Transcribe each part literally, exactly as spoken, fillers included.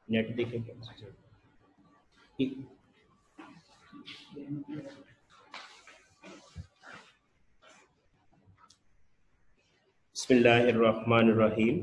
Net देखें क्या बिस्मिल्लाहिर्रहमानिर्रहीम।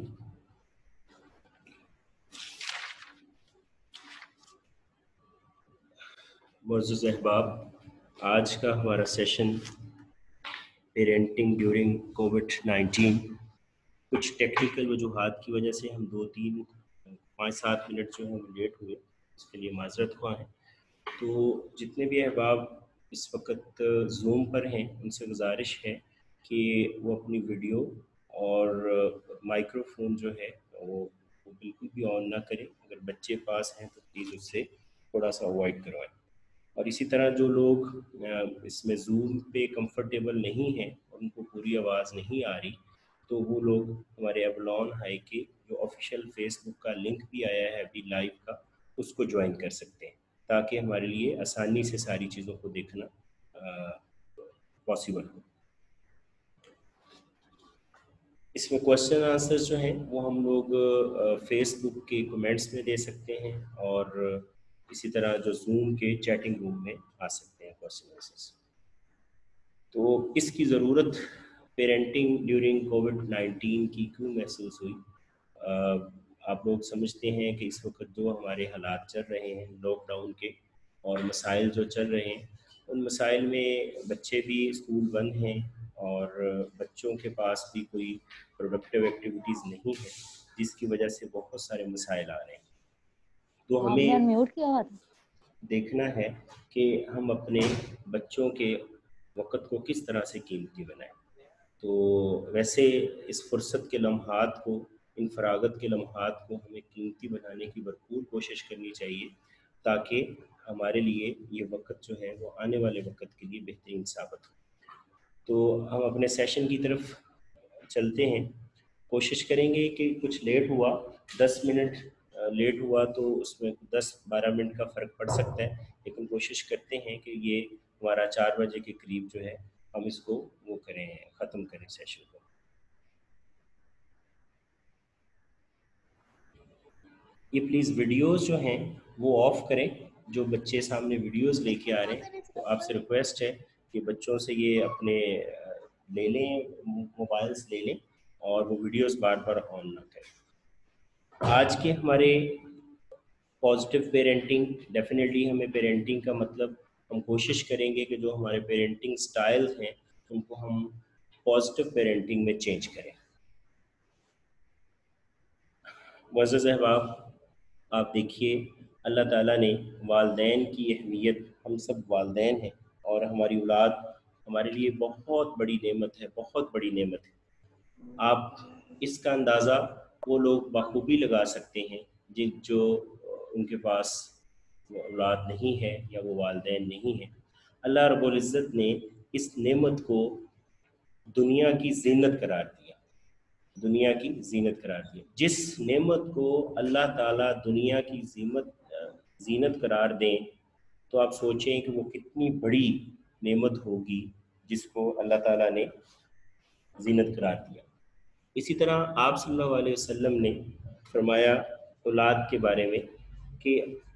मुअज़्ज़ज़ अहबाब, आज का हमारा session parenting during COVID nineteen. कुछ टेक्निकल वजूहात की वजह से हम दो तीन पाँच सात मिनट जो है हम लेट हुए, इसके लिए माजरत हुआ है। तो जितने भी अहबाब इस वक्त जूम पर हैं उनसे गुजारिश है कि वो अपनी वीडियो और माइक्रोफोन जो है वो, वो बिल्कुल भी ऑन ना करें। अगर बच्चे पास हैं तो प्लीज़ उससे थोड़ा सा अवॉइड करवाएं। और इसी तरह जो लोग इसमें जूम पे कंफर्टेबल नहीं हैं और उनको पूरी आवाज़ नहीं आ रही, तो वो लोग हमारे एवलॉन हाई के जो ऑफिशियल फेसबुक का लिंक भी आया है अभी लाइव का, उसको ज्वाइन कर सकते हैं ताकि हमारे लिए आसानी से सारी चीज़ों को देखना पॉसिबल हो। इसमें क्वेश्चन आंसर्स जो हैं वो हम लोग फेसबुक के कमेंट्स में दे सकते हैं और इसी तरह जो जूम के चैटिंग रूम में आ सकते हैं क्वेश्चन आंसर्स। तो इसकी ज़रूरत पेरेंटिंग ड्यूरिंग कोविड नाइन्टीन की क्यों महसूस हुई? आ, आप लोग समझते हैं कि इस वक्त जो हमारे हालात चल रहे हैं लॉकडाउन के और मसाइल जो चल रहे हैं, उन मसाइल में बच्चे भी स्कूल बंद हैं और बच्चों के पास भी कोई प्रोडक्टिव एक्टिविटीज़ नहीं है, जिसकी वजह से बहुत सारे मसाइल आ रहे हैं। तो आपने हमें अनम्यूट किया हुआ था। देखना है कि हम अपने बच्चों के वक़्त को किस तरह से कीमती बनाएं। तो वैसे इस फुर्सत के लम्हात को, इन फरागत के लम्हात को हमें कीमती बनाने की भरपूर कोशिश करनी चाहिए ताकि हमारे लिए ये वक्त जो है वो आने वाले वक्त के लिए बेहतरीन साबित हो। तो हम अपने सेशन की तरफ चलते हैं। कोशिश करेंगे कि कुछ लेट हुआ, दस मिनट लेट हुआ तो उसमें दस बारह मिनट का फ़र्क पड़ सकता है, लेकिन कोशिश करते हैं कि ये हमारा चार बजे के करीब जो है हम इसको वो करें, ख़त्म करें सेशन को। ये प्लीज़ वीडियोस जो हैं वो ऑफ़ करें। जो बच्चे सामने वीडियोस लेके आ रहे हैं, तो आपसे रिक्वेस्ट है कि बच्चों से ये अपने ले लें, मोबाइल्स ले लें और वो वीडियोस बार बार ऑन ना करें। आज के हमारे पॉजिटिव पेरेंटिंग, डेफिनेटली हमें पेरेंटिंग का मतलब हम कोशिश करेंगे कि जो हमारे पेरेंटिंग स्टाइल्स हैं उनको हम पॉजिटिव पेरेंटिंग में चेंज करें। मुअज़्ज़ज़ अहबाब, आप देखिए अल्लाह ताला ने वालदैन की अहमियत, हम सब वालदैन हैं और हमारी औलाद हमारे लिए बहुत बड़ी नेमत है, बहुत बड़ी नेमत है। आप इसका अंदाज़ा वो लोग बखूबी लगा सकते हैं जिन जो उनके पास वो औलाद नहीं है या वो वालदैन नहीं है। अल्लाह रब्बुल इज़्ज़त ने इस नेमत को दुनिया की ज़ीनत करार दिया, दुनिया की ज़ीनत करार दिया। जिस नेमत को अल्लाह ताला दुनिया की ज़ीमत ज़ीनत करार दें, तो आप सोचें कि वो कितनी बड़ी नेमत होगी जिसको अल्लाह ताला ने ज़ीनत करार दिया। इसी तरह आप सल्लल्लाहु अलैहि वसल्लम ने फरमाया औलाद के बारे में कि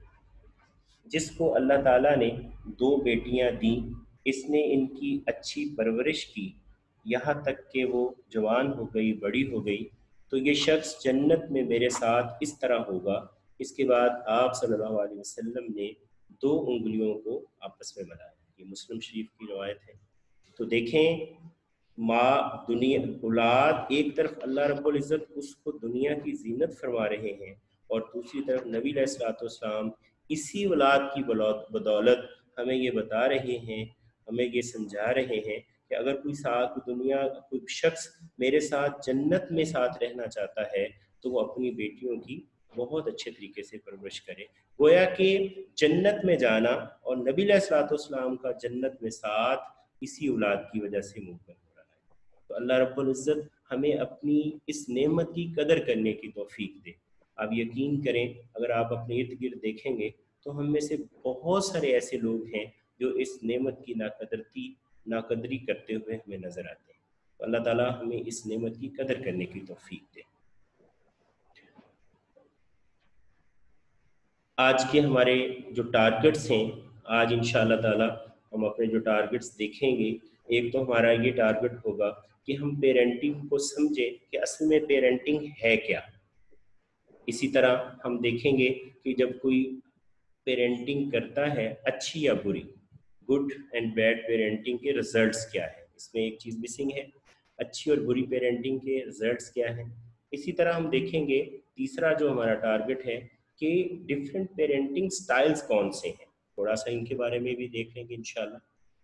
जिसको अल्लाह ताला ने दो बेटियां दी, इसने इनकी अच्छी परवरिश की यहाँ तक कि वो जवान हो गई, बड़ी हो गई, तो ये शख्स जन्नत में मेरे साथ इस तरह होगा। इसके बाद आप सल्लल्लाहु अलैहि वसल्लम ने दो उंगलियों को आपस में मिलाया। ये मुस्लिम शरीफ की रवायत है। तो देखें, माँ दुनिया औलाद एक तरफ अल्लाह रब्बुल इज़्ज़त उसको दुनिया की ज़ीनत फरमा रहे हैं और दूसरी तरफ नबी अलैहिस्सलाम इसी औलाद की बदौलत हमें ये बता रहे हैं, हमें ये समझा रहे हैं कि अगर कोई साथ दुनिया कोई शख्स मेरे साथ जन्नत में साथ रहना चाहता है तो वो अपनी बेटियों की बहुत अच्छे तरीके से परवरिश करे। गोया कि जन्नत में जाना और नबी अलैहिस्सलाम का जन्नत में साथ इसी औलाद की वजह से मुमकिन हो रहा है। तो अल्लाह रब्बुल इज़्ज़त हमें अपनी इस नेमत की कदर करने की तौफीक दे। आप यकीन करें, अगर आप अपने इर्द गिर्द देखेंगे तो हम में से बहुत सारे ऐसे लोग हैं जो इस नेमत की नाकदरती नाकदरी करते हुए हमें नज़र आते हैं। तो अल्लाह ताला हमें इस नेमत की कदर करने की तौफीक दे। آج کے ہمارے جو ٹارگٹس ہیں، آج انشاءاللہ تعالی ہم اپنے جو ٹارگٹس دیکھیں گے، ایک تو ہمارا یہ ٹارگٹ ہوگا کہ ہم پیرنٹنگ کو سمجھیں کہ اصل میں پیرنٹنگ ہے کیا۔ اسی طرح ہم دیکھیں گے کہ جب کوئی پیرنٹنگ کرتا ہے اچھی یا بری، گڈ اینڈ بیڈ پیرنٹنگ کے رزلٹس کیا ہے، اس میں ایک چیز مسنگ ہے، اچھی اور بری پیرنٹنگ کے رزلٹس کیا ہیں۔ اسی طرح ہم دیکھیں گے تیسرا جو ہمارا ٹارگٹ ہے کہ ڈفرینٹ پیرنٹنگ سٹائلز کون سے ہیں، تھوڑا سا ان کے بارے میں بھی دیکھ لیں گے انشاءاللہ۔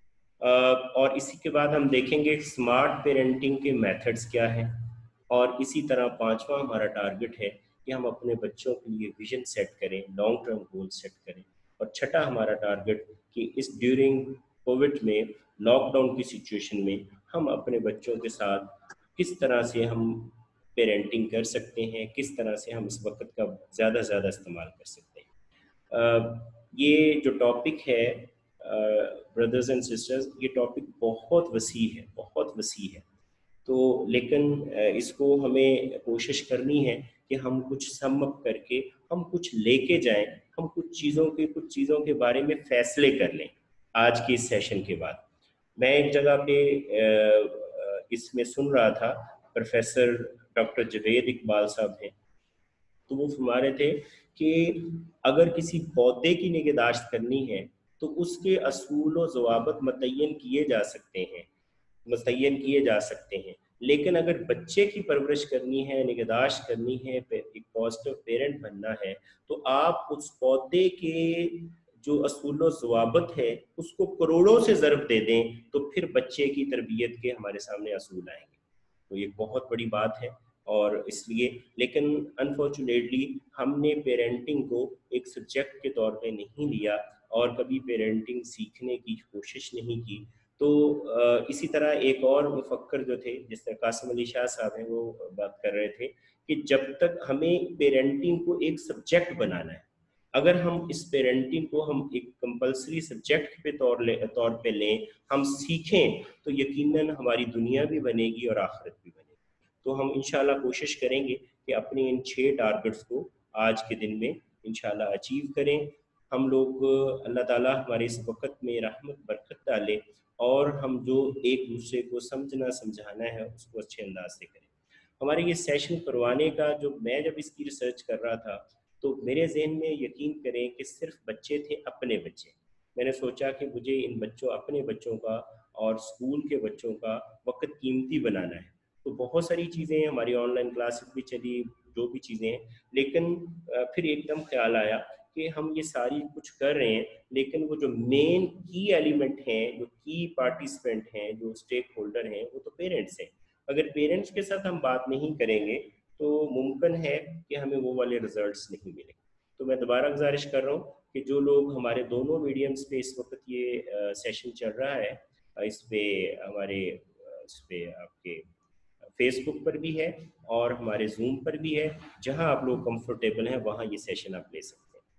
اور اسی کے بعد ہم دیکھیں گے اسمارٹ پیرنٹنگ کے میتھڈز کیا ہیں، اور اسی طرح پانچواں ہمارا ٹارگٹ ہے کہ ہم اپنے بچوں کے لیے ویژن سیٹ کریں، لانگ ٹرم گول سیٹ کریں۔ اور چھٹا ہمارا ٹارگٹ کہ اس ڈیورنگ کووڈ میں، لاک ڈاؤن کی سچویشن میں ہم اپنے بچوں کے ساتھ کس طرح سے ہم پیرنٹنگ کر سکتے ہیں، کس طرح سے ہم اس وقت کا زیادہ زیادہ استعمال کر سکتے ہیں۔ یہ جو ٹاپک ہے بردرز اینڈ سسٹرز، یہ ٹاپک بہت وسیع ہے، بہت وسیع ہے، تو لیکن اس کو ہمیں کوشش کرنی ہے کہ ہم کچھ سم اپ کر کے ہم کچھ لے کے جائیں، ہم کچھ چیزوں کے کچھ چیزوں کے بارے میں فیصلے کر لیں آج کے اس سیشن کے بعد۔ میں ایک جگہ پہ اس میں سن رہا تھا، پروفیسر ڈاکٹر جوید اقبال صاحب ہیں، تو وہ فرما رہے تھے کہ اگر کسی پودے کی نگہداشت کرنی ہے تو اس کے اصول و ضوابط متعین کیے جا سکتے ہیں متعین کیے جا سکتے ہیں لیکن اگر بچے کی پرورش کرنی ہے، نگہداشت کرنی ہے، ایک پازیٹیو پیرنٹ بننا ہے، تو آپ اس پودے کے جو اصول و ضوابط ہے اس کو کروڑوں سے ضرب دے دیں تو پھر بچے کی تربیت کے ہمارے سامنے اصول آئیں گے۔ تو یہ بہت بڑی بات ہے، اور اس لیے لیکن انفارچونیٹلی ہم نے پیرنٹنگ کو ایک سبجیکٹ کے طور پہ نہیں لیا اور کبھی پیرنٹنگ سیکھنے کی کوشش نہیں کی۔ تو اسی طرح ایک اور مفکر جو تھے، جس طرح قاسم علی شاہ صاحب ہیں، وہ بات کر رہے تھے کہ جب تک ہمیں پیرنٹنگ کو ایک سبجیکٹ بنانا ہے، اگر ہم اس پیرنٹنگ کو ہم ایک کمپلسری سبجیکٹ پہ طور لے طور پہ لیں، ہم سیکھیں، تو یقیناً ہماری دنیا بھی بنے گی اور آخرت بھی بنے گی۔ تو ہم انشاءاللہ کوشش کریں گے کہ اپنے ان چھ ٹارگٹس کو آج کے دن میں انشاءاللہ اچیو کریں۔ ہم لوگ اللہ تعالیٰ ہمارے اس وقت میں رحمت برکت ڈالے، اور ہم جو ایک دوسرے کو سمجھنا سمجھانا ہے اس کو اچھے انداز سے کریں۔ ہمارے یہ سیشن کروانے کا جو میں جب اس کی ریسرچ کر رہا تھا تو میرے ذہن میں یقین کریں کہ صرف بچے تھے، اپنے بچے۔ میں نے سوچا کہ مجھے ان بچوں اپنے بچوں کا اور اسکول کے بچوں کا وقت قیمتی بنانا ہے۔ تو بہت ساری چیزیں ہیں، ہماری آن لائن کلاسز بھی چلی، جو بھی چیزیں ہیں، لیکن پھر ایک دم خیال آیا کہ ہم یہ ساری کچھ کر رہے ہیں لیکن وہ جو مین کی ایلیمنٹ ہیں، جو کی پارٹیسپینٹ ہیں، جو اسٹیک ہولڈر ہیں، وہ تو پیرنٹس ہیں۔ اگر پیرنٹس کے ساتھ ہم بات نہیں کریں گے تو ممکن ہے کہ ہمیں وہ والے رزلٹس نہیں ملیں۔ تو میں دوبارہ گزارش کر رہا ہوں کہ جو لوگ ہمارے دونوں میڈیمز پہ اس وقت یہ سیشن چل رہا ہے، اس پہ ہمارے اس پہ آپ کے فیس بک پر بھی ہے اور ہمارے زوم پر بھی ہے، جہاں آپ لوگ کمفرٹیبل ہیں وہاں یہ سیشن آپ لے سکتے ہیں۔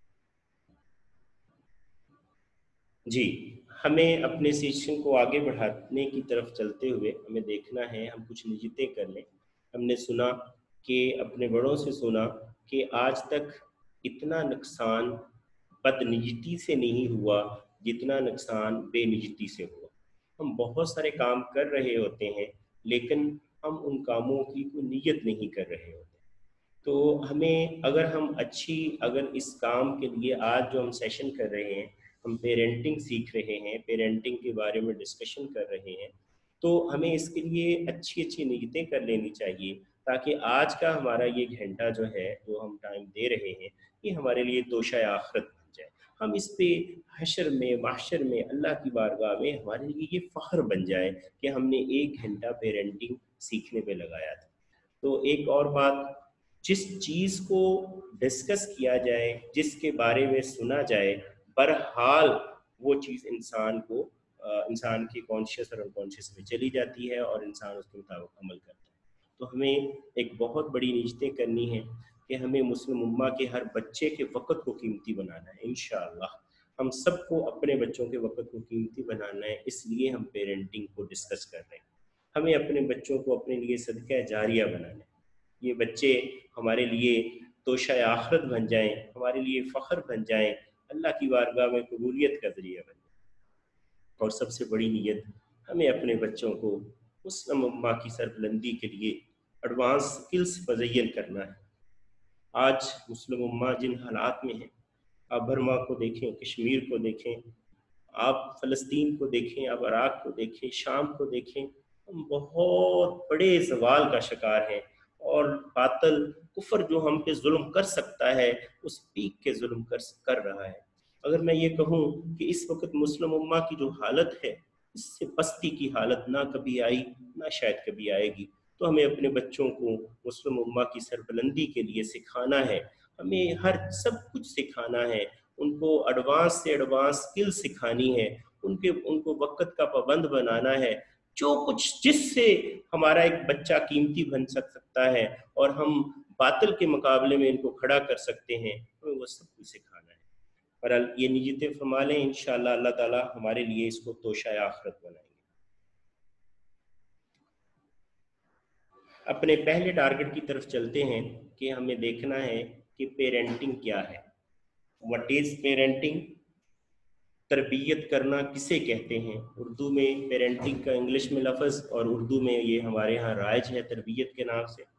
جی، ہمیں اپنے سیشن کو آگے بڑھانے کی طرف چلتے ہوئے ہمیں دیکھنا ہے، ہم کچھ نجتیں کر لیں۔ ہم نے سنا کہ اپنے بڑوں سے سنا کہ آج تک اتنا نقصان بد نجتی سے نہیں ہوا جتنا نقصان بے نجتی سے ہوا۔ ہم بہت سارے کام کر رہے ہوتے ہیں لیکن ہم ان کاموں کی کوئی نیت نہیں کر رہے ہوتے۔ تو ہمیں اگر ہم اچھی اگر اس کام کے لیے آج جو ہم سیشن کر رہے ہیں، ہم پیرنٹنگ سیکھ رہے ہیں، پیرنٹنگ کے بارے میں ڈسکشن کر رہے ہیں، تو ہمیں اس کے لیے اچھی اچھی نیتیں کر لینی چاہیے تاکہ آج کا ہمارا یہ گھنٹہ جو ہے، جو ہم ٹائم دے رہے ہیں، یہ ہمارے لیے توشہ آخرت بن جائے۔ ہم اس پہ حشر میں محشر میں اللہ کی بارگاہ میں ہمارے لیے یہ فخر بن جائے کہ ہم نے ایک گھنٹہ پیرنٹنگ سیکھنے پہ لگایا تھا۔ تو ایک اور بات، جس چیز کو ڈسکس کیا جائے، جس کے بارے میں سنا جائے، برحال وہ چیز انسان کو انسان کی کانشیس اور انکانشیس میں چلی جاتی ہے اور انسان اس کے مطابق عمل کرتا ہے۔ تو ہمیں ایک بہت بڑی نیتیں کرنی ہے کہ ہمیں مسلم امہ کے ہر بچے کے وقت کو قیمتی بنانا ہے۔ انشاءاللہ ہم سب کو اپنے بچوں کے وقت کو قیمتی بنانا ہے، اس لیے ہم پیرنٹنگ کو ڈسکس کر رہے ہیں۔ ہمیں اپنے بچوں کو اپنے لیے صدقہ جاریہ بنانا ہے۔ یہ بچے ہمارے لیے तोशा आखरत बन जाएं, हमारे लिए फ़ख्र बन जाएं, अल्लाह की बारगाह में कबूलियत का ज़रिया बन जाएं। और सबसे बड़ी नीयत, हमें अपने बच्चों को मुस्लिम उम्मा की सरबुलंदी के लिए एडवांस स्किल्स मुज़य्यन करना है। आज मुस्लिम उम्मा जिन हालात में है, आप बर्मा को देखें, कश्मीर को देखें, आप फ़लस्तीन को देखें, आप इराक़ को देखें, शाम को देखें, हम बहुत बड़े ज़वाल का शिकार हैं। और बातिल कुफ़र जो हम पे जुल्म कर सकता है, उस पीक के जुल्म कर कर रहा है। अगर मैं ये कहूँ कि इस वक्त मुस्लिम उम्मा की जो हालत है, इससे पस्ती की हालत ना कभी आई, ना शायद कभी आएगी। तो हमें अपने बच्चों को मुस्लिम उम्मा की सरबुलंदी के लिए सिखाना है, हमें हर सब कुछ सिखाना है, उनको एडवांस से एडवांस स्किल सिखानी है, उनके उनको वक्त का पाबंद बनाना है। जो कुछ जिससे हमारा एक बच्चा कीमती बन सक सकता है और हम बातिल के मुकाबले में इनको खड़ा कर सकते हैं, हमें वो सब कुछ सिखाना है। और ये नीयतें फरमा लें, इंशाअल्लाह अल्लाह ताला हमारे लिए इसको तोशा आखिरत बनाएंगे। अपने पहले टारगेट की तरफ चलते हैं कि हमें देखना है कि पेरेंटिंग क्या है। What is parenting? तरबियत करना किसे कहते हैं? उर्दू में पेरेंटिंग का इंग्लिश में लफ्ज़ और उर्दू में ये हमारे यहाँ राइज है तरबियत के नाम से।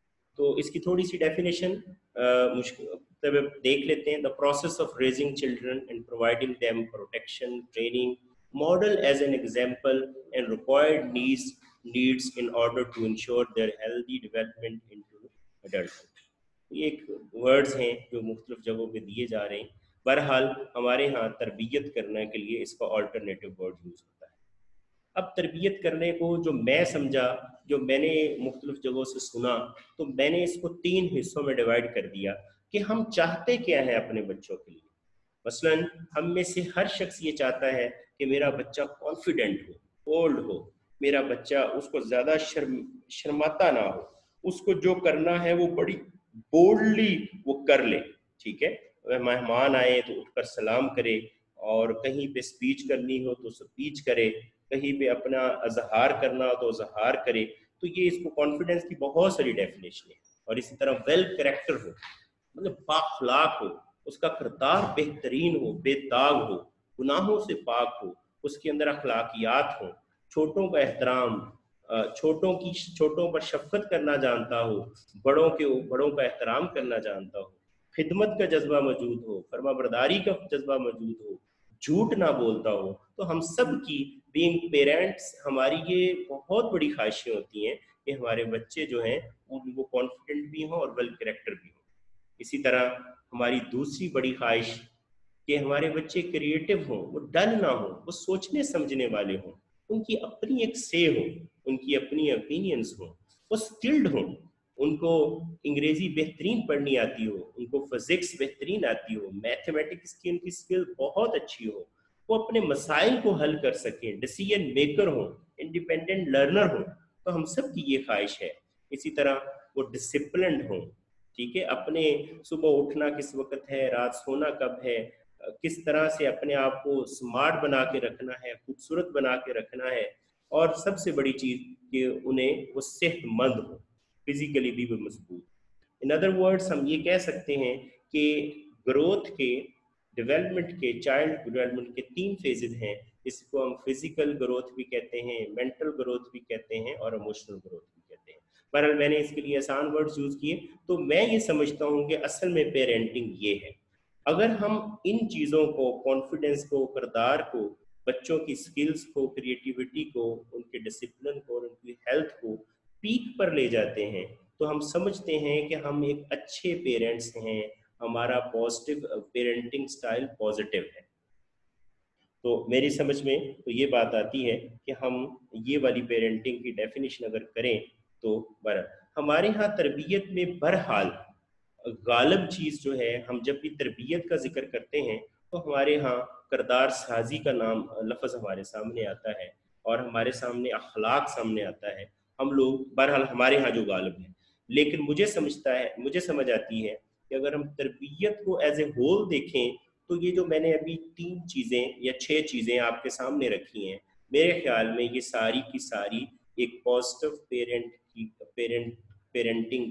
तो इसकी थोड़ी सी डेफिनेशन मुश्किल तब देख लेते हैं। The process of raising children and providing them protection, training, model as an example and required needs needs in order to ensure their healthy development into adulthood. ये एक वर्ड्स हैं जो मुख्तलिफ जगहों पे दिए जा रहे हैं। बहरहाल हमारे यहाँ तरबियत करने के लिए इसका अल्टरनेटिव वर्ड यूज़ होता है। अब तरबियत करने को जो मैं समझा, जो मैंने मुख्तलिफ जगहों से सुना, तो मैंने इसको तीन हिस्सों में डिवाइड कर दिया कि हम चाहते क्या हैं अपने बच्चों के लिए। मसलन हम में से हर शख्स ये चाहता है कि मेरा बच्चा कॉन्फिडेंट हो, बोल्ड हो, मेरा बच्चा उसको ज़्यादा शर्म शर्माता ना हो, उसको जो करना है वो बड़ी बोल्डली वो कर ले। ठीक है, मेहमान आए तो उठकर सलाम करे, और कहीं पे स्पीच करनी हो तो स्पीच करे, कहीं पे अपना अजहार करना हो तो अजहार करे। तो ये इसको कॉन्फिडेंस की बहुत सारी डेफिनेशन है। और इसी तरह वेल कैरेक्टर हो, मतलब बाखलाक हो, उसका किरदार बेहतरीन हो, बेदाग हो, गुनाहों से पाक हो, उसके अंदर अखलाकियात हो, छोटों का एहतराम, छोटों की छोटों पर शफकत करना जानता हो, बड़ों के बड़ों का एहतराम करना जानता हो, खिदमत का जज्बा मौजूद हो, फरमाबरदारी का जज्बा मौजूद हो, झूठ ना बोलता हो। तो हम सब की बीइंग पेरेंट्स, हमारी ये बहुत बड़ी ख्वाहिशें होती हैं कि हमारे बच्चे जो हैं वो कॉन्फिडेंट भी हों और वेल कैरेक्टर भी हों। इसी तरह हमारी दूसरी बड़ी ख्वाहिश कि हमारे बच्चे क्रिएटिव हों, वो डल ना हो, वो सोचने समझने वाले हों, उनकी अपनी एक से हो, उनकी अपनी ओपिनियंस हों, वो स्किल्ड हों, उनको अंग्रेजी बेहतरीन पढ़नी आती हो, उनको फिजिक्स बेहतरीन आती हो, मैथमेटिक्स की उनकी स्किल बहुत अच्छी हो, वो अपने मसाइल को हल कर सकें, डिसीजन मेकर हों, इंडिपेंडेंट लर्नर हों। तो हम सब की ये ख्वाहिश है। इसी तरह वो डिसिप्लिन्ड हों। ठीक है, अपने सुबह उठना किस वक्त है, रात सोना कब है, किस तरह से अपने आप को स्मार्ट बना के रखना है, खूबसूरत बना के रखना है। और सबसे बड़ी चीज़ कि उन्हें वो सेहतमंद हो, फिजिकली भी वो मजबूत। इन अदर वर्ड्स हम ये कह सकते हैं कि ग्रोथ के, डेवलपमेंट के, चाइल्ड डेवलपमेंट के तीन फेजेज हैं। इसको हम फिजिकल ग्रोथ भी कहते हैं, मेंटल ग्रोथ भी कहते हैं और इमोशनल ग्रोथ भी कहते हैं। बहरहाल मैंने इसके लिए आसान वर्ड्स यूज़ किए। तो मैं ये समझता हूँ कि असल में पेरेंटिंग ये है। अगर हम इन चीज़ों को, कॉन्फिडेंस को, किरदार को, बच्चों की स्किल्स को, क्रिएटिविटी को, उनके डिसिप्लिन को और उनकी हेल्थ को पीक पर ले जाते हैं, तो हम समझते हैं कि हम एक अच्छे पेरेंट्स हैं, हमारा पॉजिटिव पेरेंटिंग स्टाइल पॉजिटिव है। तो मेरी समझ में तो ये बात आती है कि हम ये वाली पेरेंटिंग की डेफिनेशन अगर करें तो बर हमारे यहाँ तरबियत में बहरहाल गालिब चीज़ जो है, हम जब भी तरबियत का जिक्र करते हैं तो हमारे यहाँ किरदार साजी का नाम लफ्ज़ हमारे सामने आता है और हमारे सामने अखलाक सामने आता है। हम लोग बहरहाल हमारे यहाँ जो गालिब है, लेकिन मुझे समझता है मुझे समझ आती है कि अगर हम तरबियत को एज ए होल देखें तो ये जो मैंने अभी तीन चीज़ें या छह चीज़ें आपके सामने रखी हैं, मेरे ख्याल में ये सारी की सारी एक पॉजिटिव पेरेंट की पेरेंट पेरेंटिंग का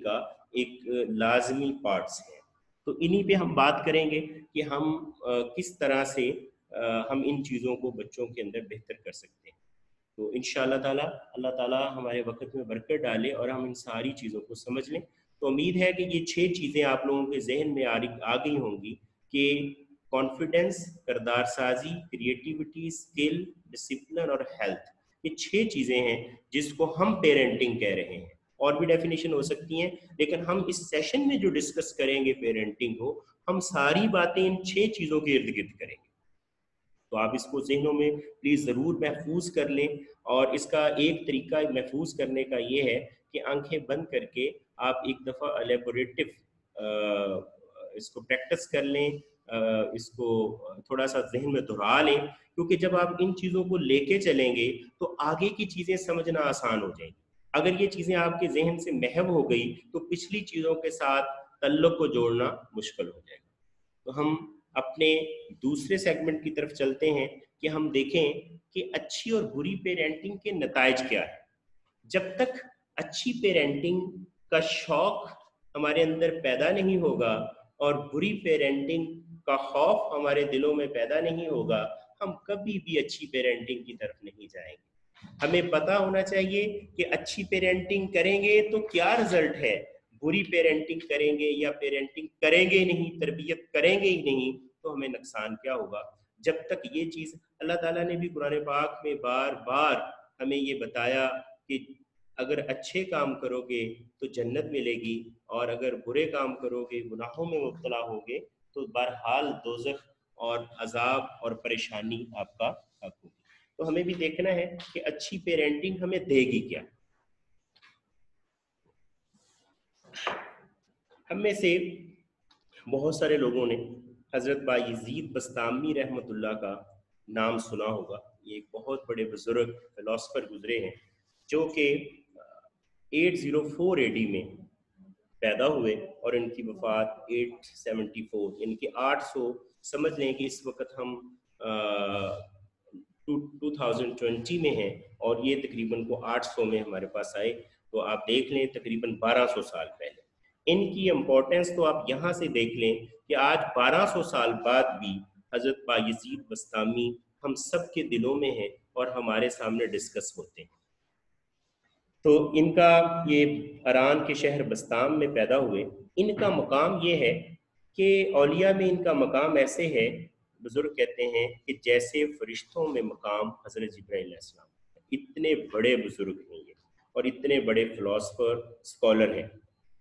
ایک لازمی پارٹس ہیں. تو انہی پہ ہم بات کریں گے کہ ہم کس طرح سے ہم ان چیزوں کو بچوں کے اندر بہتر کر سکتے ہیں. تو انشاءاللہ تعالیٰ اللہ تعالیٰ ہمارے وقت میں برکت ڈالے اور ہم ان ساری چیزوں کو سمجھ لیں. تو امید ہے کہ یہ چھ چیزیں آپ لوگوں کے ذہن میں آ گئی ہوں گی کہ کانفیڈنس، کردار سازی، کریٹیوٹی، اسکل، ڈسپلن اور ہیلتھ، یہ چھ چیزیں ہیں جس کو ہم پیرنٹنگ کہہ رہے ہیں. اور بھی ڈیفینیشن ہو سکتی ہیں، لیکن ہم اس سیشن میں جو ڈسکس کریں گے پیرنٹنگ کو، ہم ساری باتیں ان چھ چیزوں کے ارد گرد کریں گے. تو آپ اس کو ذہنوں میں پلیز ضرور محفوظ کر لیں. اور اس کا ایک طریقہ محفوظ کرنے کا یہ ہے کہ آنکھیں بند کر کے آپ ایک دفعہ الیبوریٹو اس کو پریکٹس کر لیں، اس کو تھوڑا سا ذہن میں دہرا لیں، کیونکہ جب آپ ان چیزوں کو لے کے چلیں گے تو آگے کی چیزیں سمجھنا آسان ہو جائیں گی. اگر یہ چیزیں آپ کے ذہن سے محو ہو گئی تو پچھلی چیزوں کے ساتھ تعلق کو جوڑنا مشکل ہو جائے گا. تو ہم اپنے دوسرے سیگمنٹ کی طرف چلتے ہیں کہ ہم دیکھیں کہ اچھی اور بری پیرنٹنگ کے نتائج کیا ہے. جب تک اچھی پیرنٹنگ کا شوق ہمارے اندر پیدا نہیں ہوگا اور بری پیرنٹنگ کا خوف ہمارے دلوں میں پیدا نہیں ہوگا، ہم کبھی بھی اچھی پیرنٹنگ کی طرف نہیں جائیں گے. ہمیں پتہ ہونا چاہیے کہ اچھی پیرنٹنگ کریں گے تو کیا رزلٹ ہے، بری پیرنٹنگ کریں گے یا پیرنٹنگ کریں گے نہیں، تربیت کریں گے ہی نہیں تو ہمیں نقصان کیا ہوگا. جب تک یہ چیز اللہ تعالیٰ نے بھی قرآن پاک میں بار بار ہمیں یہ بتایا کہ اگر اچھے کام کرو گے تو جنت ملے گی، اور اگر برے کام کرو گے، گناہوں میں مبتلا ہوگے تو بہرحال دوزخ اور عذاب اور پریشانی آپ کا حق ہوگی. تو ہمیں بھی دیکھنا ہے کہ اچھی پیرنٹنگ ہمیں دے گی کیا. ہم میں سے بہت سارے لوگوں نے حضرت بایزید بسطامی رحمۃ اللہ کا نام سنا ہوگا. یہ ایک بہت بڑے بزرگ فلاسفر گزرے ہیں جو کہ eight zero four A D میں پیدا ہوئے اور ان کی وفات ایٹ سیونٹی فور یعنی کہ آٹھ سو، سمجھ لیں کہ اس وقت ہم ٹو تھاؤزینڈ ٹوینٹی میں ہیں اور یہ تقریباً کو آٹھ سو میں ہمارے پاس آئے. تو آپ دیکھ لیں تقریباً بارہ سو سال پہلے. ان کی امپورٹنس تو آپ یہاں سے دیکھ لیں کہ آج بارہ سو سال بعد بھی حضرت بایزید بسطامی ہم سب کے دلوں میں ہیں اور ہمارے سامنے ڈسکس ہوتے ہیں. تو ان کا یہ اران کے شہر بسطام میں پیدا ہوئے. ان کا مقام یہ ہے کہ اولیاء میں ان کا مقام ایسے ہے، بزرگ کہتے ہیں کہ جیسے فرشتوں میں مقام حضرت جبرائیل علیہ السلام. اتنے بڑے بزرگ ہیں یہ اور اتنے بڑے فلاسفر اسکالر ہیں.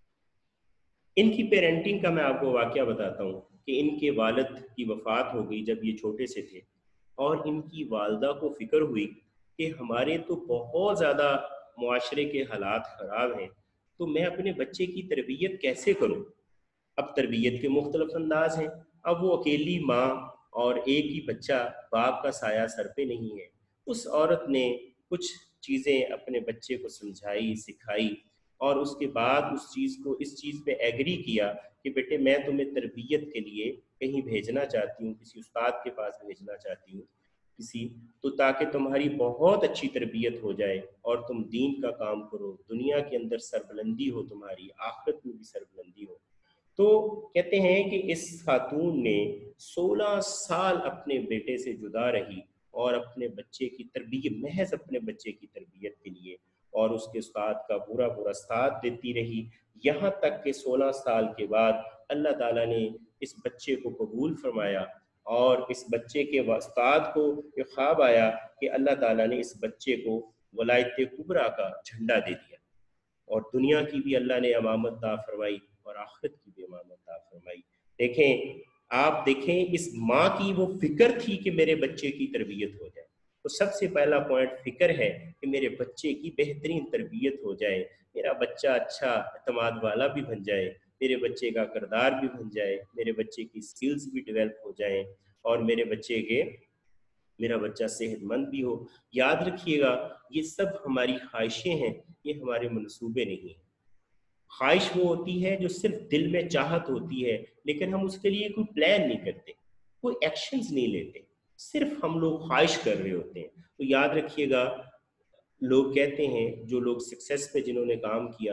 ان کی پیرنٹنگ کا میں آپ کو واقعہ بتاتا ہوں کہ ان کے والد کی وفات ہو گئی جب یہ چھوٹے سے تھے، اور ان کی والدہ کو فکر ہوئی کہ ہمارے تو بہت زیادہ معاشرے کے حالات خراب ہیں، تو میں اپنے بچے کی تربیت کیسے کروں. اب تربیت کے مختلف انداز ہیں. اب وہ اکیلی ماں اور ایک ہی بچہ، باپ کا سایہ سر پہ نہیں ہے. اس عورت نے کچھ چیزیں اپنے بچے کو سمجھائی، سکھائی، اور اس کے بعد اس چیز کو اس چیز پہ ایگری کیا کہ بیٹے میں تمہیں تربیت کے لیے کہیں بھیجنا چاہتی ہوں، کسی استاد کے پاس بھیجنا چاہتی ہوں کسی تو تاکہ تمہاری بہت اچھی تربیت ہو جائے اور تم دین کا کام کرو، دنیا کے اندر سربلندی ہو، تمہاری آخرت میں بھی سربلندی ہو. تو کہتے ہیں کہ اس خاتون نے سولہ سال اپنے بیٹے سے جدا رہی اور اپنے بچے کی تربیت، محض اپنے بچے کی تربیت کے لیے، اور اس کے استاد کا پورا پورا ساتھ دیتی رہی، یہاں تک کہ سولہ سال کے بعد اللہ تعالیٰ نے اس بچے کو قبول فرمایا. اور اس بچے کے استاد کو یہ خواب آیا کہ اللہ تعالیٰ نے اس بچے کو ولایت کبریٰ کا جھنڈا دے دیا، اور دنیا کی بھی اللہ نے امامت عطا فرمائی اور آخرت کی بھی امامت عطا فرمائی. دیکھیں آپ دیکھیں اس ماں کی وہ فکر تھی کہ میرے بچے کی تربیت ہو جائے. تو سب سے پہلا پوائنٹ فکر ہے کہ میرے بچے کی بہترین تربیت ہو جائے، میرا بچہ اچھا اعتماد والا بھی بن جائے، میرے بچے کا کردار بھی بن جائے، میرے بچے کی سکلز بھی ڈیولپ ہو جائیں، اور میرے بچے کے میرا بچہ صحت مند بھی ہو. یاد رکھیے گا یہ سب ہماری خواہشیں ہیں، یہ ہمارے منصوبے نہیں ہیں. خواہش وہ ہوتی ہے جو صرف دل میں چاہت ہوتی ہے، لیکن ہم اس کے لیے کوئی پلان نہیں کرتے، کوئی ایکشنز نہیں لیتے، صرف ہم لوگ خواہش کر رہے ہوتے ہیں. تو یاد رکھیے گا لوگ کہتے ہیں، جو لوگ سکسیس پہ جنہوں نے کام کیا وہ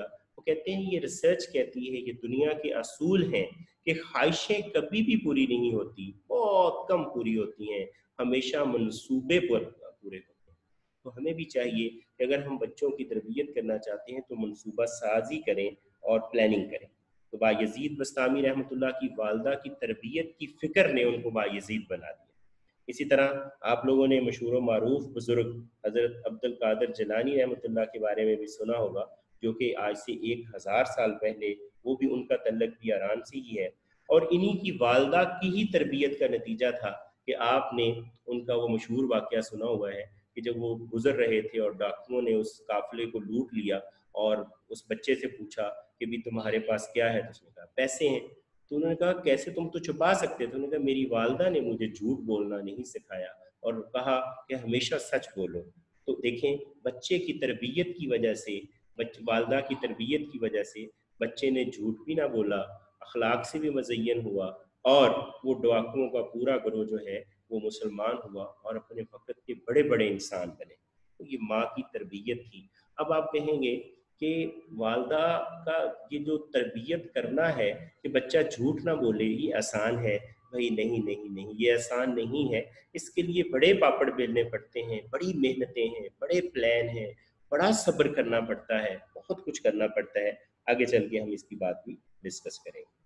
کہتے ہیں یہ ریسرچ کہتی ہے، یہ دنیا کے اصول ہیں کہ خواہشیں کبھی بھی پوری نہیں ہوتی، بہت کم پوری ہوتی ہیں، ہمیشہ منصوبے پر پورے ہوتے ہیں۔ تو ہمیں بھی چاہیے کہ اگر ہم بچوں کی تربیت کرنا چاہتے ہیں تو منصوبہ سازی کریں اور پلاننگ کریں۔ تو بایزید بستامی رحمۃ اللہ کی والدہ کی تربیت کی فکر نے ان کو بایزید بنا دیا۔ اسی طرح آپ لوگوں نے مشہور و معروف بزرگ حضرت عبد القادر جیلانی رحمۃ اللہ کے بارے میں بھی سنا ہوگا، جو کہ آج سے ایک ہزار سال پہلے، وہ بھی ان کا تعلق بھی ایران سے ہی ہے، اور انہی کی والدہ کی ہی تربیت کا نتیجہ تھا کہ آپ نے ان کا وہ مشہور واقعہ سنا ہوا ہے کہ جب وہ گزر رہے تھے اور ڈاکوؤں نے اس قافلے کو لوٹ لیا اور اس بچے سے پوچھا کہ بھی تمہارے پاس کیا ہے، تو اس نے کہا پیسے ہیں۔ تو انہوں نے کہا کیسے، تم تو چھپا سکتے تھے؟ انہوں نے کہا میری والدہ نے مجھے جھوٹ بولنا نہیں سکھایا اور کہا کہ ہمیشہ سچ بولو۔ تو دیکھیں بچے کی تربیت کی وجہ سے، والدہ کی تربیت کی وجہ سے بچے نے جھوٹ بھی نہ بولا، اخلاق سے بھی مزین ہوا، اور وہ ڈاکوؤں کا پورا گروہ جو ہے وہ مسلمان ہوا اور اپنے وقت کے بڑے بڑے انسان بنے۔ تو یہ ماں کی تربیت تھی۔ اب آپ کہیں گے کہ والدہ کا یہ جو تربیت کرنا ہے کہ بچہ جھوٹ نہ بولے یہ آسان ہے، بھائی نہیں نہیں نہیں، یہ آسان نہیں ہے۔ اس کے لیے بڑے پاپڑ بیلنے پڑتے ہیں، بڑی محنتیں ہیں، بڑے پلان ہیں، بڑا صبر کرنا پڑتا ہے، بہت کچھ کرنا پڑتا ہے۔ آگے چل کے ہم اس کی بات بھی ڈسکس کریں گے۔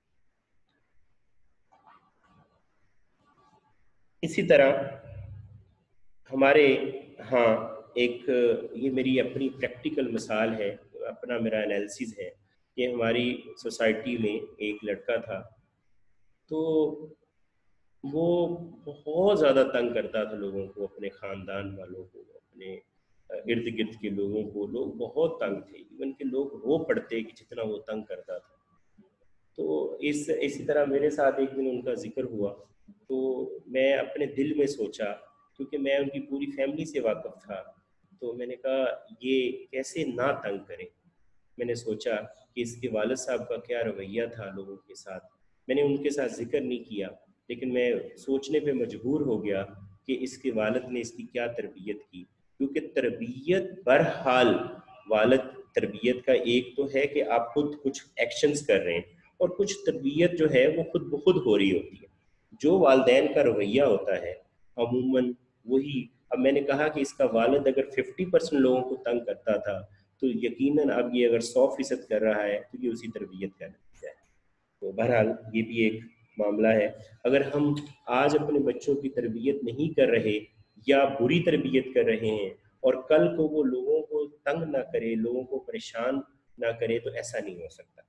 اسی طرح ہمارے ہاں ایک یہ میری اپنی پریکٹیکل مثال ہے، اپنا میرا انالیسز ہے کہ ہماری سوسائٹی میں ایک لڑکا تھا، تو وہ بہت زیادہ تنگ کرتا تھا لوگوں کو، اپنے خاندان والوں کو، اپنے ارد گرد کے لوگوں کو۔ لوگ بہت تنگ تھے، ایون کہ لوگ رو پڑتے کہ جتنا وہ تنگ کرتا تھا۔ تو اس اسی طرح میرے ساتھ ایک دن ان کا ذکر ہوا، تو میں اپنے دل میں سوچا، کیونکہ میں ان کی پوری فیملی سے واقف تھا، تو میں نے کہا یہ کیسے نہ تنگ کرے۔ میں نے سوچا کہ اس کے والد صاحب کا کیا رویہ تھا لوگوں کے ساتھ۔ میں نے ان کے ساتھ ذکر نہیں کیا، لیکن میں سوچنے پہ مجبور ہو گیا کہ اس کے والد نے اس کی کیا تربیت کی، کیونکہ تربیت بہرحال والد تربیت کا ایک تو ہے کہ آپ خود کچھ ایکشنز کر رہے ہیں، اور کچھ تربیت جو ہے وہ خود بخود ہو رہی ہوتی ہے۔ جو والدین کا رویہ ہوتا ہے عموماً وہی، اب میں نے کہا کہ اس کا والد اگر ففٹی پرسینٹ لوگوں کو تنگ کرتا تھا تو یقیناً اب یہ اگر سو فیصد کر رہا ہے تو یہ اسی تربیت کا نتیجہ ہے۔ تو بہرحال یہ بھی ایک معاملہ ہے۔ اگر ہم آج اپنے بچوں کی تربیت نہیں کر رہے یا بری تربیت کر رہے ہیں اور کل کو وہ لوگوں کو تنگ نہ کرے، لوگوں کو پریشان نہ کرے، تو ایسا نہیں ہو سکتا۔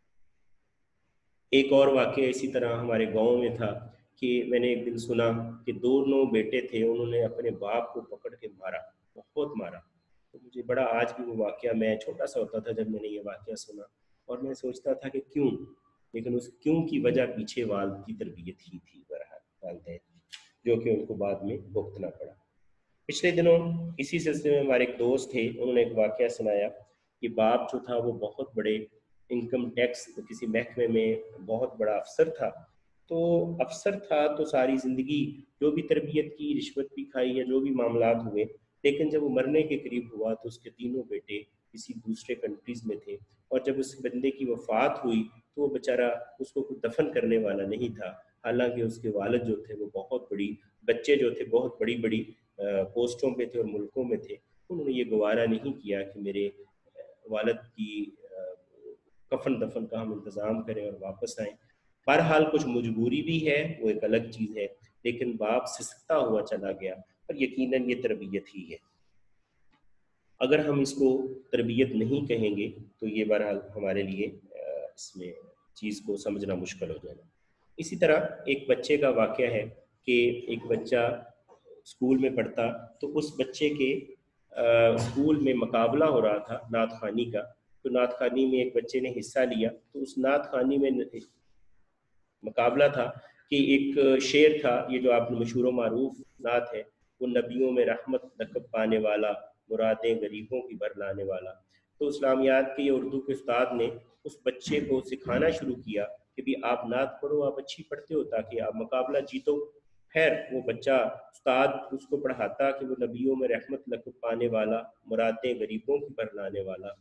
ایک اور واقعہ اسی طرح ہمارے گاؤں میں تھا کہ میں نے ایک دن سنا کہ دونوں بیٹے تھے، انہوں نے اپنے باپ کو پکڑ کے مارا، بہت مارا۔ تو مجھے بڑا آج بھی وہ واقعہ، میں چھوٹا سا ہوتا تھا جب میں نے یہ واقعہ سنا، اور میں سوچتا تھا کہ کیوں، لیکن اس کیوں کی وجہ پیچھے والد کی تربیت ہی تھی، بہرحال والدین، جو کہ ان کو بعد میں بھگتنا پڑا۔ پچھلے دنوں اسی سلسلے میں ہمارے ایک دوست تھے، انہوں نے ایک واقعہ سنایا کہ باپ جو تھا وہ بہت بڑے انکم ٹیکس کسی محکمے میں بہت بڑا افسر تھا۔ تو افسر تھا تو ساری زندگی جو بھی تربیت کی، رشوت بھی کھائی یا جو بھی معاملات ہوئے، لیکن جب وہ مرنے کے قریب ہوا تو اس کے تینوں بیٹے کسی دوسرے کنٹریز میں تھے، اور جب اس بندے کی وفات ہوئی تو وہ بیچارہ اس کو کوئی دفن کرنے والا نہیں تھا، حالانکہ اس کے والد جو تھے وہ بہت بڑی، بچے جو تھے بہت بڑی بڑی پوسٹوں پہ تھے اور ملکوں میں تھے۔ انہوں نے یہ گوارا نہیں کیا کہ میرے والد کی کفن دفن کا ہم انتظام کریں اور واپس آئیں۔ بہرحال کچھ مجبوری بھی ہے، وہ ایک الگ چیز ہے، لیکن باپ سسکتا ہوا چلا گیا، اور یقیناً یہ تربیت ہی ہے۔ اگر ہم اس کو تربیت نہیں کہیں گے تو یہ بہرحال ہمارے لیے اس میں چیز کو سمجھنا مشکل ہو جائے گا۔ اسی طرح ایک بچے کا واقعہ ہے کہ ایک بچہ اسکول میں پڑھتا، تو اس بچے کے اسکول میں مقابلہ ہو رہا تھا نعت خوانی کا، تو نعت خوانی میں ایک بچے نے حصہ لیا، تو اس نعت خوانی میں مقابلہ تھا کہ ایک شعر تھا، یہ جو آپ نے مشہور و معروف نعت ہے، وہ نبیوں میں رحمت لقب پانے والا، مرادیں غریبوں کی بھر لانے والا۔ تو اسلامیات کے یہ اردو کے استاد نے اس بچے کو سکھانا شروع کیا کہ بھی آپ نعت پڑھو، آپ اچھی پڑھتے ہو تاکہ آپ مقابلہ جیتو۔ خیر وہ بچہ، استاد اس کو پڑھاتا کہ وہ نبیوں میں رحمت لقب پانے والا، مرادیں غریبوں کی بھر لانے والا۔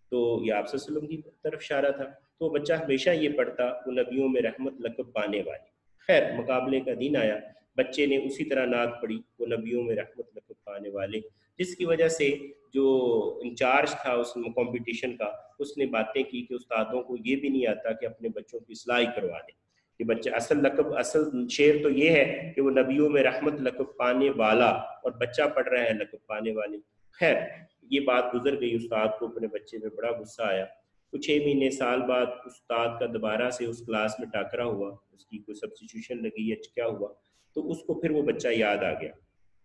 تو یہ آپ صلی اللہ علیہ وسلم کی طرف اشارہ تھا. تو بچہ ہمیشہ یہ پڑھتا وہ نبیوں میں رحمت لقب پانے والے. خیر مقابلے کا دن آیا, بچے نے اسی طرح نعت پڑھی وہ نبیوں میں رحمت لقب پانے والے, جس کی وجہ سے جو انچارج تھا اس کمپٹیشن کا اس نے باتیں کی کہ استادوں کو یہ بھی نہیں آتا کہ اپنے بچوں کی اصلاح کروا دیں. کہ بچہ اصل لقب اصل شعر تو یہ ہے کہ وہ نبیوں میں رحمت لقب پانے والا, اور بچہ پڑھ رہا ہے لقب پانے والے. خیر یہ بات گزر گئی, استاد کو اپنے بچے پہ بڑا غصہ آیا. کچھ چھ مہینے سال بعد استاد کا دوبارہ سے اس کلاس میں ٹاکرا ہوا, اس کی کوئی سبسٹیٹیوشن لگی یا کیا ہوا, تو اس کو پھر وہ بچہ یاد آ گیا.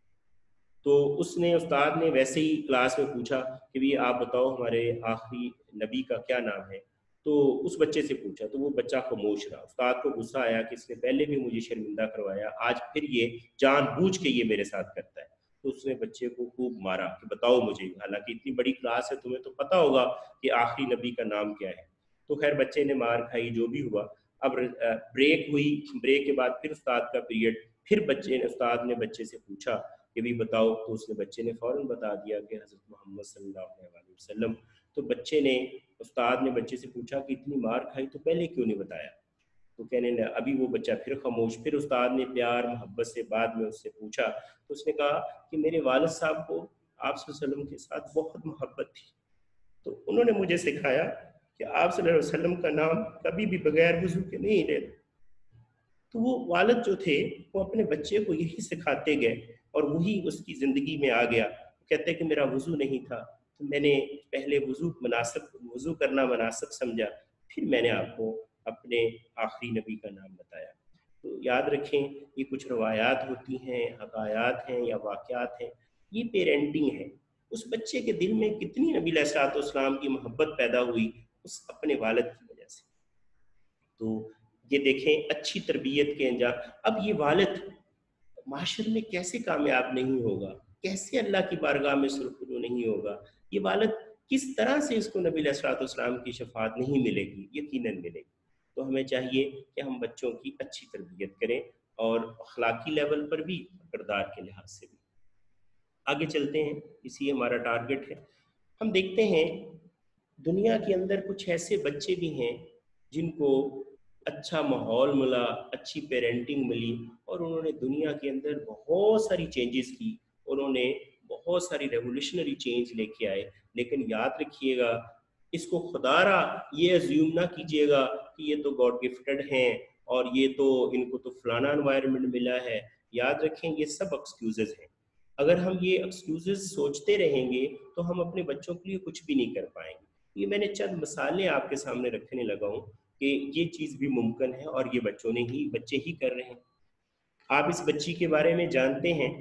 تو اس نے استاد نے ویسے ہی کلاس میں پوچھا کہ بھی آپ بتاؤ ہمارے آخری نبی کا کیا نام ہے. تو اس بچے سے پوچھا تو وہ بچہ خاموش رہا. استاد کو غصہ آیا کہ اس نے پہلے بھی مجھے شرمندہ کروایا, آج پھر یہ جان بوجھ کے یہ میرے ساتھ کرتا ہے. تو اس نے بچے کو خوب مارا کہ بتاؤ مجھے, حالانکہ اتنی بڑی کلاس ہے تمہیں تو پتہ ہوگا کہ آخری نبی کا نام کیا ہے. تو خیر بچے نے مار کھائی, جو بھی ہوا. اب بریک ہوئی, بریک کے بعد پھر استاد کا پیریڈ, پھر بچے نے استاد نے بچے سے پوچھا کہ بھی بتاؤ, تو اس نے بچے نے فوراً بتا دیا کہ حضرت محمد صلی اللہ علیہ وسلم. تو بچے نے استاد نے بچے سے پوچھا کہ اتنی مار کھائی تو پہلے کیوں نہیں بتایا. تو کہنے لگا, ابھی وہ بچہ پھر خاموش. پھر استاد نے پیار محبت سے بعد میں اس سے پوچھا, تو اس نے کہا کہ میرے والد صاحب کو آپ صلی اللہ علیہ وسلم کے ساتھ بہت محبت تھی, تو انہوں نے مجھے سکھایا کہ آپ صلی اللہ علیہ وسلم کا نام کبھی بھی بغیر وضو کے نہیں لینا. تو وہ والد جو تھے وہ اپنے بچے کو یہی سکھاتے گئے, اور وہی اس کی زندگی میں آ گیا. کہتے کہ میرا وضو نہیں تھا, تو میں نے پہلے وضو مناسب وضو کرنا مناسب سمجھا, پھر میں نے آپ کو اپنے آخری نبی کا نام بتایا. تو یاد رکھیں یہ کچھ روایات ہوتی ہیں, حکایات ہیں یا واقعات ہیں, یہ پیرنٹنگ ہے. اس بچے کے دل میں کتنی نبی علیہ الصلوۃ والسلام کی محبت پیدا ہوئی اس اپنے والد کی وجہ سے. تو یہ دیکھیں اچھی تربیت کے انجام. اب یہ والد معاشر میں کیسے کامیاب نہیں ہوگا, کیسے اللہ کی بارگاہ میں سرخرو نہیں ہوگا, یہ والد کس طرح سے اس کو نبی علیہ الصلوۃ والسلام کی شفاعت نہیں ملے گی, یقیناً ملے گی. تو ہمیں چاہیے کہ ہم بچوں کی اچھی تربیت کریں, اور اخلاقی لیول پر بھی, کردار کے لحاظ سے بھی. آگے چلتے ہیں, اسی ہمارا ٹارگٹ ہے. ہم دیکھتے ہیں دنیا کے اندر کچھ ایسے بچے بھی ہیں جن کو اچھا ماحول ملا, اچھی پیرنٹنگ ملی, اور انہوں نے دنیا کے اندر بہت ساری چینجز کی, انہوں نے بہت ساری ریولیوشنری چینج لے کے آئے. لیکن یاد رکھیے گا, اس کو خدا را یہ ازیوم نہ کیجیے گا کہ یہ تو گاڈ گفٹڈ ہیں اور یہ تو ان کو تو فلانا انوائرمنٹ ملا ہے. یاد رکھیں یہ سب ایکسکیوزز ہیں. اگر ہم یہ ایکسکیوزز سوچتے رہیں گے تو ہم اپنے بچوں کے لیے کچھ بھی نہیں کر پائیں گے. یہ میں نے چند مثالیں آپ کے سامنے رکھنے لگا ہوں کہ یہ چیز بھی ممکن ہے, اور یہ بچوں نے ہی بچے ہی کر رہے ہیں. آپ اس بچی کے بارے میں جانتے ہیں,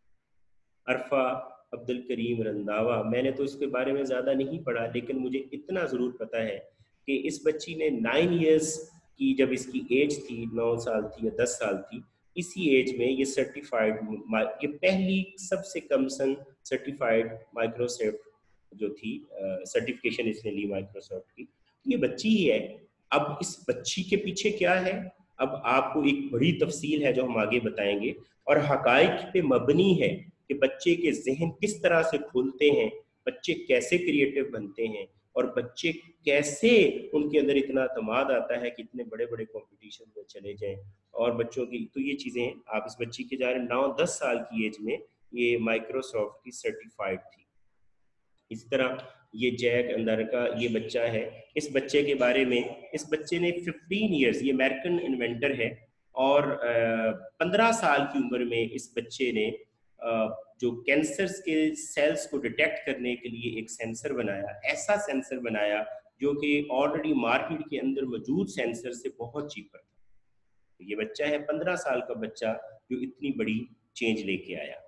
عرفہ عبد الکریم رنداوا. میں نے تو اس کے بارے میں زیادہ نہیں پڑھا, لیکن مجھے اتنا ضرور پتہ ہے کہ اس بچی نے نائن ایئرس کی جب اس کی ایج تھی, نو سال تھی یا دس سال تھی, اسی ایج میں یہ سرٹیفائڈ, یہ پہلی سب سے کم سن سرٹیفائڈ مائکروسافٹ جو تھی سرٹیفکیشن اس نے لی مائکروسافٹ کی. یہ بچی ہی ہے. اب اس بچی کے پیچھے کیا ہے, اب آپ کو ایک بڑی تفصیل ہے جو ہم آگے بتائیں گے, اور حقائق پہ مبنی ہے کہ بچے کے ذہن کس طرح سے کھلتے ہیں, بچے کیسے کریٹو بنتے ہیں, اور بچے کیسے ان کے اندر اتنا اعتماد آتا ہے کہ اتنے بڑے بڑے کمپٹیشن میں چلے جائیں. اور بچوں کی تو یہ چیزیں آپ اس بچی کے جا رہے نو دس سال کی ایج میں یہ مائکروسافٹ کی سرٹیفائڈ تھی. اس طرح یہ جیک اندر کا یہ بچہ ہے. اس بچے کے بارے میں, اس بچے نے ففٹین ایئرز, یہ امریکن انوینٹر ہے, اور پندرہ سال کی عمر میں اس بچے نے جو کینسرز کے سیلز کو ڈیٹیکٹ کرنے کے لیے ایک سینسر بنایا, ایسا سینسر بنایا جو کہ آلریڈی مارکیٹ کے اندر موجود سینسر سے بہت چیپر تھا. یہ بچہ ہے پندرہ سال کا بچہ جو اتنی بڑی چینج لے کے آیا.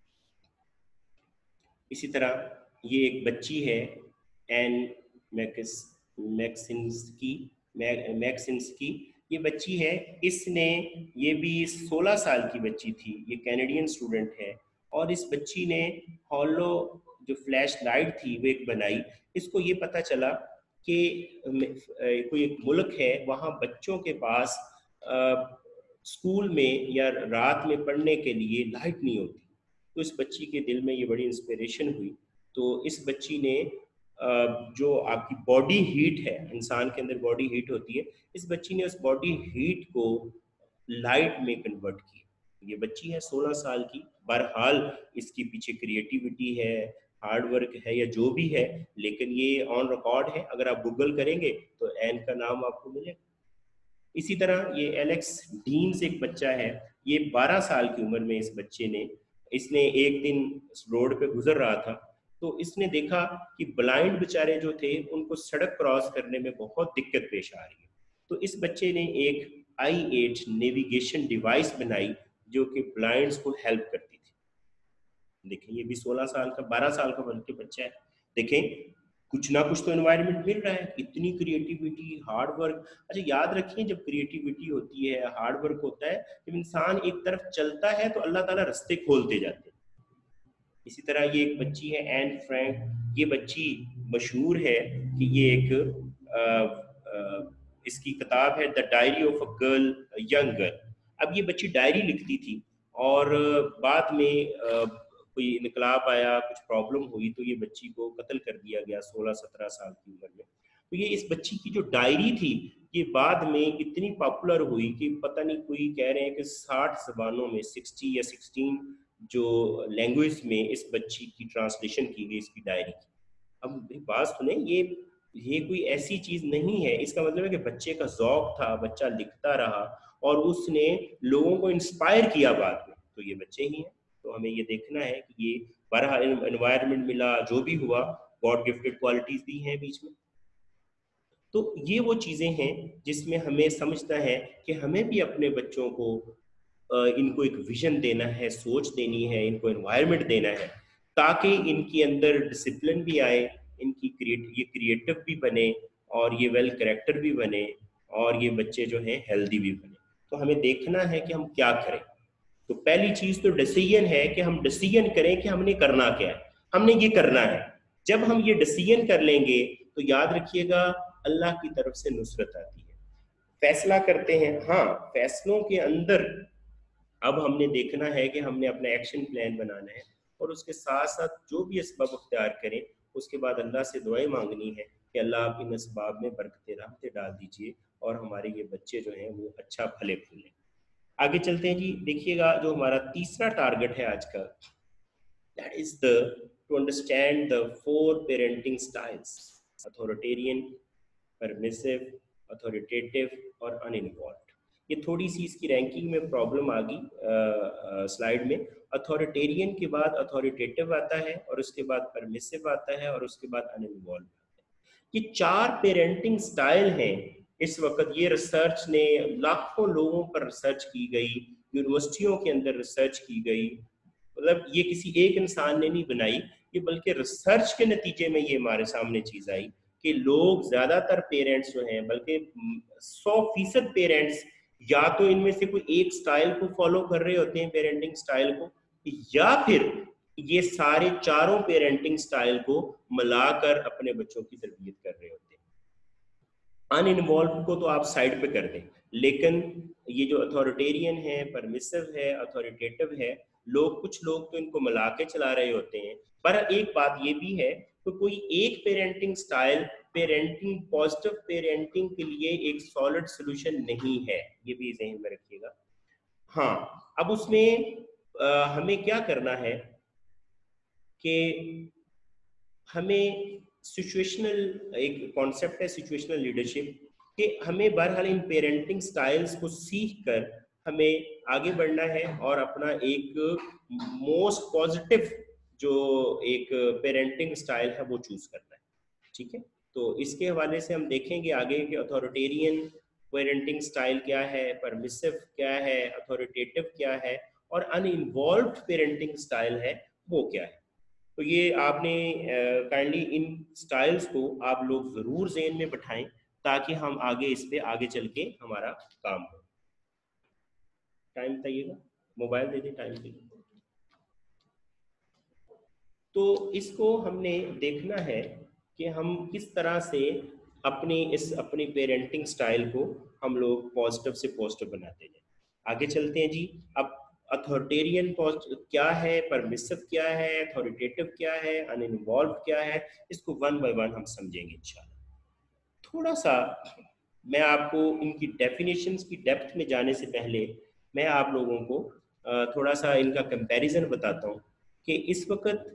اسی طرح یہ ایک بچی ہے این میکس میکسنسکی میکسنسکی یہ بچی ہے. اس نے, یہ بھی سولہ سال کی بچی تھی, یہ کینیڈین اسٹوڈنٹ ہے, اور اس بچی نے ہالو جو فلیش لائٹ تھی وہ ایک بنائی. اس کو یہ پتہ چلا کہ کوئی ایک ملک ہے وہاں بچوں کے پاس اسکول میں یا رات میں پڑھنے کے لیے لائٹ نہیں ہوتی. تو اس بچی کے دل میں یہ بڑی انسپریشن ہوئی, تو اس بچی نے جو آپ کی باڈی ہیٹ ہے، انسان کے اندر باڈی ہیٹ ہوتی ہے، اس بچی نے اس باڈی ہیٹ کو لائٹ میں کنورٹ کیا. یہ بچی ہے سولہ سال کی، بہرحال اس کی پیچھے کریٹیوٹی ہے، ہارڈ ورک ہے یا جو بھی ہے، لیکن یہ آن ریکارڈ ہے. اگر آپ گوگل کریں گے تو این کا نام آپ کو ملے. اسی طرح یہ ایلیکس ڈینز ایک بچہ ہے، یہ بارہ سال کی عمر میں اس بچے نے اس نے ایک دن روڈ پہ گزر رہا تھا تو اس نے دیکھا کہ بلائنڈ بیچارے جو تھے ان کو سڑک کراس کرنے میں بہت دقت پیش آ رہی ہے. تو اس بچے نے ایک آئی ایٹ نیویگیشن ڈیوائس بنائی جو کہ بلائنڈز کو ہیلپ کرتی تھی. دیکھیں یہ بھی سولہ سال کا بارہ سال کا بلکہ بچہ ہے. دیکھیں کچھ نہ کچھ تو انوائرمنٹ مل رہا ہے، اتنی کریٹیوٹی، ہارڈ ورک. اچھا یاد رکھیں جب کریٹیوٹی ہوتی ہے، ہارڈ ورک ہوتا ہے، جب انسان ایک طرف چلتا ہے تو اللہ تعالیٰ رستے کھولتے جاتے ہیں. اسی طرح یہ ایک بچی ہے این فرینک، یہ بچی مشہور ہے کہ یہ ایک آ, آ, اس کی کتاب ہے the diary of a girl young girl. اب یہ بچی ڈائری لکھتی تھی اور بعد میں آ, کوئی انقلاب آیا، کچھ پرابلم ہوئی تو یہ بچی کو قتل کر دیا گیا سولہ سترہ سال کی عمر میں. تو یہ اس بچی کی جو ڈائری تھی یہ بعد میں اتنی پاپولر ہوئی کہ پتہ نہیں کوئی کہہ رہے ہیں کہ ساٹھ زبانوں میں سکسٹی یا سکسٹین جو لینگویج میں اس بچی کی ٹرانسلیشن کی گئی اس کی ڈائری کی. اب بات سنیں، یہ یہ کوئی ایسی چیز نہیں ہے، اس کا مطلب ہے کہ بچے کا ذوق تھا، بچہ لکھتا رہا اور اس نے لوگوں کو انسپائر کیا بعد میں. تو یہ بچے ہی ہیں. تو ہمیں یہ دیکھنا ہے کہ یہ بہرحال انوائرمنٹ ملا، جو بھی ہوا، گاڈ گفٹڈ کوالٹیز بھی ہیں بیچ میں. تو یہ وہ چیزیں ہیں جس میں ہمیں سمجھنا ہے کہ ہمیں بھی اپنے بچوں کو ان کو ایک ویژن دینا ہے، سوچ دینی ہے، ان کو انوائرمنٹ دینا ہے تاکہ ان کی اندر ڈسپلن بھی آئے، ان کی کریٹ یہ کریٹو بھی بنے اور یہ ویل کریکٹر بھی بنے اور یہ بچے جو ہیں ہیلدی بھی بنے. تو ہمیں دیکھنا ہے کہ ہم کیا کریں. تو پہلی چیز تو ڈیسیژن ہے کہ ہم ڈیسیژن کریں کہ ہم نے کرنا کیا ہے، ہم نے یہ کرنا ہے. جب ہم یہ ڈیسیژن کر لیں گے تو یاد رکھیے گا اللہ کی طرف سے نصرت آتی ہے. فیصلہ کرتے ہیں، ہاں فیصلوں کے اندر اب ہم نے دیکھنا ہے کہ ہم نے اپنا ایکشن پلان بنانا ہے اور اس کے ساتھ ساتھ جو بھی اسباب اختیار کریں اس کے بعد اللہ سے دعائیں مانگنی ہے کہ اللہ آپ ان اسباب میں برکتیں رحمتیں ڈال دیجیے اور ہمارے یہ بچے جو ہیں وہ اچھا پھلے پھولیں. آگے چلتے ہیں جی. دیکھیے گا جو ہمارا تیسرا ٹارگٹ ہے آج کا، that is the to understand the four parenting styles: authoritarian, permissive, authoritative اور uninvolved. یہ تھوڑی سی اس کی رینکنگ میں پرابلم آ گئی سلائیڈ میں. اتھارٹیرین کے بعد اتھارٹیٹیو آتا ہے اور اس کے بعد پرمیسو آتا ہے اور اس کے بعد انانوالوڈ آتا ہے. یہ چار پیرنٹنگ سٹائل ہیں. اس وقت یہ ریسرچ نے لاکھوں لوگوں پر ریسرچ کی گئی، یونیورسٹیوں کے اندر ریسرچ کی گئی. مطلب یہ کسی ایک انسان نے نہیں بنائی، یہ بلکہ ریسرچ کے نتیجے میں یہ ہمارے سامنے چیز آئی کہ لوگ زیادہ تر پیرنٹس جو ہیں، بلکہ سو فیصد پیرنٹس یا تو ان میں سے کوئی ایک سٹائل کو فالو کر رہے ہوتے ہیں پیرنٹنگ سٹائل کو، یا پھر یہ سارے چاروں پیرنٹنگ سٹائل کو ملا کر اپنے بچوں کی تربیت کر رہے ہوتے ہیں. ان انوالوڈ کو تو آپ سائڈ پہ کر دیں، لیکن یہ جو اتھارٹیرین ہے، پرمیسو ہے، اتھارٹیٹیو ہے، لوگ کچھ لوگ تو ان کو ملا کے چلا رہے ہوتے ہیں. پر ایک بات یہ بھی ہے کہ کوئی ایک parenting style parenting positive parenting کے لیے ایک سالڈ سولوشن نہیں ہے، یہ بھی ذہن میں رکھیے گا. ہاں اب اس میں ہمیں کیا کرنا ہے کہ ہمیں سچویشنل ایک کانسیپٹ ہے سچویشنل لیڈرشپ، کہ ہمیں بہرحال ان پیرنٹنگ سٹائلز کو سیکھ کر ہمیں آگے بڑھنا ہے اور اپنا ایک موسٹ پازیٹیو جو ایک پیرنٹنگ سٹائل ہے وہ چوز کرنا ہے. ٹھیک ہے، تو اس کے حوالے سے ہم دیکھیں گے آگے کہ اتھارٹیرین پیرنٹنگ سٹائل کیا ہے، پرمیسو کیا ہے، اتھارٹیٹیو کیا ہے اور ان انوالوڈ پیرنٹنگ سٹائل ہے وہ کیا ہے. تو یہ آپ نے کائنڈلی ان سٹائلز کو آپ لوگ ضرور ذہن میں بٹھائیں تاکہ ہم آگے اس پہ آگے چل کے ہمارا کام ہو. ٹائم بتائیے گا، موبائل دے دیں، ٹائم دے دیں. تو اس کو ہم نے دیکھنا ہے کہ ہم کس طرح سے اپنی اس اپنی پیرنٹنگ سٹائل کو ہم لوگ پازیٹیو سے پازیٹیو بناتے ہیں. آگے چلتے ہیں جی. اب अथॉरिटेरियन क्या है, परमिसिव क्या है, अथॉरिटेटिव क्या है, अनइन्वॉल्व क्या है, इसको वन बाय वन हम समझेंगे इंशाल्लाह। थोड़ा सा मैं आपको इनकी डेफिनेशंस की डेप्थ में जाने से पहले मैं आप लोगों को थोड़ा सा इनका कंपैरिजन बताता हूँ कि इस वक्त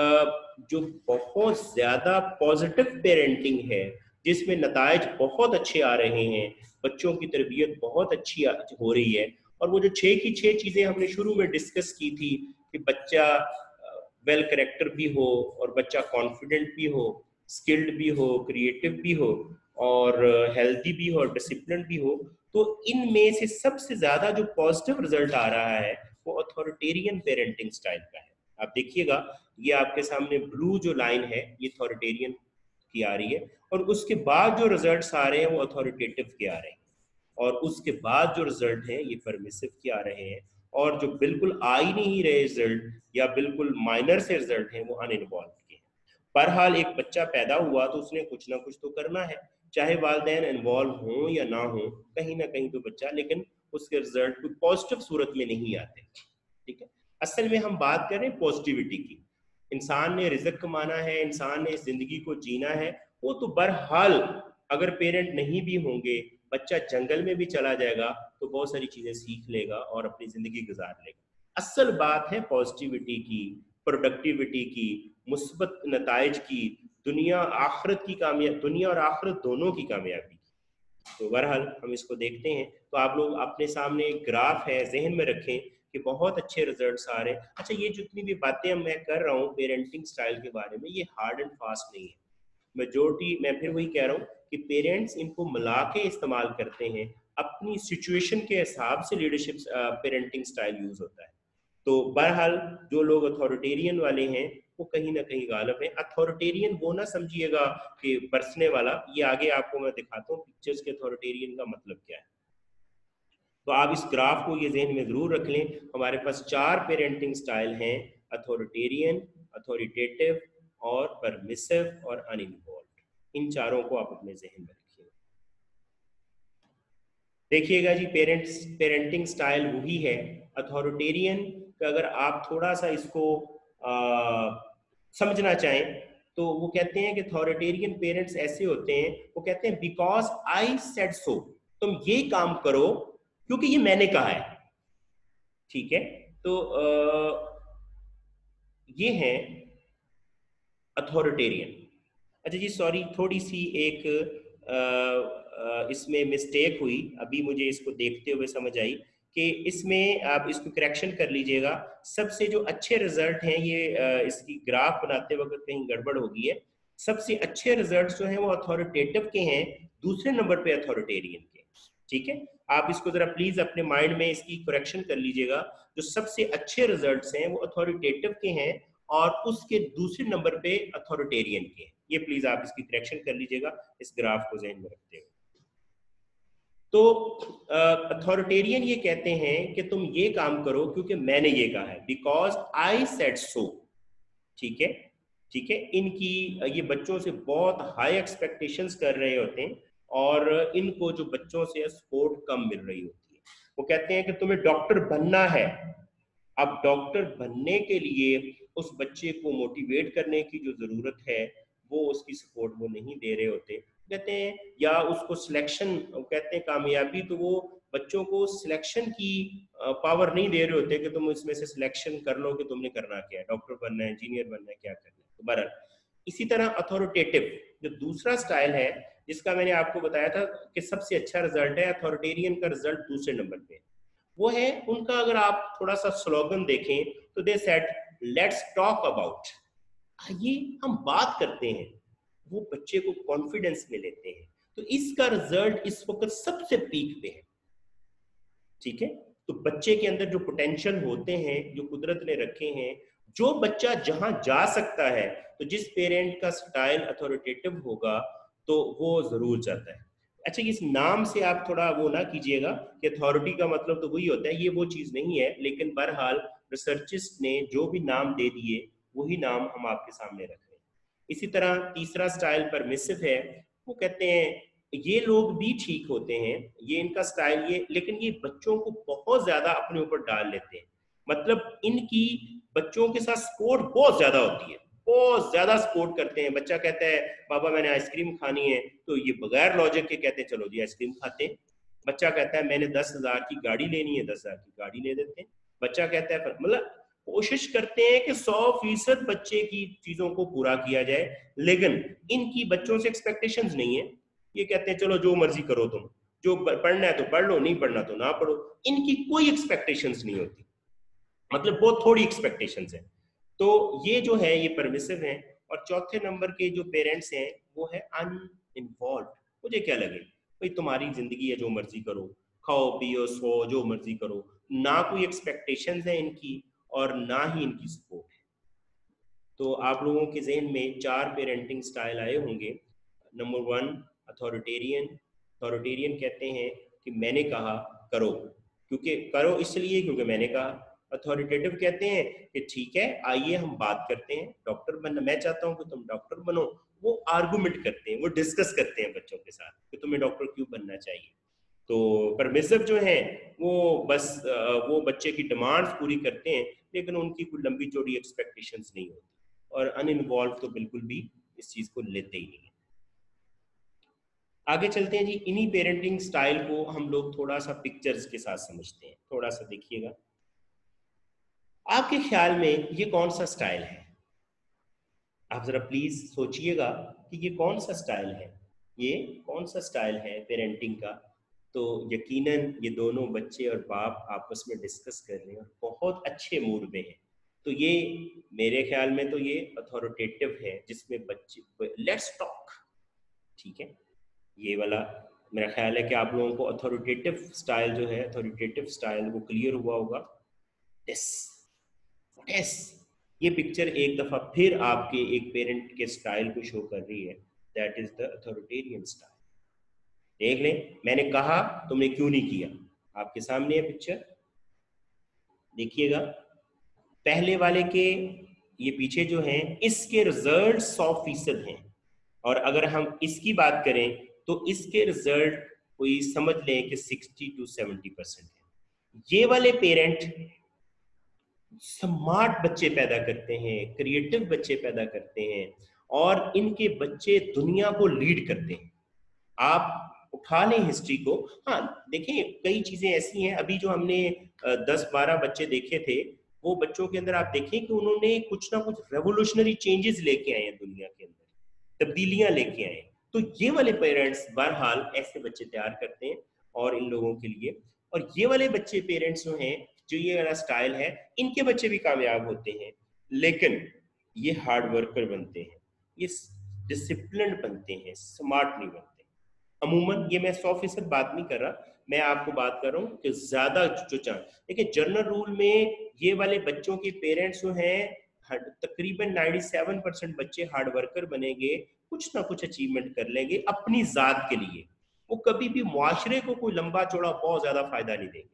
जो बहुत ज़्यादा पॉजिटिव पेरेंटिंग है, जिसमें नताइज बहुत अच्छे आ रहे हैं, बच्चों की तरबियत बहुत अच्छी हो रही है, और वो जो छः की छः चीज़ें हमने शुरू में डिस्कस की थी कि बच्चा वेल करेक्टर भी हो, और बच्चा कॉन्फिडेंट भी हो, स्किल्ड भी हो, क्रिएटिव भी हो, और हेल्दी भी हो, और डिसिप्लिन भी हो, तो इनमें से सबसे ज़्यादा जो पॉजिटिव रिजल्ट आ रहा है वो अथॉरिटेरियन पेरेंटिंग स्टाइल का है। आप देखिएगा, ये आपके सामने ब्लू जो लाइन है ये अथॉरिटेरियन की आ रही है, और उसके बाद जो रिजल्ट्स आ रहे हैं वो अथॉरिटेटिव के आ रहे हैं, और उसके बाद जो रिजल्ट हैं ये परमिसिव के आ रहे हैं, और जो बिल्कुल आ ही नहीं रहे रिजल्ट या बिल्कुल माइनर से रिजल्ट हैं वो अनइन्वॉल्व के हैं। बहरहाल एक बच्चा पैदा हुआ तो उसने कुछ ना कुछ तो करना है, चाहे वालिदैन इन्वॉल्व हों या ना हो, कहीं ना कहीं तो बच्चा, लेकिन उसके रिजल्ट कोई पॉजिटिव सूरत में नहीं आते। ठीक है, असल में हम बात करें पॉजिटिविटी की। इंसान ने रिज़्क कमाना है, इंसान ने जिंदगी को जीना है, वो तो बहरहाल अगर पेरेंट नहीं भी होंगे, बच्चा जंगल में भी चला जाएगा तो बहुत सारी चीजें सीख लेगा और अपनी जिंदगी गुजार लेगा। असल बात है पॉजिटिविटी की, प्रोडक्टिविटी की, मुस्बत नताइज की, दुनिया आखिरत की कामयाबी, दुनिया और आखिरत दोनों की कामयाबी। तो बहरहाल हम इसको देखते हैं। तो आप लोग अपने सामने एक ग्राफ है, जहन में रखें कि बहुत अच्छे रिजल्ट्स आ रहे हैं। अच्छा, ये जितनी भी बातें मैं कर रहा हूँ पेरेंटिंग स्टाइल के बारे में, ये हार्ड एंड फास्ट नहीं है। मेजोरिटी, मैं फिर वही कह रहा हूँ कि पेरेंट्स इनको मिला के इस्तेमाल करते हैं, अपनी सिचुएशन के हिसाब से लीडरशिप पेरेंटिंग स्टाइल यूज होता है। तो बहरहाल जो लोग अथॉरिटेरियन वाले हैं वो कहीं ना कहीं गालिब है। अथॉरिटेरियन वो ना समझिएगा कि बरसने वाला, ये आगे आपको मैं दिखाता हूँ पिक्चर्स के अथॉरिटेरियन का मतलब क्या है। तो आप इस ग्राफ को ये जहन में जरूर रख लें, हमारे पास चार पेरेंटिंग स्टाइल हैं, अथॉरिटेरियन, अथॉरिटेटिव और परमिसिव और अनइन्वॉल्व्ड। इन चारों को आप अपने जहन में रखिए। देखिएगा जी, पेरेंट्स पेरेंटिंग स्टाइल वही है अथॉरिटेरियन का। अगर आप थोड़ा सा इसको आ, समझना चाहें तो वो कहते हैं कि अथॉरिटेरियन पेरेंट्स ऐसे होते हैं, वो कहते हैं बिकॉज आई सेड सो, तुम ये काम करो क्योंकि ये मैंने कहा है। ठीक है, तो आ, ये है अथॉरिटेरियन। अच्छा जी, सॉरी, थोड़ी सी एक आ, आ, इसमें मिस्टेक हुई, अभी मुझे इसको देखते हुए समझ आई कि इसमें आप इसको करेक्शन कर लीजिएगा। सबसे जो अच्छे रिजल्ट हैं, ये आ, इसकी ग्राफ बनाते वक्त कहीं गड़बड़ हो गई है। सबसे अच्छे रिजल्ट जो हैं वो अथॉरिटेटिव के हैं, दूसरे नंबर पे अथॉरिटेरियन के। ठीक है, आप इसको जरा प्लीज अपने माइंड में इसकी करेक्शन कर लीजिएगा। जो सबसे अच्छे रिजल्ट्स हैं वो अथॉरिटेटिव के हैं, और उसके दूसरे नंबर पे अथॉरिटेरियन के। ये प्लीज आप इसकी करेक्शन कर लीजिएगा इस ग्राफ को जहन में रखते हुए। तो अथॉरिटेरियन uh, ये कहते हैं कि तुम ये काम करो क्योंकि मैंने ये कहा है, बिकॉज आई सेड सो। ठीक है, ठीक है, इनकी ये बच्चों से बहुत हाई एक्सपेक्टेशंस कर रहे होते हैं, और इनको जो बच्चों से सपोर्ट कम मिल रही होती है। वो कहते हैं कि तुम्हें डॉक्टर बनना है। अब डॉक्टर बनने के लिए उस बच्चे को मोटिवेट करने की जो जरूरत है वो उसकी सपोर्ट वो नहीं दे रहे होते, कहते हैं, या उसको सिलेक्शन, कहते हैं कामयाबी, तो वो बच्चों को सिलेक्शन की पावर नहीं दे रहे होते कि तुम इसमें से सिलेक्शन कर लो कि तुमने करना क्या है, डॉक्टर बनना है, इंजीनियर बनना है, क्या करना है। तो बहरहाल इसी तरह अथॉरिटेटिव जो दूसरा स्टाइल है, जिसका मैंने आपको बताया था कि सबसे अच्छा रिजल्ट है, अथॉरिटेरियन का रिजल्ट दूसरे नंबर पे, वो है उनका, अगर आप थोड़ा सा स्लोगन देखें तो they said let's talk about, आइए हम बात करते हैं। वो बच्चे को कॉन्फिडेंस में लेते हैं। तो इसका रिजल्ट इस वक्त सबसे पीक पे है। ठीक है, तो बच्चे के अंदर जो पोटेंशियल होते हैं, जो कुदरत ने रखे हैं, जो बच्चा जहां जा सकता है, तो जिस पेरेंट का स्टाइल अथॉरिटेटिव होगा तो वो जरूर जाता है। अच्छा, इस नाम से आप थोड़ा वो ना कीजिएगा कि अथॉरिटी का मतलब तो वही होता है, ये वो चीज नहीं है, लेकिन बहरहाल रिसर्चिस्ट ने जो भी नाम दे दिए वही नाम हम आपके सामने रख रहे हैं। इसी तरह तीसरा स्टाइल परमिसिव है। वो कहते हैं ये लोग भी ठीक होते हैं, ये इनका स्टाइल, ये लेकिन ये बच्चों को बहुत ज्यादा अपने ऊपर डाल लेते हैं। مطلب ان کی بچوں کے ساتھ سپورٹ بہت زیادہ ہوتی ہے، بہت زیادہ سپورٹ کرتے ہیں. بچہ کہتا ہے بابا میں نے آئس کریم کھانی ہے، تو یہ بغیر لاجک کے کہتے ہیں چلو جی آئس کریم کھاتے ہیں. بچہ کہتا ہے میں نے دس ہزار کی گاڑی لینی ہے، دس ہزار کی گاڑی لے دیتے ہیں. بچہ کہتا ہے مطلب کوشش کرتے ہیں کہ سو فیصد بچے کی چیزوں کو پورا کیا جائے، لیکن ان کی بچوں سے ایکسپیکٹیشنز نہیں ہیں. یہ کہتے ہیں چلو جو مرضی کرو، تم جو پڑھنا ہے تو پڑھ لو، نہیں پڑھنا تو نہ پڑھو. ان کی کوئی ایکسپیکٹیشنز نہیں ہوتی، مطلب بہت تھوڑی ایکسپیکٹیشنز ہیں. تو یہ جو ہے یہ پرمیسو ہیں. اور چوتھے نمبر کے جو پیرنٹس ہیں وہ ہے ان انوالوڈ. مجھے کیا لگے بھائی تمہاری زندگی ہے، جو مرضی کرو، کھاؤ پیو سو جو مرضی کرو، نہ کوئی ایکسپیکٹیشنز ہیں ان کی اور نہ ہی ان کی سپورٹ ہے. تو آپ لوگوں کے ذہن میں چار پیرنٹنگ سٹائل آئے ہوں گے. Number one authoritarian. اتھارٹیرین کہتے ہیں کہ میں نے کہا کرو، کیونکہ کرو اس لیے کیونکہ میں نے کہا. اتھارٹیٹیو کہتے ہیں کہ ٹھیک ہے آئیے ہم بات کرتے ہیں، ڈاکٹر بننا میں چاہتا ہوں کہ تم ڈاکٹر بنو. وہ آرگومنٹ کرتے ہیں، وہ ڈسکس کرتے ہیں بچوں کے ساتھ کہ تمہیں ڈاکٹر کیوں بننا چاہیے. تو پرمیسو جو ہیں وہ بس وہ بچے کی ڈیمانڈس پوری کرتے ہیں، لیکن ان کی کوئی لمبی چوڑی ایکسپیکٹیشنز نہیں ہوتی. اور ان انوالو تو بالکل بھی اس چیز کو لیتے ہی نہیں ہیں. آگے چلتے ہیں جی. انہی پیرنٹنگ سٹائل کو ہم لوگ تھوڑا سا پکچرز کے ساتھ سمجھتے ہیں. تھوڑا سا دیکھیے گا آپ کے خیال میں یہ کون سا سٹائل ہے. آپ ذرا پلیز سوچئے گا کہ یہ کون سا سٹائل ہے، یہ کون سا سٹائل ہے پیرنٹنگ کا. تو یقیناً یہ دونوں بچے اور باپ آپس میں ڈسکس کر رہے ہیں اور بہت اچھے موڈ میں ہیں. تو یہ میرے خیال میں تو یہ اتھارٹیٹیو ہے، جس میں بچے لیٹس ٹاک. ٹھیک ہے، یہ والا میرا خیال ہے کہ آپ لوگوں کو اتھارٹیٹیو سٹائل جو ہے اتھارٹیٹیو سٹائل وہ کلیئر ہوا ہوگا. یس یس یہ پکچر ایک دفعہ پھر آپ کے ایک پیرنٹ کے سٹائل کو شو کر رہی ہے. That is the authoritarian style. دیکھ لیں میں نے کہا تم نے کیوں نہیں کیا. آپ کے سامنے ہے پکچر، دیکھیے گا. پہلے والے کے یہ پیچھے جو ہیں اس کے رزلٹ سو فیصد ہیں، اور اگر ہم اس کی بات کریں تو اس کے رزلٹ کوئی سمجھ لیں کہ سکسٹی ٹو سیونٹی پرسینٹ ہیں. یہ والے پیرنٹ سمارٹ بچے پیدا کرتے ہیں، کریٹو بچے پیدا کرتے ہیں، اور ان کے بچے دنیا کو لیڈ کرتے ہیں. آپ اٹھا لیں ہسٹری کو. ہاں دیکھیں کئی چیزیں ایسی ہیں، ابھی جو ہم نے دس بارہ بچے دیکھے تھے، وہ بچوں کے اندر آپ دیکھیں کہ انہوں نے کچھ نہ کچھ ریولوشنری چینجز لے کے آئے ہیں، دنیا کے اندر تبدیلیاں لے کے آئے ہیں. تو یہ والے پیرنٹس بہرحال ایسے بچے تیار کرتے ہیں اور ان لوگوں کے لیے. اور یہ والے بچے پیرنٹس جو ہیں جو یہ والا سٹائل ہے، ان کے بچے بھی کامیاب ہوتے ہیں، لیکن یہ ہارڈ ورکر بنتے ہیں، یہ ڈسپلنڈ بنتے ہیں، سمارٹ نہیں بنتے. عموماً یہ میں سو فیصد بات نہیں کر رہا، میں آپ کو بات کر رہا ہوں کہ زیادہ جو چاہ دیکھیں جنرل رول میں یہ والے بچوں کے پیرنٹس جو ہیں تقریباً نائنٹی سیون پرسینٹ بچے ہارڈ ورکر بنیں گے، کچھ نہ کچھ اچیومنٹ کر لیں گے اپنی ذات کے لیے. وہ کبھی بھی معاشرے کو کوئی لمبا چوڑا بہت زیادہ فائدہ نہیں دیں گے.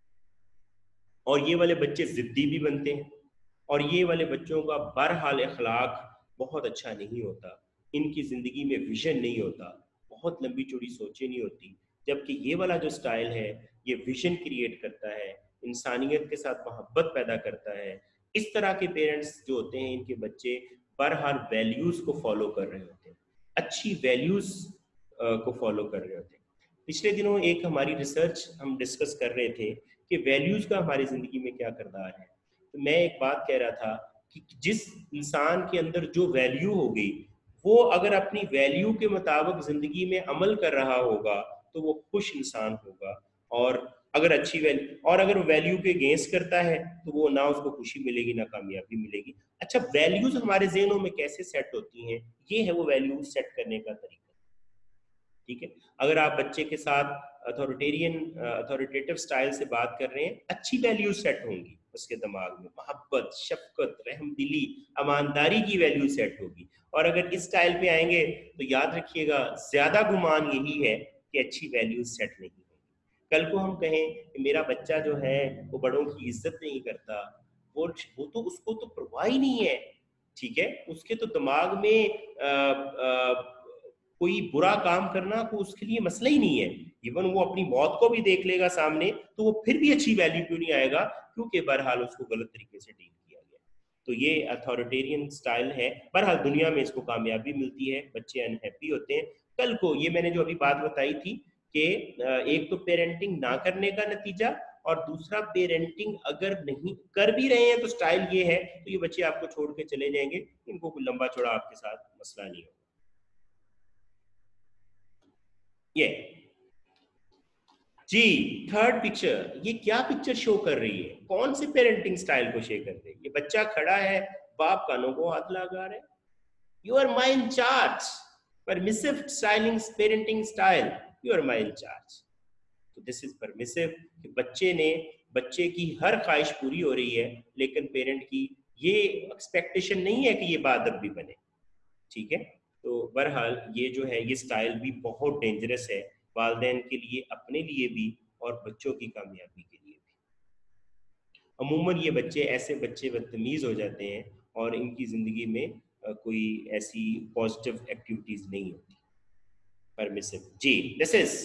اور یہ والے بچے ضدی بھی بنتے ہیں، اور یہ والے بچوں کا بہرحال اخلاق بہت اچھا نہیں ہوتا. ان کی زندگی میں ویژن نہیں ہوتا، بہت لمبی چوڑی سوچیں نہیں ہوتی. جبکہ یہ والا جو سٹائل ہے یہ ویژن کریٹ کرتا ہے، انسانیت کے ساتھ محبت پیدا کرتا ہے. اس طرح کے پیرنٹس جو ہوتے ہیں ان کے بچے بہرحال ویلیوز کو فالو کر رہے ہوتے ہیں، اچھی ویلیوز کو فالو کر رہے ہوتے ہیں. پچھلے دنوں ایک ہماری ریسرچ ہم ڈسکس کر رہے تھے کہ ویلیوز کا ہماری زندگی میں کیا کردار ہے. تو میں ایک بات کہہ رہا تھا کہ جس انسان کے اندر جو ویلیو ہوگی وہ اگر اپنی ویلیو کے مطابق زندگی میں عمل کر رہا ہوگا تو وہ خوش انسان ہوگا. اور اگر اچھی ویلیو اور اگر ویلیو کے اگینسٹ کرتا ہے تو وہ نہ اس کو خوشی ملے گی نہ کامیابی ملے گی. اچھا ویلیوز ہمارے ذہنوں میں کیسے سیٹ ہوتی ہیں؟ یہ ہے وہ ویلیوز سیٹ کرنے کا طریقہ. ٹھیک ہے، اگر آپ بچے کے ساتھ اتھارٹیرین اتھارٹیٹیو سٹائل سے بات کر رہے ہیں، اچھی ویلیوز سیٹ ہوں گی اس کے دماغ میں، محبت، شفقت، رحم دلی، ایمانداری کی ویلیو سیٹ ہوگی. اور اگر اس سٹائل پہ آئیں گے تو یاد رکھیے گا زیادہ گمان یہی ہے کہ اچھی ویلیوز سیٹ نہیں ہوگی. کل کو ہم کہیں کہ میرا بچہ جو ہے وہ بڑوں کی عزت نہیں کرتا، وہ وہ تو اس کو تو پرواہ ہی نہیں ہے. ٹھیک ہے، اس کے تو دماغ میں آ, آ, کوई बुरा काम करना कोई उसके लिए मसला ही नहीं है, इवन वो अपनी मौत को भी देख लेगा सामने तो वो फिर भी अच्छी वैल्यू क्यों नहीं आएगा, क्योंकि बहरहाल उसको गलत तरीके से डील किया गया। तो ये अथॉरिटेरियन स्टाइल है। बहरहाल दुनिया में इसको कामयाबी मिलती है, बच्चे अनहैप्पी होते हैं। कल को ये मैंने जो अभी बात बताई थी कि एक तो पेरेंटिंग ना करने का नतीजा, और दूसरा पेरेंटिंग अगर नहीं कर भी रहे हैं तो स्टाइल ये है तो ये बच्चे आपको छोड़ के चले जाएंगे, इनको कोई लंबा चौड़ा आपके साथ मसला नहीं होगा। ये जी थर्ड पिक्चर, ये क्या पिक्चर शो कर रही है, कौन से पेरेंटिंग स्टाइल को शो कर रही है? ये बच्चा खड़ा है, बाप कानों को हाथ लगा रहे, you are my in charge, permissive styling parenting style, you are my in charge. तो दिस इज परमिसिव कि बच्चे ने बच्चे की हर ख्वाहिश पूरी हो रही है, लेकिन पेरेंट की ये एक्सपेक्टेशन नहीं है कि ये बादब भी बने, ठीक है। तो बहरहाल ये जो है ये स्टाइल भी बहुत डेंजरस है वालिदैन के लिए, अपने लिए भी और बच्चों की कामयाबी के लिए भी। अमूमन ये बच्चे ऐसे बच्चे बदतमीज़ हो जाते हैं और इनकी ज़िंदगी में कोई ऐसी पॉजिटिव एक्टिविटीज़ नहीं होती। परमिसिव जी, दिस इज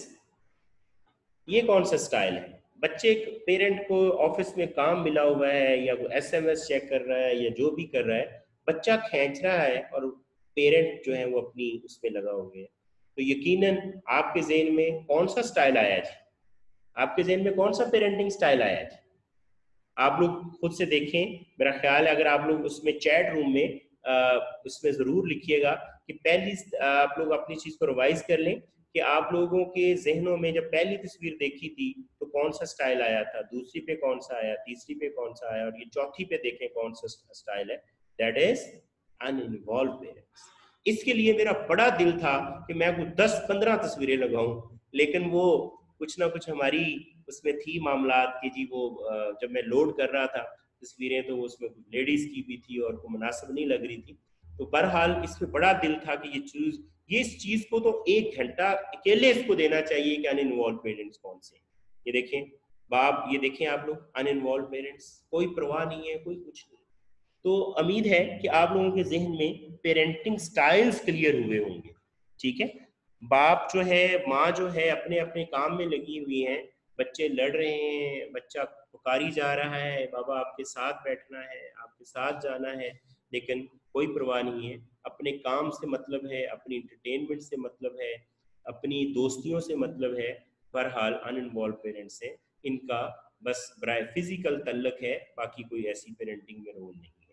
ये कौन सा स्टाइल है? बच्चे पेरेंट को ऑफिस में काम मिला हुआ है या वो एसएमएस चेक कर रहा है या जो भी कर रहा है, बच्चा खींच रहा है और पेरेंट जो है वो अपनी उसमें लगा हुए है, तो यकीनन आपके ज़हन में कौन सा स्टाइल आया है? आपके ज़हन में कौन सा पेरेंटिंग स्टाइल आया है? आप लोग खुद से देखें, मेरा ख्याल है अगर आप लोग उसमें चैट रूम में आ, उसमें ज़रूर लिखिएगा कि पहली आप लोग अपनी चीज़ को रिवाइज कर लें कि आप लोगों के जहनों में जब पहली तस्वीर देखी थी तो कौन सा स्टाइल आया था, दूसरी पे कौन सा आया, तीसरी पे कौन सा आया, और ये चौथी पे देखें कौन सा स्टाइल है, दैट इज अनइन्वॉल्व पेरेंट्स। इसके लिए मेरा बड़ा दिल था कि मैं कुछ दस पंद्रह तस्वीरें लगाऊं, लेकिन वो कुछ ना कुछ हमारी उसमें थी मामलात कि जी वो जब मैं लोड कर रहा था तस्वीरें तो उसमें कुछ लेडीज की भी थी और को मुनासिब नहीं लग रही थी। तो बहरहाल इसमें बड़ा दिल था कि ये चीज ये इस चीज को तो एक घंटा अकेले इसको देना चाहिए कि अनइन्वॉल्व पेरेंट्स कौन से। ये देखें बाप, ये देखें आप लोग, अनइन्वॉल्व पेरेंट्स, कोई परवाह नहीं है, कोई कुछ नहीं। तो उम्मीद है कि आप लोगों के जहन में पेरेंटिंग स्टाइल्स क्लियर हुए होंगे, ठीक है। बाप जो है, माँ जो है अपने अपने काम में लगी हुई हैं, बच्चे लड़ रहे हैं, बच्चा पुकारी जा रहा है, बाबा आपके साथ बैठना है, आपके साथ जाना है, लेकिन कोई परवाह नहीं है, अपने काम से मतलब है, अपनी इंटरटेनमेंट से मतलब है, अपनी दोस्तियों से मतलब है। बहरहाल अनइन्वॉल्व पेरेंट्स से इनका बस बराए फिजिकल तल्लक है, बाकी कोई ऐसी पेरेंटिंग में रोल नहीं है।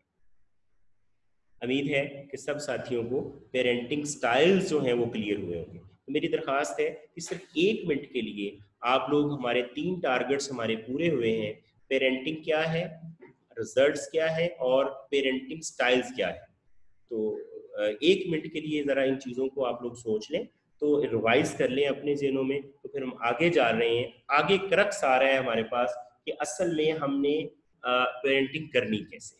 उम्मीद है कि सब साथियों को पेरेंटिंग स्टाइल्स जो हैं वो क्लियर हुए होंगे। तो मेरी दरख्वास्त है कि सिर्फ एक मिनट के लिए आप लोग, हमारे तीन टारगेट्स हमारे पूरे हुए हैं, पेरेंटिंग क्या है, रिजल्ट्स क्या है और पेरेंटिंग स्टाइल्स क्या है। तो एक मिनट के लिए ज़रा इन चीज़ों को आप लोग सोच लें, तो रिवाइज कर लें अपने ज़हनों में, तो फिर हम आगे जा रहे हैं। आगे क्रक्स आ रहा है हमारे पास कि असल में हमने पेरेंटिंग करनी कैसे।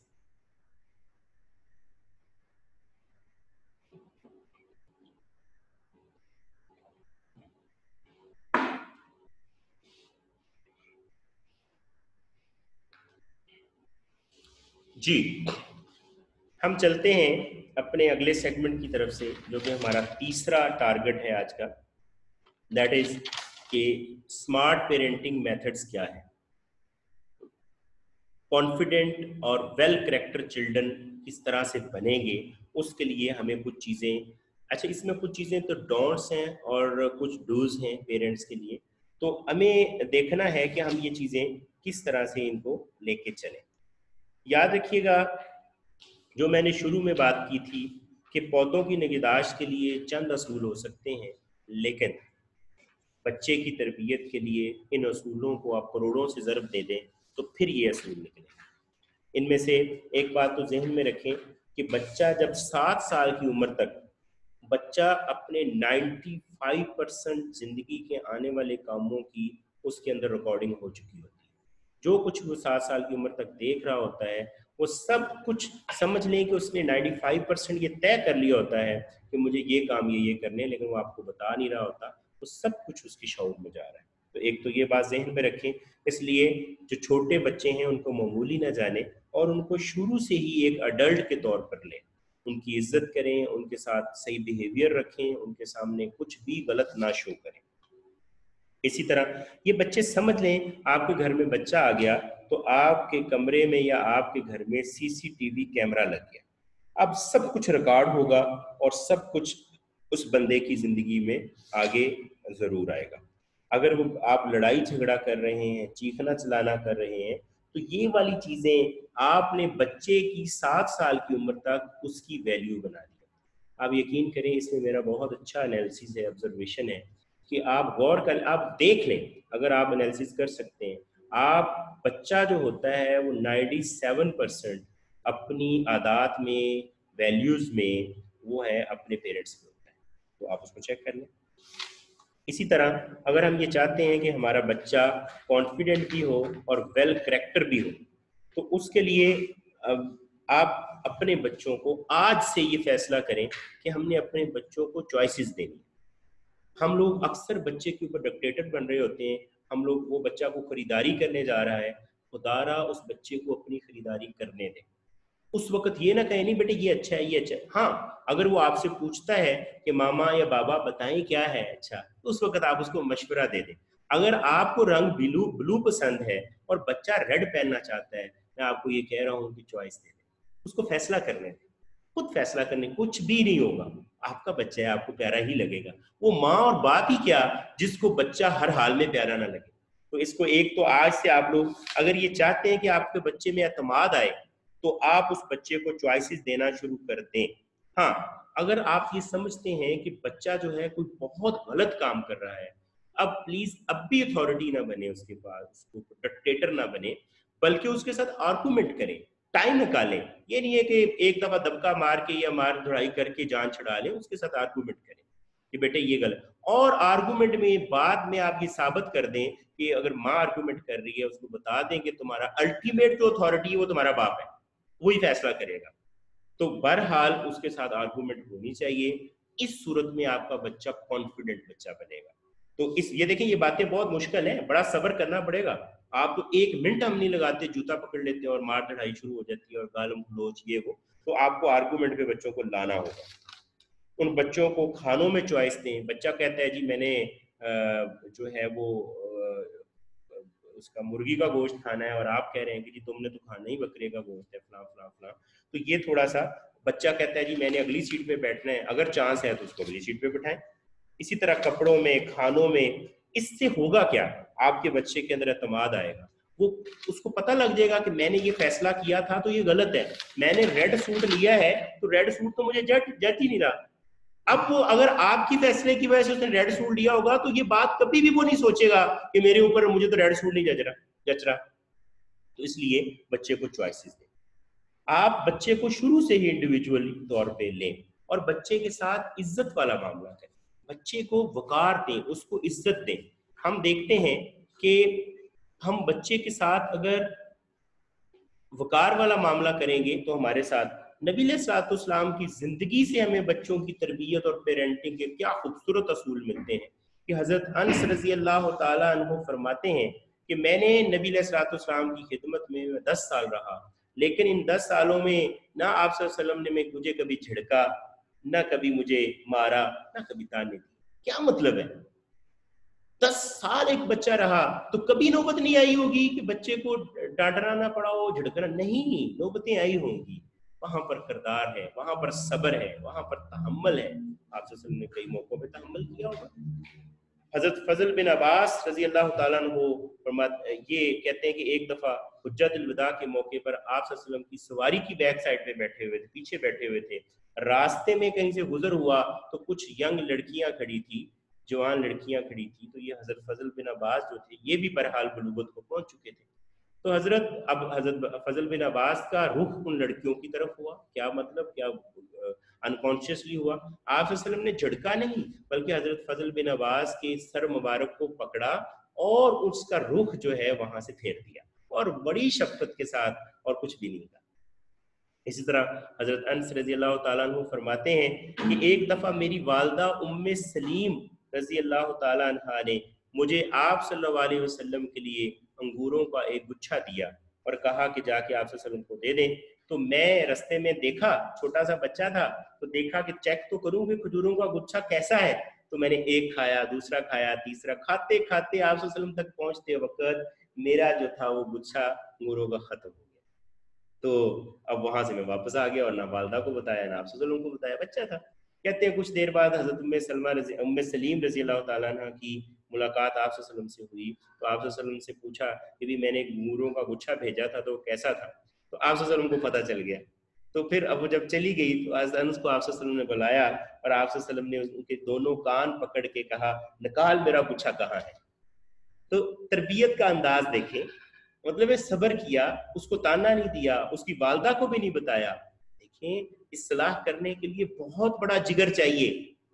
जी हम चलते हैं अपने अगले सेगमेंट की तरफ से, जो कि हमारा तीसरा टारगेट है आज का, दैट इज कि स्मार्ट पेरेंटिंग मेथड्स क्या है। कॉन्फिडेंट और वेल करेक्टर चिल्ड्रन किस तरह से बनेंगे, उसके लिए हमें कुछ चीज़ें, अच्छा इसमें कुछ चीज़ें तो डोंट्स हैं और कुछ डूज हैं पेरेंट्स के लिए, तो हमें देखना है कि हम ये चीज़ें किस तरह से इनको लेके चलें। याद रखिएगा जो मैंने शुरू में बात की थी कि पौधों की निगहदाश्त के लिए चंद असूल हो सकते हैं, लेकिन बच्चे की तरबियत के लिए इन असूलों को आप करोड़ों से ज़रब दे दें तो फिर ये असूल निकले। इनमें से एक बात तो जहन में रखें कि बच्चा जब सात साल की उम्र तक बच्चा अपने पचानवे परसेंट ज़िंदगी के आने वाले कामों की उसके अंदर रिकॉर्डिंग हो चुकी होती है। जो कुछ वो सात साल की उम्र तक देख रहा होता है वो सब कुछ समझ लें कि उसने पचानवे परसेंट ये तय कर लिया होता है कि मुझे ये काम ये ये करने, लेकिन वो आपको बता नहीं रहा होता, वो सब कुछ उसकी शऊर में जा रहा है। तो एक तो ये बात जहन में रखें। इसलिए जो छोटे बच्चे हैं उनको मामूली ना जाने और उनको शुरू से ही एक अडल्ट के तौर पर लें, ان کی عزت کریں، ان کے ساتھ صحیح بیہیویئر رکھیں، ان کے سامنے کچھ بھی غلط نہ شو کریں۔ اسی طرح یہ بچے سمجھ لیں، آپ کے گھر میں بچہ آ گیا تو آپ کے کمرے میں یا آپ کے گھر میں سی سی ٹی وی کیمرہ لگ گیا، اب سب کچھ ریکارڈ ہوگا اور سب کچھ اس بندے کی زندگی میں آگے ضرور آئے گا۔ اگر وہ آپ لڑائی جھگڑا کر رہے ہیں، چیخنا چلانا کر رہے ہیں، تو یہ والی چیزیں آپ نے بچے کی سات سال کی عمر تک اس کی ویلیو بنا دی۔ آپ یقین کریں اس میں میرا بہت اچھا انالیسس ہے، آبزرویشن ہے کہ آپ غور کر، آپ دیکھ لیں، اگر آپ انالیسس کر سکتے ہیں، آپ بچہ جو ہوتا ہے وہ نائنٹی سیون پرسینٹ اپنی عادات میں، ویلیوز میں وہ ہے اپنے پیرنٹس میں ہوتا ہے، تو آپ اس کو چیک کر لیں۔ اسی طرح اگر ہم یہ چاہتے ہیں کہ ہمارا بچہ کانفیڈنٹ بھی ہو اور ویل کریکٹر بھی ہو، تو اس کے لیے آپ اپنے بچوں کو آج سے یہ فیصلہ کریں کہ ہم نے اپنے بچوں کو چوائسیز دینی۔ ہم لوگ اکثر بچے کے اوپر ڈکٹیٹر بن رہے ہوتے ہیں، ہم لوگ وہ بچہ کو خریداری کرنے جا رہا ہے، خدا را اس بچے کو اپنی خریداری کرنے دیں۔ اس وقت یہ نہ کہیں نہیں بیٹے یہ اچھا ہے یہ اچھا ہے، ہاں اگر وہ آپ سے پوچھتا ہے کہ ماما یا بابا بتائیں کیا ہے اچھا، تو اس وقت آپ اس کو مشورہ دے دیں۔ اگر آپ کو رنگ بلو بلو پسند ہے اور بچہ ریڈ پہننا چاہتا ہے، میں آپ کو یہ کہہ رہا ہوں کہ چوائس دے دیں، اس کو فیصلہ کرنے دیں، خود فیصلہ کرنے، کچھ بھی نہیں ہوگا، آپ کا بچہ ہے، آپ کو پیارا ہی لگے گا، وہ ماں اور باپ ہی کیا جس کو بچہ ہر حال میں پیارا نہ لگے۔ تو اس کو ایک تو آج سے آپ لوگ اگر یہ چاہتے ہیں کہ آپ کے بچے میں اعتماد آئے تو آپ اس بچے کو چوائسیز دینا شروع کر دیں۔ ہاں اگر آپ یہ سمجھتے ہیں کہ بچہ جو ہے کوئی بہت غلط کام کر رہا ہے، اب پلیز اب بھی اتھارٹی نہ بنے اس کے پاس، اس کو ڈکٹیٹر نہ بنے، بلکہ اس کے ساتھ آرگومنٹ کریں، ٹائم نکالیں۔ یہ نہیں ہے کہ ایک دفعہ دبکا مار کے یا مار دھڑائی کر کے جان چھڑا لیں، اس کے ساتھ آرگومنٹ کریں کہ بیٹے یہ غلط، اور آرگومنٹ میں بعد میں آپ یہ ثابت کر دیں کہ اگر ماں آرگومنٹ کر رہی ہے اس کو بتا دیں کہ تمہارا الٹیمیٹ جو اتھارٹی ہے وہ تمہارا باپ ہے، وہی فیصلہ کرے گا۔ تو بہرحال اس کے ساتھ آرگومنٹ ہونی چاہیے، اس صورت میں آپ کا بچہ کانفیڈنٹ بچہ بنے گا۔ تو اس یہ دیکھیں یہ باتیں بہت مشکل ہیں، بڑا صبر کرنا پڑے گا، آپ تو ایک منٹ ہم نہیں لگاتے، جوتا پکڑ لیتے ہیں اور مار دڑائی شروع ہو جاتی ہے اور گالم گلوچ یہ وہ، تو آپ کو آرگومنٹ پہ بچوں کو لانا ہوگا۔ ان بچوں کو کھانوں میں چوائس دیں، بچہ کہتا ہے جی میں نے جو ہے وہ اس کا مرغی کا گوشت کھانا ہے، اور آپ کہہ رہے ہیں کہ جی تم نے تو کھانا ہی بکرے کا گوشت ہے فلاں فلاں فلاں، تو یہ تھوڑا سا بچہ کہتا ہے جی میں نے اگلی سیٹ پہ بیٹھنا ہے، اگر چانس ہے تو اس کو اگلی سیٹ پہ بٹھائیں۔ اسی طرح کپڑوں میں، کھانوں میں، اس سے ہوگا کیا، آپ کے بچے کے اندر اعتماد آئے گا، وہ اس کو پتہ لگ جائے گا کہ میں نے یہ فیصلہ کیا تھا تو یہ غلط ہے، میں نے ریڈ سوٹ لیا ہے تو ریڈ سوٹ تو مجھے جٹ جچ ہی نہیں رہا۔ اب وہ اگر آپ کی فیصلے کی وجہ سے اس نے ریڈ سوٹ لیا ہوگا تو یہ بات کبھی بھی وہ نہیں سوچے گا کہ میرے اوپر مجھے تو ریڈ سوٹ نہیں جچ رہا جچ رہا تو اس لیے بچے کو چوائسیز دیں۔ آپ بچے کو شروع سے ہی انڈیویجول طور پہ لیں اور بچے کے ساتھ عزت والا معاملہ کریں، بچے کو وقار دیں، اس کو عزت دیں۔ ہم دیکھتے ہیں کہ ہم بچے کے ساتھ اگر وقار والا معاملہ کریں گے تو ہمارے ساتھ نبی علیہ الصلوۃ والسلام کی زندگی سے ہمیں بچوں کی تربیت اور پیرنٹنگ کے کیا خوبصورت اصول ملتے ہیں کہ حضرت انس رضی اللہ تعالیٰ عنہ فرماتے ہیں کہ میں نے نبی علیہ الصلوۃ والسلام کی خدمت میں دس سال رہا، لیکن ان دس سالوں میں نہ آپ صلی اللہ علیہ وسلم نے مجھے کبھی جھڑکا، نہ کبھی مجھے مارا، نہ کبھی تانے دی۔ کیا مطلب ہے؟ دس سال ایک بچہ رہا تو کبھی نوبت نہیں آئی ہوگی کہ بچے کو ڈانٹنا نہ پڑا ہو، جھڑکنا نہیں، نوبتیں آئی ہوں گی۔ وہاں پر کردار ہے، وہاں پر صبر ہے، وہاں پر تحمل ہے۔ آپ صلی اللہ علیہ وسلم نے کئی موقعوں پہ تحمل کیا ہوگا۔ حضرت فضل بن عباس رضی اللہ تعالیٰ عنہ فرماتے یہ کہتے ہیں کہ ایک دفعہ حجۃ الوداع کے موقع پر آپ صلی اللہ علیہ وسلم کی سواری کی بیک سائڈ پہ بیٹھے ہوئے تھے، پیچھے بیٹھے ہوئے تھے، راستے میں کہیں سے گزر ہوا تو کچھ ینگ لڑکیاں کھڑی تھی، جوان لڑکیاں کھڑی تھی، تو یہ حضرت فضل بن عباس جو تھے یہ بھی بہرحال بلوغت کو پہنچ چکے تھے۔ تو حضرت اب حضرت فضل بن عباس کا رخ ان لڑکیوں کی طرف ہوا، کیا مطلب، کیا انکانشیسلی ہوا، آپ صلی اللہ علیہ وسلم نے جھڑکا نہیں بلکہ حضرت فضل بن عباس کے سر مبارک کو پکڑا اور اس کا رخ جو ہے وہاں سے پھیر دیا، اور بڑی شفقت کے ساتھ، اور کچھ بھی نہیں کہا۔ اسی طرح حضرت انس رضی اللہ تعالیٰ عنہ فرماتے ہیں کہ ایک دفعہ میری والدہ ام سلیم رضی اللہ تعالیٰ عنہ نے مجھے آپ صلی اللہ علیہ وسلم کے لیے انگوروں کا ایک گچھا دیا اور کہا کہ جا کے آپ صلی اللہ علیہ وسلم کو دے دیں۔ تو میں رستے میں دیکھا، چھوٹا سا بچہ تھا، تو دیکھا کہ چیک تو کروں کہ کھجوروں کا گچھا کیسا ہے، تو میں نے ایک کھایا، دوسرا کھایا، تیسرا، کھاتے کھاتے آپ صلی اللہ علیہ وسلم تک پہنچتے وقت میرا جو تھا وہ گچھا انگوروں کا ختم ہو گیا۔ تو اب وہاں سے میں واپس آ گیا اور نہ والدہ کو بتایا نہ آپ صلی اللہ علیہ وسلم کو بتایا، بچہ تھا۔ کہتے ہیں کچھ دیر بعد حضرت ام سلمہ رضی ام سلیم رضی اللہ تعالیٰ عنہ کی ملاقات آپ صلی اللہ علیہ وسلم سے ہوئی، تو آپ صلی اللہ علیہ وسلم سے پوچھا کہ بھی میں نے ایک انگوروں کا گچھا بھیجا تھا تو وہ کیسا تھا، تو آپ صلی اللہ علیہ وسلم کو پتہ چل گیا۔ تو پھر اب وہ جب چلی گئی تو انس کو آپ صلی اللہ علیہ وسلم نے بلایا اور آپ صلی اللہ علیہ وسلم نے ان کے دونوں کان پکڑ کے کہا نکال میرا گچھا کہاں ہے۔ تو تربیت کا انداز دیکھیں، مطلب صبر کیا، اس کو تانا نہیں دیا، اس کی والدہ کو بھی نہیں بتایا۔ دیکھیں اصلاح کرنے کے لیے بہت بڑا جگر چاہیے۔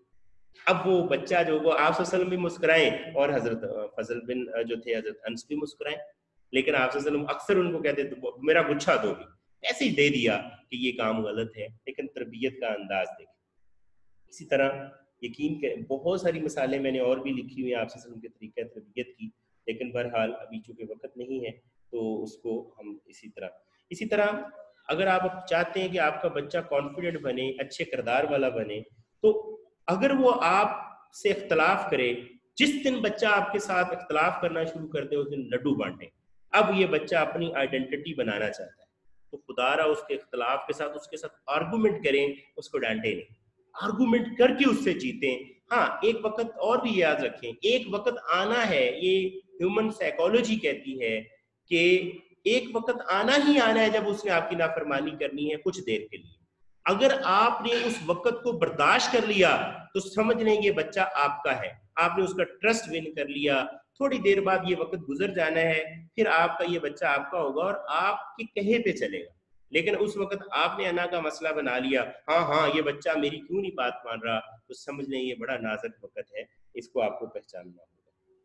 اب وہ بچہ جو وہ آپ صلی اللہ علیہ وسلم بھی مسکرائیں اور حضرت فضل بن جو تھے حضرت انس بھی مسکرائیں، لیکن آپ صلی اللہ علیہ وسلم اکثر ان کو کہتے تھے میرا گچھا دو بھی، ایسے ہی دے دیا کہ یہ کام غلط ہے، لیکن تربیت کا انداز دیکھیں۔ اسی طرح یقین کہ بہت ساری مثالیں میں نے اور بھی لکھی ہوئی ہیں آپ صلی اللہ علیہ وسلم کے طریقہ تربیت کی، لیکن بہرحال ابھی چونکہ وقت نہیں ہے تو اس کو ہم اسی طرح اسی طرح اگر آپ چاہتے ہیں کہ آپ کا بچہ کانفیڈنٹ بنے، اچھے کردار والا بنے، تو اگر وہ آپ سے اختلاف کرے، جس دن بچہ آپ کے ساتھ اختلاف کرنا شروع کر دے اس دن لڈو بانٹیں۔ اب یہ بچہ اپنی آئیڈینٹی بنانا چاہتا ہے تو خدا را اس کے اختلاف کے ساتھ اس کے ساتھ آرگومنٹ کریں، اس کو ڈانٹیں نہیں، آرگومنٹ کر کے اس سے جیتیں۔ ہاں ایک وقت اور بھی یاد رکھیں، ایک وقت آنا ہے، یہ ہیومن سائیکالوجی کہتی ہے کہ ایک وقت آنا ہی آنا ہے جب اس نے آپ کی نافرمانی کرنی ہے کچھ دیر کے لیے۔ اگر آپ نے اس وقت کو برداشت کر لیا تو سمجھ لیں یہ بچہ آپ کا ہے، آپ نے اس کا ٹرسٹ ون کر لیا، تھوڑی دیر بعد یہ وقت گزر جانا ہے، پھر آپ کا یہ بچہ آپ کا ہوگا اور آپ کے کہے پہ چلے گا۔ لیکن اس وقت آپ نے انا کا مسئلہ بنا لیا، ہاں ہاں یہ بچہ میری کیوں نہیں بات مان رہا، تو سمجھ لیں یہ بڑا نازک وقت ہے، اس کو آپ کو پہچاننا ہوگا۔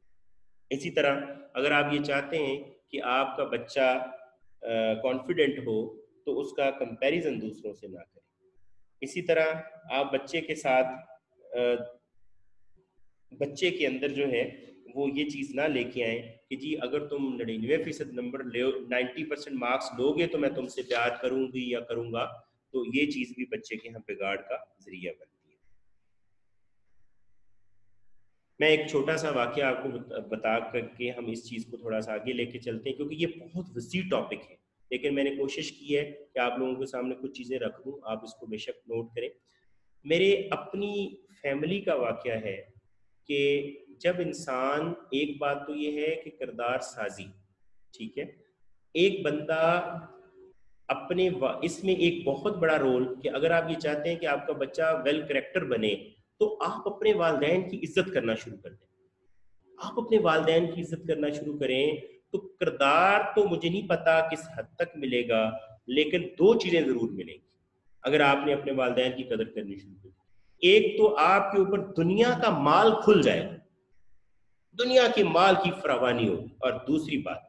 اسی طرح اگر آپ یہ چاہتے ہیں کہ آپ کا بچہ کانفیڈنٹ ہو تو اس کا کمپیریزن دوسروں سے نہ کریں۔ اسی طرح آپ بچے کے ساتھ بچے کے اندر جو ہے وہ یہ چیز نہ لے کے آئیں کہ جی اگر تم نڑینوے فیصد نمبر لے نائنٹی پرسینٹ مارکس لو گے تو میں تم سے پیار کروں گی یا کروں گا، تو یہ چیز بھی بچے کے یہاں بگاڑ کا ذریعہ بنتی ہے۔ میں ایک چھوٹا سا واقعہ آپ کو بتا کر کے ہم اس چیز کو تھوڑا سا آگے لے کے چلتے ہیں، کیونکہ یہ بہت وسیع ٹاپک ہے، لیکن میں نے کوشش کی ہے کہ آپ لوگوں کے سامنے کچھ چیزیں رکھ دوں، آپ اس کو بے شک نوٹ کریں۔ میرے اپنی فیملی کا واقعہ ہے کہ جب انسان، ایک بات تو یہ ہے کہ کردار سازی، ٹھیک ہے، ایک بندہ اپنے اس میں ایک بہت بڑا رول کہ اگر آپ یہ چاہتے ہیں کہ آپ کا بچہ ویل کریکٹر بنے تو آپ اپنے والدین کی عزت کرنا شروع کر دیں۔ آپ اپنے والدین کی عزت کرنا شروع کریں تو کردار تو مجھے نہیں پتا کس حد تک ملے گا، لیکن دو چیزیں ضرور ملیں گی اگر آپ نے اپنے والدین کی قدر کرنی شروع کی۔ ایک تو آپ کے اوپر دنیا کا مال کھل جائے گا، دنیا کے مال کی فراوانی ہوگی، اور دوسری بات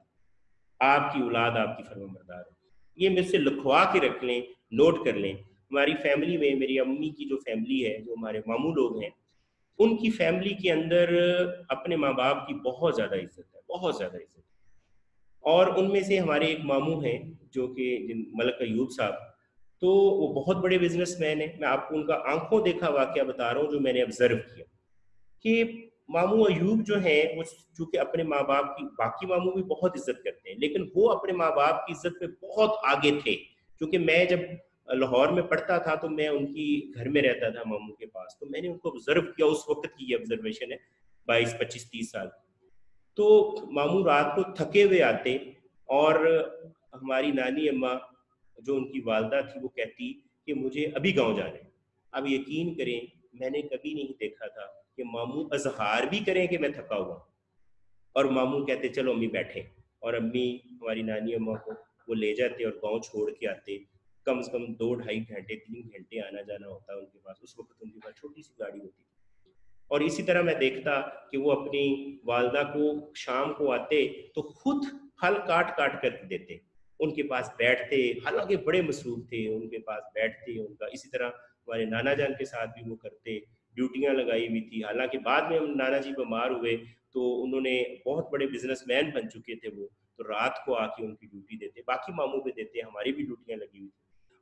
آپ کی اولاد آپ کی فرما بردار ہوگی۔ یہ مجھ سے لکھوا کے رکھ لیں، نوٹ کر لیں۔ ہماری فیملی میں میری امی کی جو فیملی ہے، جو ہمارے ماموں لوگ ہیں، ان کی فیملی کے اندر اپنے ماں باپ کی بہت زیادہ عزت ہے، بہت زیادہ عزت ہے۔ اور ان میں سے ہمارے ایک ماموں ہیں جو کہ ملک ایوب صاحب، تو وہ بہت بڑے بزنس مین ہیں۔ میں آپ کو ان کا آنکھوں دیکھا واقعہ بتا رہا ہوں جو میں نے آبزرو کیا کہ ماموں ایوب جو ہیں وہ چونکہ اپنے ماں باپ کی، باقی ماموں بھی بہت عزت کرتے ہیں لیکن وہ اپنے ماں باپ کی عزت پہ بہت آگے تھے۔ کیونکہ میں جب لاہور میں پڑھتا تھا تو میں ان کی گھر میں رہتا تھا ماموں کے پاس، تو میں نے ان کو آبزرو کیا، اس وقت کی یہ آبزرویشن ہے، بائیس پچیس تیس سال۔ تو ماموں رات کو تھکے ہوئے آتے اور ہماری نانی اماں جو ان کی والدہ تھی وہ کہتی کہ مجھے ابھی گاؤں جانا ہے۔ اب یقین کریں میں نے کبھی نہیں دیکھا تھا کہ ماموں اظہار بھی کریں کہ میں تھکا ہوا، اور ماموں کہتے چلو امی بیٹھے، اور امی ہماری نانی اماں کو وہ لے جاتے اور گاؤں چھوڑ کے آتے۔ کم سے کم دو ڈھائی گھنٹے تین گھنٹے آنا جانا ہوتا ان کے پاس، اس وقت ان کے پاس چھوٹی سی گاڑی ہوتی تھی۔ اور اسی طرح میں دیکھتا کہ وہ اپنی والدہ کو شام کو آتے تو خود پھل کاٹ کاٹ کر دیتے، ان کے پاس بیٹھتے، حالانکہ بڑے مصروف تھے، ان کے پاس بیٹھتے ان کا۔ اسی طرح ہمارے نانا جان کے ساتھ بھی وہ کرتے، ڈیوٹیاں لگائی ہوئی تھی، حالانکہ بعد میں ہم نانا جی بیمار ہوئے تو انہوں نے بہت بڑے بزنس مین بن چکے تھے وہ، تو رات کو آ کے ان کی ڈیوٹی دیتے، باقی ماموں پہ دیتے، ہماری بھی ڈیوٹیاں لگی ہوئی تھی۔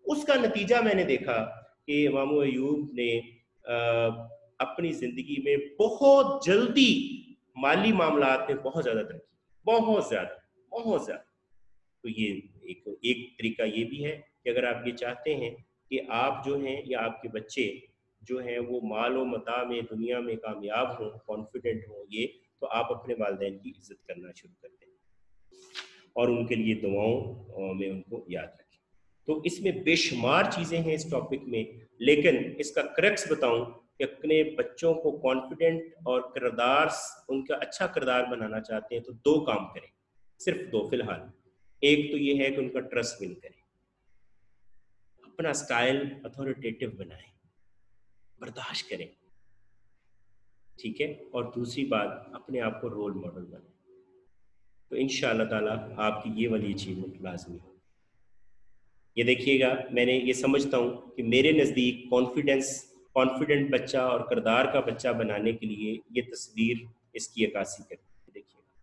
اس کا نتیجہ میں نے دیکھا کہ امام ایوب نے اپنی زندگی میں بہت جلدی مالی معاملات میں بہت زیادہ ترقی، بہت زیادہ بہت زیادہ۔ تو یہ ایک ایک طریقہ یہ بھی ہے کہ اگر آپ یہ چاہتے ہیں کہ آپ جو ہیں یا آپ کے بچے جو ہیں وہ مال و متاع میں دنیا میں کامیاب ہوں، کانفیڈنٹ ہوں، یہ تو آپ اپنے والدین کی عزت کرنا شروع کر دیں اور ان کے لیے دعاؤں میں ان کو یاد رکھیں۔ تو اس میں بے شمار چیزیں ہیں اس ٹاپک میں، لیکن اس کا کریکس بتاؤں کہ اپنے بچوں کو کانفیڈنٹ اور کردار ان کا اچھا کردار بنانا چاہتے ہیں تو دو کام کریں، صرف دو فی الحال۔ ایک تو یہ ہے کہ ان کا ٹرسٹ ون کریں، اپنا سٹائل اتھارٹیٹیو بنائیں، برداشت کریں، ٹھیک ہے، اور دوسری بات اپنے آپ کو رول ماڈل بنائیں۔ تو انشاءاللہ تعالیٰ آپ کی یہ والی اچیومنٹ لازمی ہو۔ یہ دیکھیے گا، میں نے یہ سمجھتا ہوں کہ میرے نزدیک کانفیڈنس کانفیڈنٹ بچہ اور کردار کا بچہ بنانے کے لیے یہ تصویر اس کی عکاسی کرتی ہے۔ دیکھیے گا،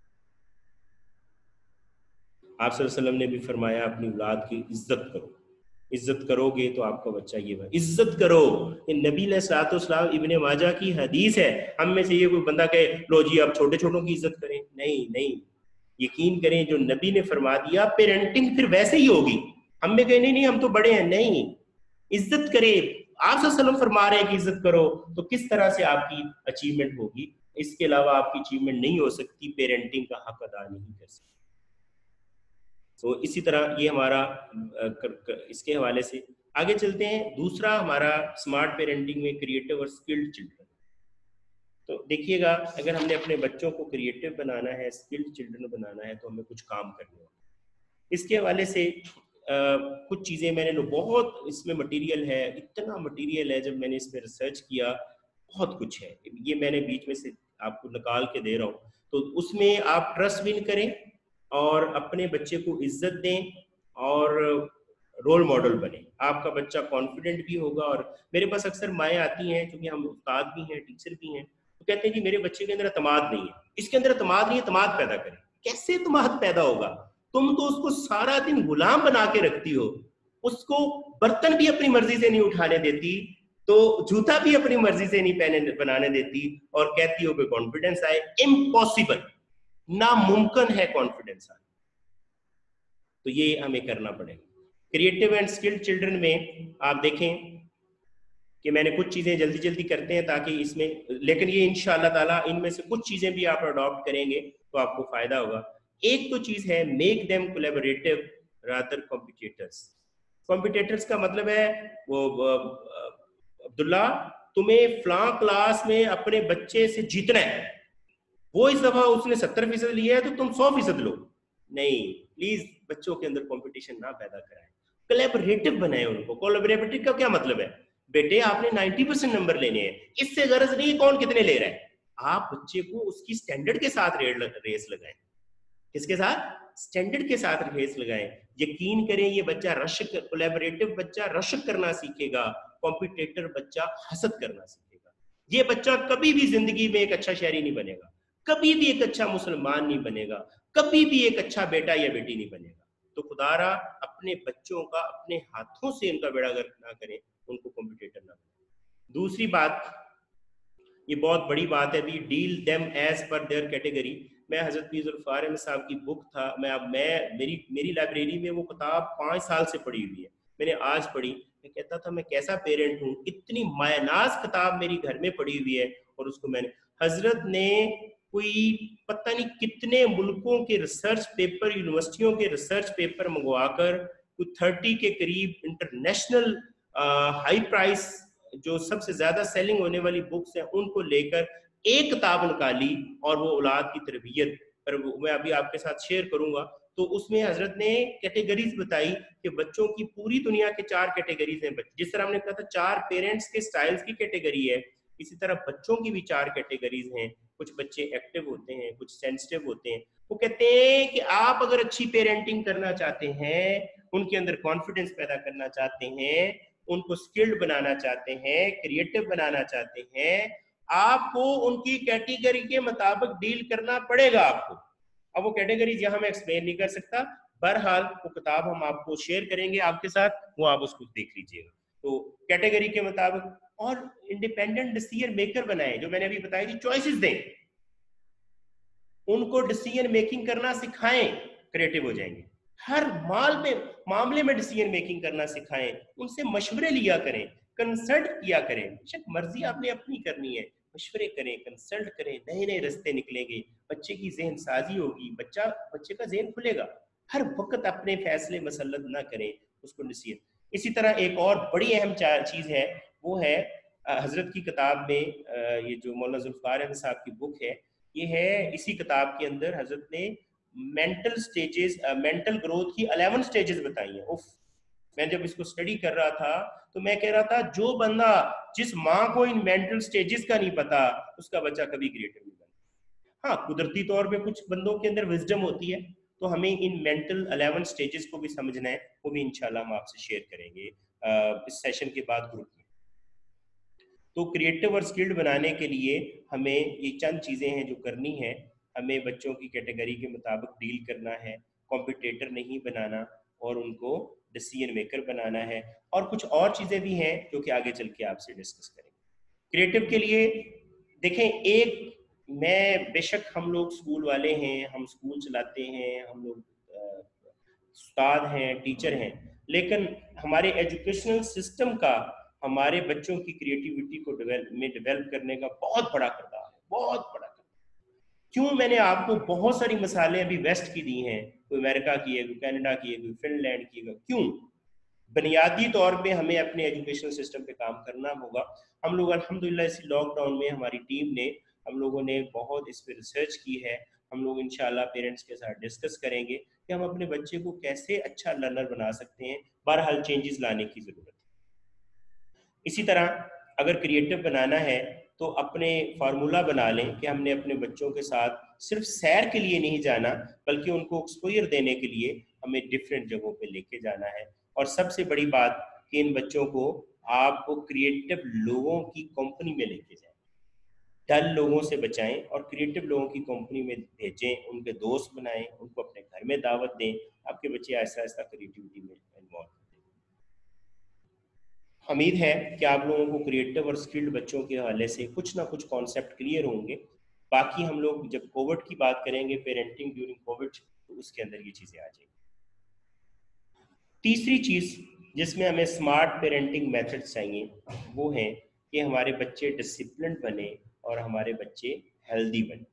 آپ صلی اللہ علیہ وسلم نے بھی فرمایا اپنی اولاد کی عزت کرو، عزت کرو گے تو آپ کا بچہ یہ بات عزت کرو۔ یہ نبی علیہ الصلوۃ والسلام ابن ماجہ کی حدیث ہے۔ ہم میں سے یہ کوئی بندہ کہے لو جی آپ چھوٹے چھوٹوں کی عزت کریں، نہیں نہیں، یقین کریں جو نبی نے فرما دیا پیرنٹنگ پھر ویسے ہی ہوگی۔ ہم میں کہیں نہیں نہیں ہم تو بڑے ہیں، نہیں، عزت کرے۔ آپ صلی اللہ علیہ وسلم فرما رہے ہیں کہ عزت کرو، تو کس طرح سے آپ کی اچیومنٹ ہوگی؟ اس کے علاوہ آپ کی اچیومنٹ نہیں ہو سکتی، پیرنٹنگ کا حق ادا نہیں کر سکتی۔ تو اسی طرح یہ ہمارا اس کے حوالے سے آگے چلتے ہیں۔ دوسرا ہمارا اسمارٹ پیرنٹنگ میں کریٹو اور اسکلڈ چلڈرن۔ تو دیکھیے گا، اگر ہم نے اپنے بچوں کو کریٹو بنانا ہے، اسکلڈ چلڈرن بنانا ہے، تو ہمیں کچھ کام کرنے ہوں۔ اس کے حوالے سے کچھ چیزیں میں نے بہت اس میں مٹیریل ہے، اتنا مٹیریل ہے، جب میں نے اس میں ریسرچ کیا بہت کچھ ہے، یہ میں نے بیچ میں سے آپ کو نکال کے دے رہا ہوں۔ تو اس میں آپ ٹرسٹ ون کریں اور اپنے بچے کو عزت دیں اور رول ماڈل بنے۔ آپ کا بچہ کانفیڈنٹ بھی ہوگا۔ اور میرے پاس اکثر مائیں آتی ہیں، کیونکہ ہم استاد بھی ہیں، ٹیچر بھی ہیں، تو کہتے ہیں کہ میرے بچے کے اندر اعتماد نہیں ہے، اس کے اندر اعتماد نہیں ہے، اعتماد پیدا کریں۔ کیسے اعتماد پیدا ہوگا؟ تم تو اس کو سارا دن غلام بنا کے رکھتی ہو، اس کو برتن بھی اپنی مرضی سے نہیں اٹھانے دیتی، تو جوتا بھی اپنی مرضی سے نہیں پہنے بنانے دیتی، اور کہتی ہو کہ کانفیڈنس آئے۔ امپاسبل، ناممکن ہے کانفیڈنس آئے۔ تو یہ ہمیں کرنا پڑے گا۔ کریٹو اینڈ اسکلڈ چلڈرن میں آپ دیکھیں کہ میں نے کچھ چیزیں جلدی جلدی کرتے ہیں تاکہ اس میں، لیکن یہ انشاءاللہ تعالیٰ ان میں سے کچھ چیزیں بھی آپ اڈاپٹ کریں گے تو آپ کو فائدہ ہوگا۔ ایک تو چیز ہے make them collaborative rather competitors. Competitors کا مطلب ہے وہ عبداللہ تمہیں فلاں کلاس میں اپنے بچے سے جیتنا ہے، وہ اس دفعہ اس نے ستر فیصد لیا ہے تو تم سو فیصد لو، نہیں، پلیز بچوں کے اندر کمپٹیشن نہ پیدا کرائیں، کولیبوریٹو بنائیں ان کو۔ کولیبوریٹو کا کیا مطلب ہے؟ بیٹے آپ نے نائنٹی پرسینٹ نمبر لینے ہیں، اس سے غرض نہیں کون کتنے لے رہا ہے، آپ بچے کو اس کی سٹینڈرڈ کے ساتھ ریس لگائیں۔ کس کے ساتھ؟ سٹینڈرڈ کے ساتھ ریس لگائیں۔ یقین کریں یہ بچہ رشک، کولیبوریٹو بچہ رشک کرنا سیکھے گا، کمپیٹیٹر بچہ حسد کرنا سیکھے گا۔ یہ بچہ کبھی بھی زندگی میں ایک اچھا شہری نہیں بنے گا، کبھی بھی ایک اچھا مسلمان نہیں بنے گا، کبھی بھی ایک اچھا بیٹا یا بیٹی نہیں بنے گا۔ تو خدا را اپنے بچوں کا اپنے ہاتھوں سے ان کا بیڑا گرک نہ کریں، ان کو کمپیٹیٹر نہ بنائیں۔ دوسری بات، یہ بہت بڑی بات ہے بھی، deal them as per their category. میں حضرت پیر ذوالفقار احمد صاحب کی بک تھا، میں اب میں میری میری لائبریری میں وہ کتاب پانچ سال سے پڑھی ہوئی ہے، میں نے آج پڑھی۔ میں کہتا تھا میں کیسا پیرنٹ ہوں، اتنی مایہ ناز کتاب میری گھر میں پڑھی ہوئی ہے، اور اس کو میں نے، حضرت نے کوئی پتہ نہیں کتنے ملکوں کے ریسرچ پیپر، یونیورسٹیوں کے ریسرچ پیپر منگوا کر کوئی تھرٹی کے قریب انٹرنیشنل ہائی پرائس جو سب سے زیادہ سیلنگ ہونے والی بکس ہیں ان کو لے کر ایک کتاب نکالی، اور وہ اولاد کی تربیت پر میں ابھی آپ کے ساتھ شیئر کروں گا۔ تو اس میں حضرت نے کیٹیگریز بتائی کہ بچوں کی پوری دنیا کے چار کیٹیگریز ہیں، جس طرح ہم نے کہا تھا چار پیرنٹس کے سٹائلز کی کیٹیگری ہے، اسی طرح بچوں کی بھی چار کیٹیگریز ہیں۔ کچھ بچے ایکٹیو ہوتے ہیں، کچھ سینسٹیو ہوتے ہیں۔ وہ کہتے ہیں کہ آپ اگر اچھی پیرنٹنگ کرنا چاہتے ہیں، ان کے اندر کانفیڈنس پیدا کرنا چاہتے ہیں، ان کو اسکلڈ بنانا چاہتے ہیں، کریٹو بنانا چاہتے ہیں، آپ کو ان کی کیٹیگری کے مطابق ڈیل کرنا پڑے گا آپ کو۔ اب وہ کیٹیگریز یہاں میں ایکسپلین نہیں کر سکتا، बहरहाल वो किताब हम आपको शेयर करेंगे आपके साथ, वो आप उसको देख लीजिएगा। तो कैटेगरी के मुताबिक और इंडिपेंडेंट डिसीजन मेकर बनाएं, जो मैंने अभी बताई थी चॉइसेस दें, उनको डिसीजन मेकिंग करना सिखाएं, क्रिएटिव हो जाएंगे। हर माल में मामले में डिसीजन मेकिंग करना सिखाएं, उनसे मशवरे लिया करें, कंसल्ट किया करें। बेशक मर्जी आपने अपनी करनी है, मशवरे करें, कंसल्ट करें, नए नए रास्ते निकलेंगे, बच्चे की जहन साजी होगी, बच्चा बच्चे का जहन खुलेगा। हर वक्त अपने फैसले मसलत ना करें, उसको नसीहत। इसी तरह एक और बड़ी अहम चीज़ है, वो है हजरत की किताब में, ये जो मौलाना जुल्फ़िकार अहमद साहब की बुक है, ये है, इसी किताब के अंदर हजरत ने मेंटल स्टेजेस, मेंटल ग्रोथ की इलेवन स्टेजेस बताई हैं। उफ, मैं जब इसको स्टडी कर रहा था तो मैं कह रहा था, जो बंदा, जिस माँ को इन मेंटल स्टेजेस का नहीं पता, उसका बच्चा कभी क्रिएटिव नहीं बनता। हाँ, कुदरती तौर पे कुछ बंदों के अंदर विजडम होती है, तो हमें इन मेंटल इलेवन स्टेजेस को भी समझना है, वो भी इंशाल्लाह हम आपसे शेयर करेंगे इस सेशन के बाद ग्रुप में। तो क्रिएटिव और स्किल्ड बनाने के लिए हमें ये चंद चीज़ें हैं जो करनी है। हमें बच्चों की कैटेगरी के मुताबिक डील करना है, कॉम्पिटिटर नहीं बनाना, और उनको डिसीजन मेकर बनाना है। और कुछ और चीज़ें भी हैं जो कि आगे चल के आपसे डिस्कस करेंगे। क्रिएटिव के लिए देखें, एक, मैं बेशक हम लोग स्कूल वाले हैं, हम स्कूल चलाते हैं, हम लोग उस्ताद हैं, टीचर हैं, लेकिन हमारे एजुकेशनल सिस्टम का हमारे बच्चों की क्रिएटिविटी को डेवलप में डेवलप करने का बहुत बड़ा किरदार है, बहुत बड़ा किरदार। क्यों? मैंने आपको बहुत सारी मिसालें अभी वेस्ट की दी हैं, कोई अमेरिका की है, कोई कनाडा की है, कोई फिनलैंड की है। क्यों? बुनियादी तौर पे हमें अपने एजुकेशन सिस्टम पे काम करना होगा। हम लोग अल्हम्दुलिल्लाह इसी लॉकडाउन में हमारी टीम ने, हम लोगों ने बहुत इस पर रिसर्च की है। हम लोग इंशाल्लाह पेरेंट्स के साथ डिस्कस करेंगे कि हम अपने बच्चे को कैसे अच्छा लर्नर बना सकते हैं। बहरहाल चेंजेस लाने की ज़रूरत है। इसी तरह अगर क्रिएटिव बनाना है तो अपने फार्मूला बना लें कि हमने अपने बच्चों के साथ सिर्फ सैर के लिए नहीं जाना, बल्कि उनको एक्सपोजर देने के लिए हमें डिफरेंट जगहों पे लेके जाना है। और सबसे बड़ी बात कि इन बच्चों को आपको क्रिएटिव लोगों की कंपनी में लेके जाएं, डल लोगों से बचाएं और क्रिएटिव लोगों की कंपनी में भेजें, उनके दोस्त बनाएं, उनको अपने घर में दावत दें। आपके बच्चे ऐसा ऐसा क्रिएटिविटी में इन्वॉल्व होते हैं। उम्मीद है कि आप लोगों को क्रिएटिव और स्किल्ड बच्चों के हवाले से कुछ ना कुछ कॉन्सेप्ट क्लियर होंगे। बाकी हम लोग जब कोविड की बात करेंगे, पेरेंटिंग ड्यूरिंग कोविड, तो उसके अंदर ये चीज़ें आ जाएंगी। तीसरी चीज़ जिसमें हमें स्मार्ट पेरेंटिंग मेथड चाहिए, वो है कि हमारे बच्चे डिसिप्लिन बने और हमारे बच्चे हेल्दी बने।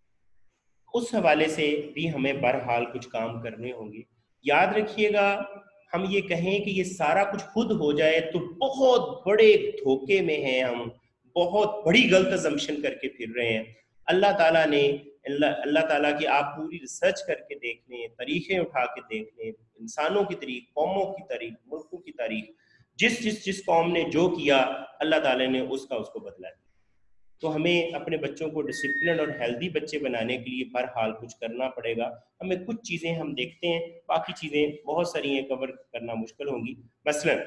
उस हवाले से भी हमें बहरहाल कुछ काम करने होंगे। याद रखिएगा, हम ये कहें कि ये सारा कुछ खुद हो जाए तो बहुत बड़े धोखे में हैं हम, बहुत बड़ी गलत असम्पशन करके फिर रहे हैं। अल्लाह ताला ने, अल्लाह अल्लाह ताला की आप पूरी रिसर्च करके देख लें, तरीक़े उठा के देख लें, इंसानों की तारीख, कौमों की तारीख, मुल्कों की तारीख, जिस जिस जिस कौम ने जो किया, अल्लाह ताला ने उसका उसको बदला दिया। तो हमें अपने बच्चों को डिसिप्लिन और हेल्दी बच्चे बनाने के लिए बहरहाल कुछ करना पड़ेगा। हमें कुछ चीज़ें हम देखते हैं, बाकी चीज़ें बहुत सारी हैं, कवर करना मुश्किल होंगी। मसलन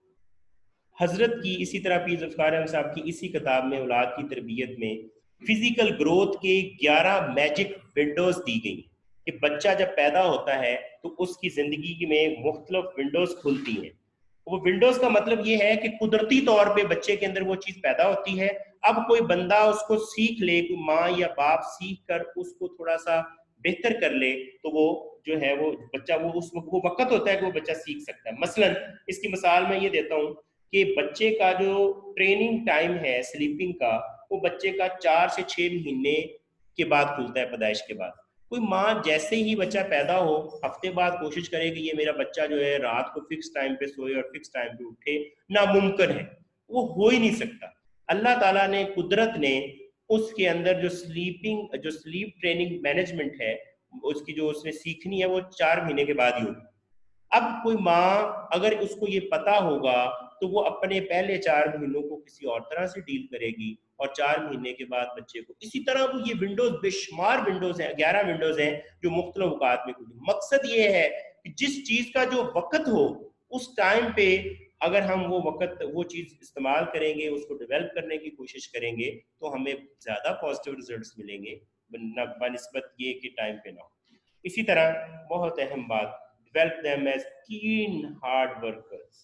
हज़रत की, इसी तरह पीर ज़ुल्फ़िकार अहमद साहब की इसी किताब में औलाद की तरबियत में फिज़िकल ग्रोथ के ग्यारह मैजिक विंडोज़ दी गई कि बच्चा जब पैदा होता है तो उसकी ज़िंदगी में मुख्तलिफ विंडोज़ खुलती हैं। वो विंडोज़ का मतलब ये है कि कुदरती तौर पे बच्चे के अंदर वो चीज़ पैदा होती है। अब कोई बंदा उसको सीख ले, कोई माँ या बाप सीख कर उसको थोड़ा सा बेहतर कर ले, तो वो जो है वो बच्चा, वो उस वो वक्त होता है कि वो बच्चा सीख सकता है। मसलन इसकी मिसाल मैं ये देता हूँ कि बच्चे का जो ट्रेनिंग टाइम है स्लीपिंग का, वो बच्चे का चार से छः महीने के बाद खुलता है, पैदाइश के बाद। कोई माँ जैसे ही बच्चा पैदा हो, हफ्ते बाद कोशिश करे कि ये मेरा बच्चा जो है रात को फिक्स टाइम पे सोए और फिक्स टाइम पे उठे, नामुमकिन है, वो हो ही नहीं सकता। अल्लाह ताला ने, कुदरत ने उसके अंदर जो स्लीपिंग, जो स्लीप ट्रेनिंग मैनेजमेंट है, उसकी जो उसने सीखनी है, वो चार महीने के बाद ही होगी। अब कोई माँ अगर उसको ये पता होगा तो वो अपने पहले चार महीनों को किसी और तरह से डील करेगी और चार महीने के बाद बच्चे को इसी तरह। वो ये विंडोज बेशुमार विंडोज हैं, ग्यारह विंडोज हैं जो मुख्तलिफ औकात में खुली। मकसद ये है कि जिस चीज का जो वक्त हो उस टाइम पे अगर हम वो वक्त, वो चीज इस्तेमाल करेंगे, उसको डेवलप करने की कोशिश करेंगे, तो हमें ज्यादा पॉजिटिव रिजल्ट्स मिलेंगे बनिस्बत ये कि टाइम पे ना हो। इसी तरह बहुत अहम बात develop them as keen hard workers.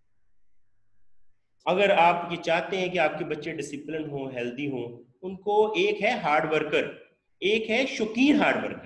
اگر آپ یہ چاہتے ہیں کہ آپ کے بچے ڈسپلن ہوں، ہیلدی ہوں، ان کو ایک ہے ہارڈ ورکر، ایک ہے شوقین ہارڈ ورکر.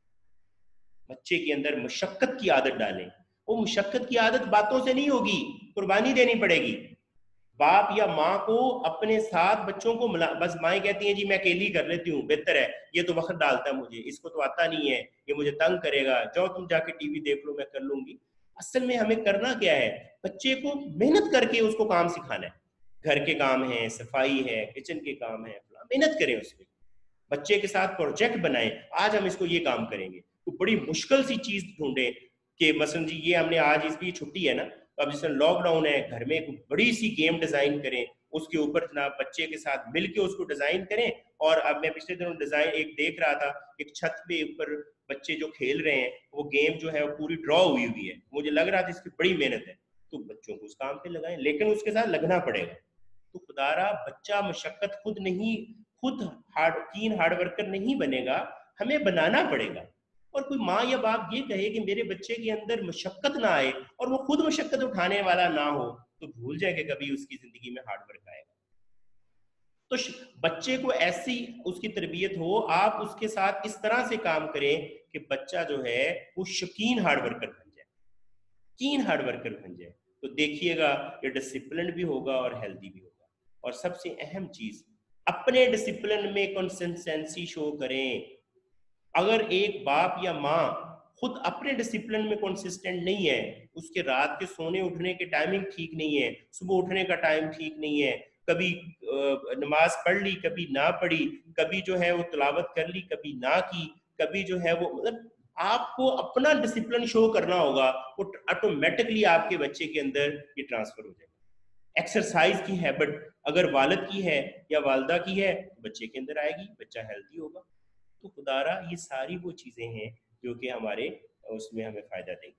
بچے کے اندر مشقت کی عادت ڈالیں. وہ مشقت کی عادت باتوں سے نہیں ہوگی، قربانی دینی پڑے گی. باپ یا ماں کو اپنے ساتھ بچوں کو ملا، بس مائیں کہتی ہیں جی میں اکیلی کر لیتی ہوں، بہتر ہے، یہ تو وقت ڈالتا ہے مجھے، اس کو تو آتا نہیں ہے، یہ مجھے تنگ کرے گا، جاؤ تم جا کے ٹی وی دیکھ لو، میں کر لوں گی. اصل میں ہمیں کرنا کیا ہے؟ بچے کو محنت کر کے اس کو کام سکھانا ہے. گھر کے کام ہیں، صفائی ہے، کچن کے کام ہیں، محنت کریں اس پہ. بچے کے ساتھ پروجیکٹ بنائیں، آج ہم اس کو یہ کام کریں گے. تو بڑی مشکل سی چیز ڈھونڈیں کہ مثلا جی یہ ہم نے آج اس کی چھٹی ہے نا، اب جس طرح لاک ڈاؤن ہے، گھر میں ایک بڑی سی گیم ڈیزائن کریں، اس کے اوپر جناب بچے کے ساتھ مل کے اس کو ڈیزائن کریں. اور اب میں پچھلے دنوں ڈیزائن ایک دیکھ رہا تھا، ایک چھت پہ اوپر بچے جو کھیل رہے ہیں، وہ گیم جو ہے وہ پوری ڈرا ہوئی ہوئی ہے، مجھے لگ رہا تھا اس کی بڑی محنت ہے. تو بچوں کو اس کام پہ لگائیں، لیکن اس کے ساتھ لگنا پڑے گا. تو خدا را بچہ مشقت خود نہیں، خود ہارڈ کین ہارڈ ورکر نہیں بنے گا، ہمیں بنانا پڑے گا. اور کوئی ماں یا باپ یہ کہے کہ میرے بچے کے اندر مشقت نہ آئے اور وہ خود مشقت اٹھانے والا نہ ہو، تو بھول جائے کہ کبھی اس کی زندگی میں ہارڈ ورک آئے گا. تو بچے کو ایسی اس کی تربیت ہو، آپ اس کے ساتھ اس طرح سے کام کریں کہ بچہ جو ہے وہ شوقین ہارڈ ورکر بن جائے، کین ہارڈ ورکر بن جائے. تو دیکھیے گا یہ ڈسپلن بھی ہوگا اور ہیلدی بھی ہوگا. اور سب سے اہم چیز، اپنے ڈسپلن میں کنسسٹنسی شو کریں. اگر ایک باپ یا ماں خود اپنے ڈسپلن میں کنسسٹنٹ نہیں ہے، اس کے رات کے سونے اٹھنے کے ٹائمنگ ٹھیک نہیں ہے، صبح اٹھنے کا ٹائم ٹھیک نہیں ہے، کبھی نماز پڑھ لی کبھی نہ پڑھی، کبھی جو ہے وہ تلاوت کر لی کبھی نہ کی، کبھی جو ہے وہ، مطلب آپ کو اپنا ڈسپلن شو کرنا ہوگا. وہ آٹومیٹکلی آپ کے بچے کے اندر یہ ٹرانسفر ہو جائے گا. ایکسرسائز کی ہیبٹ اگر والد کی ہے یا والدہ کی ہے تو بچے کے اندر آئے گی، بچہ ہیلدی ہوگا. تو خدارا یہ ساری وہ چیزیں ہیں جو کہ ہمارے اس میں ہمیں فائدہ دیں گی.